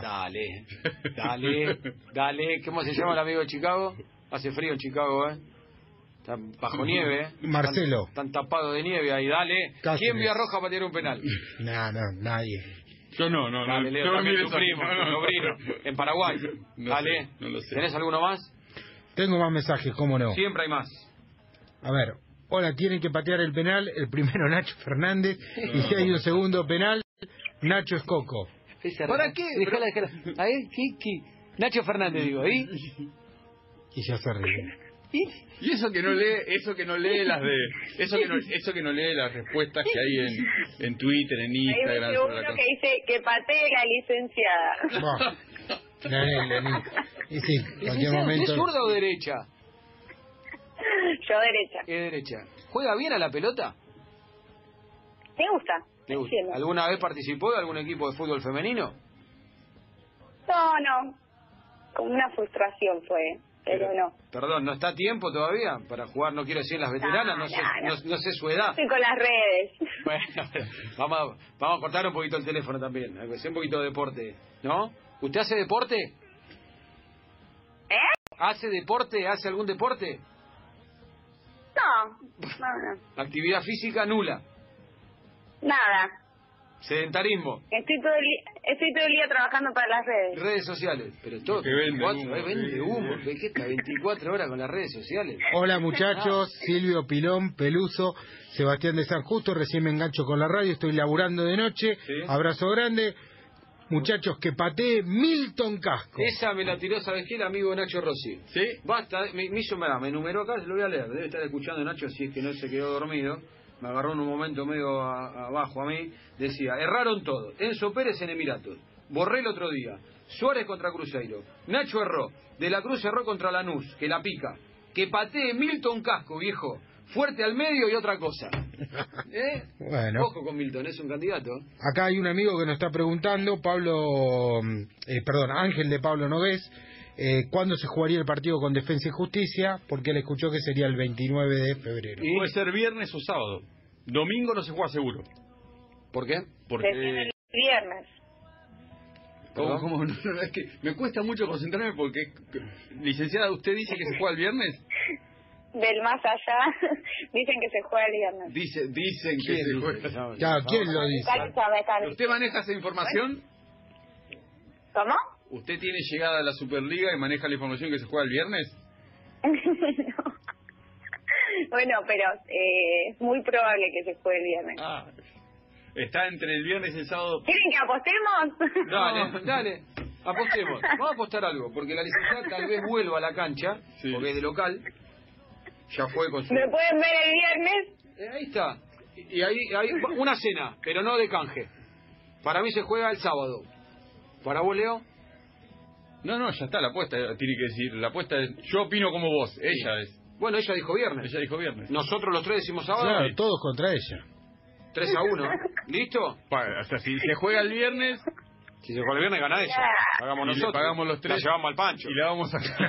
Dale. ¿Cómo se llama el amigo de Chicago? Hace frío en Chicago, ¿eh? Está bajo nieve, ¿eh? Marcelo. Están tapados de nieve ahí, dale. Cáceres. ¿Quién vio a Rojas patear un penal? Nadie. Yo no. Dale, Leo, también tu primo, tu sobrino. En Paraguay. Dale. No lo sé. ¿Tenés alguno más? Tengo más mensajes, cómo no. Siempre hay más. A ver, hola, tienen que patear el penal, el primero Nacho Fernández, y si hay un segundo penal, Nacho Escoco. ¿Para qué? Déjala. A ver, ¿qué? Nacho Fernández, digo, ¿ahí? Y ya se ríe. Y eso que no lee las respuestas que hay en Twitter, en Instagram. Hay uno que dice que patee la licenciada. Y sí, cualquier momento. ¿Es zurda o derecha? Yo derecha. Es derecha. ¿Juega bien a la pelota? Me gusta. ¿Alguna vez participó de algún equipo de fútbol femenino? No. Como una frustración fue, pero no. Perdón, ¿no está a tiempo todavía para jugar? No quiero decir las veteranas, no sé su edad. Estoy con las redes. Bueno, vamos a cortar un poquito el teléfono también, hacer un poquito de deporte, ¿no? ¿Usted hace deporte? ¿Hace deporte? ¿Hace algún deporte? No. ¿Actividad física nula? Nada. ¿Sedentarismo? Estoy todo el día trabajando para las redes. Redes sociales, pero todo. Que vende humo. ¿Qué está? 24 horas con las redes sociales. Hola muchachos, Silvio Pilón, Peluso, Sebastián de San Justo, recién me engancho con la radio, estoy laburando de noche, ¿sí? Abrazo grande. Muchachos, que patee Milton Casco. Esa me la tiró, ¿sabes qué? El amigo de Nacho Rossi. ¿Sí? Basta, me enumeró acá, se lo voy a leer. Debe estar escuchando Nacho si es que no se quedó dormido. Me agarró en un momento medio abajo a mí. Decía, erraron todo. Enzo Pérez en Emiratos. Borré el otro día. Suárez contra Cruzeiro. Nacho erró. De la Cruz erró contra Lanús, que la pica. Que patee Milton Casco, viejo. fuerte al medio y otra cosa. Bueno. Ojo con Milton, es un candidato. Acá hay un amigo que nos está preguntando, Ángel de Pablo Nogués, ¿cuándo se jugaría el partido con Defensa y Justicia? Porque él escuchó que sería el 29 de febrero. Puede ser viernes o sábado. Domingo no se juega seguro. ¿Por qué? Porque... el viernes. ¿Cómo? No, es que me cuesta mucho concentrarme porque, licenciada, ¿usted dice que se juega el viernes? Del más allá, dicen que se juega el viernes. Dicen que se juega. Claro, ¿quién lo dice? ¿Usted maneja esa información? ¿Cómo? ¿Usted tiene llegada a la Superliga y maneja la información que se juega el viernes? No. Bueno, pero es muy probable que se juegue el viernes. Está entre el viernes y el sábado. ¿Quieren que apostemos? Dale, apostemos. Vamos a apostar algo, porque la licenciada tal vez vuelva a la cancha, porque es de local. Ya fue con su... ¿Me pueden ver el viernes? Ahí está. Y ahí una cena, pero no de canje. Para mí se juega el sábado. ¿Para vos, Leo? No, ya está la apuesta, tiene que decir. La apuesta es, yo opino como vos, ella es. Bueno, ella dijo viernes. Nosotros los tres decimos sábado. Claro, todos contra ella. 3-1. ¿Listo? O sea, si se juega el viernes... Si se juega el viernes, gana ella. Pagamos nosotros. Le pagamos los tres. La llevamos al Pancho. Y la vamos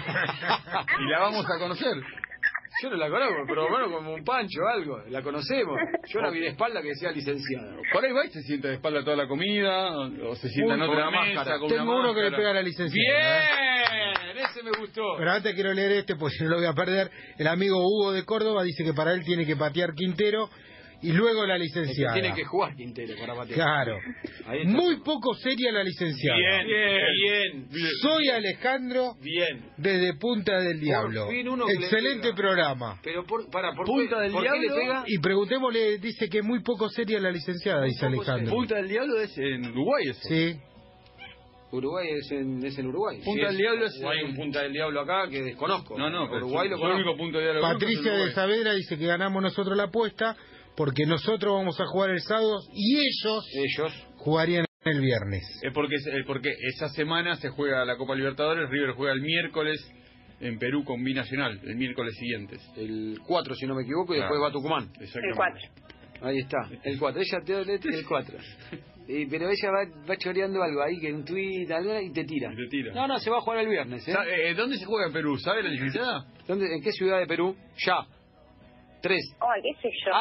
a conocer. Yo no la conozco, pero bueno, como un Pancho o algo. La conocemos. Yo la vi de espalda que decía licenciada. Por ahí va y se sienta de espalda toda la comida, o se sienta en otra máscara. Tengo uno que le pega a la licenciada. ¡Bien! Ese me gustó. Pero antes quiero leer pues si no lo voy a perder. El amigo Hugo de Córdoba dice que para él tiene que patear Quintero y luego la licenciada. Tiene que jugar Quintero para patear. Claro. Muy poco seria la licenciada. Bien. Soy Alejandro. Bien. Desde Punta del Diablo. Excelente programa. Pero ¿por Punta del Diablo? ¿Qué le pega? Y preguntémosle, dice que muy poco seria la licenciada, dice Alejandro. Punta del Diablo es en Uruguay, eso. Sí. Uruguay es en Uruguay. Punta del Diablo es Hay un Punta del Diablo acá que desconozco. No, Uruguay lo conozco. El único Punta del Diablo. Patricia de Saavedra dice que ganamos nosotros la apuesta porque nosotros vamos a jugar el sábado y ellos jugarían el viernes. Es porque esa semana se juega la Copa Libertadores. River juega el miércoles en Perú con Binacional, el miércoles siguiente. El 4, si no me equivoco, y después va a Tucumán. El 4. Ahí está, el 4. Ella te el 4. Pero ella va choreando algo ahí, que un tuit, algo, y te tira. No, se va a jugar el viernes. ¿Dónde se juega en Perú? ¿Sabe la licenciada? ¿En qué ciudad de Perú? Ya. 3. Ay, qué sé yo.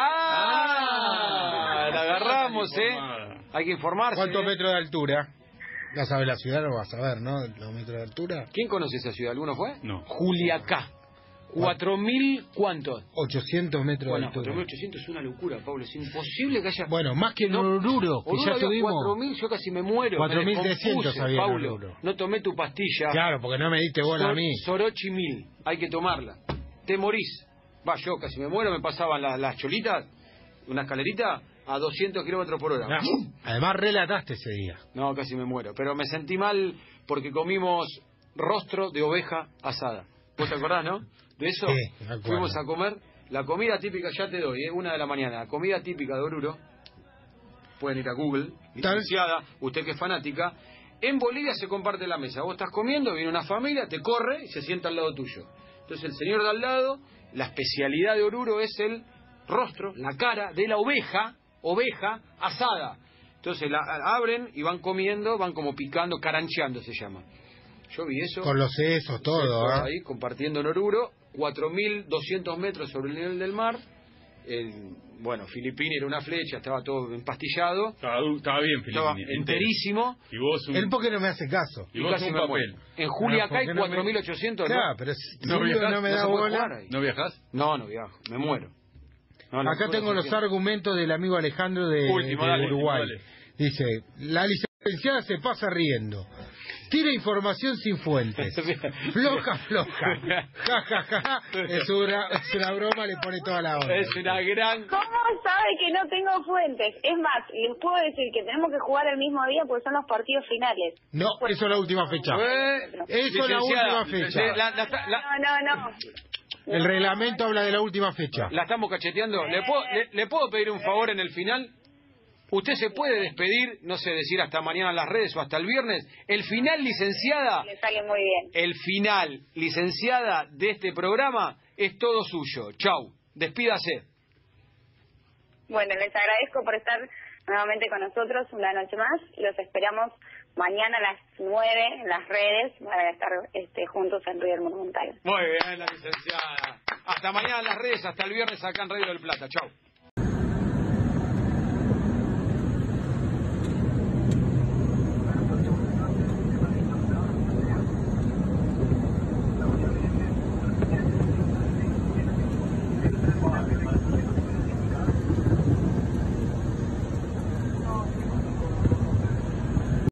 La agarramos, Hay que informarse. ¿Cuántos metros de altura? Ya sabe la ciudad, lo vas a ver, ¿no? Los metros de altura. ¿Quién conoce esa ciudad? ¿Alguno fue? No. Juliacá. 4.000, ¿cuántos? 800 metros de altura. 4.800 es una locura, Pablo. Es imposible que haya... Bueno, más que en Oruro, que ya tuvimos... 4.000, yo casi me muero. 4.300 había en Pablo, Oruro. no tomé tu pastilla. Claro, porque no me diste bola a mí. Sorochi 1000, hay que tomarla. Te morís. Yo casi me muero, me pasaban las cholitas, una escalerita, a 200 kilómetros por hora. Además relataste ese día. No, casi me muero. Pero me sentí mal porque comimos rostro de oveja asada. ¿Vos te acordás, no? De eso fuimos a comer. La comida típica, ya te doy, 1 de la mañana. La comida típica de Oruro. Pueden ir a Google. Licenciada, usted que es fanática. En Bolivia se comparte la mesa. Vos estás comiendo, viene una familia, te corre y se sienta al lado tuyo. Entonces el señor de al lado, la especialidad de Oruro es el rostro, la cara de la oveja asada. Entonces la abren y van comiendo, van como picando, carancheando se llama. Yo vi eso. Con los sesos, todo. Ahí, compartiendo en Oruro, 4.200 metros sobre el nivel del mar. Filipini era una flecha, estaba todo empastillado. Estaba bien, Filipini. Estaba enterísimo. Y vos Él porque no me hace caso. Y vos casi un me papel. muero. En Juliacá hay 4.800. Claro, pero ¿No viajás? no me da bola. ¿No viajás? No viajo, me muero. Acá tengo los argumentos del amigo Alejandro de Uruguay. Dice, la licenciada se pasa riendo. Tira información sin fuentes. Floja. Ja, ja, ja. Es una broma, le pone toda la onda. Es una gran... ¿Cómo sabe que no tengo fuentes? Es más, les puedo decir que tenemos que jugar el mismo día porque son los partidos finales. No, eso es la última fecha. Eso es la última fecha. No. El reglamento habla de la última fecha. La estamos cacheteando. ¿Le puedo pedir un favor en el final? Usted se puede despedir, no sé, decir hasta mañana en las redes o hasta el viernes. El final, licenciada. Le sale muy bien. El final, licenciada, de este programa es todo suyo. Chau. Despídase. Bueno, les agradezco por estar nuevamente con nosotros una noche más. Los esperamos mañana a las 9 en las redes para estar juntos en River Monumental. Muy bien, la licenciada. Hasta mañana en las redes, hasta el viernes acá en Radio del Plata. Chau.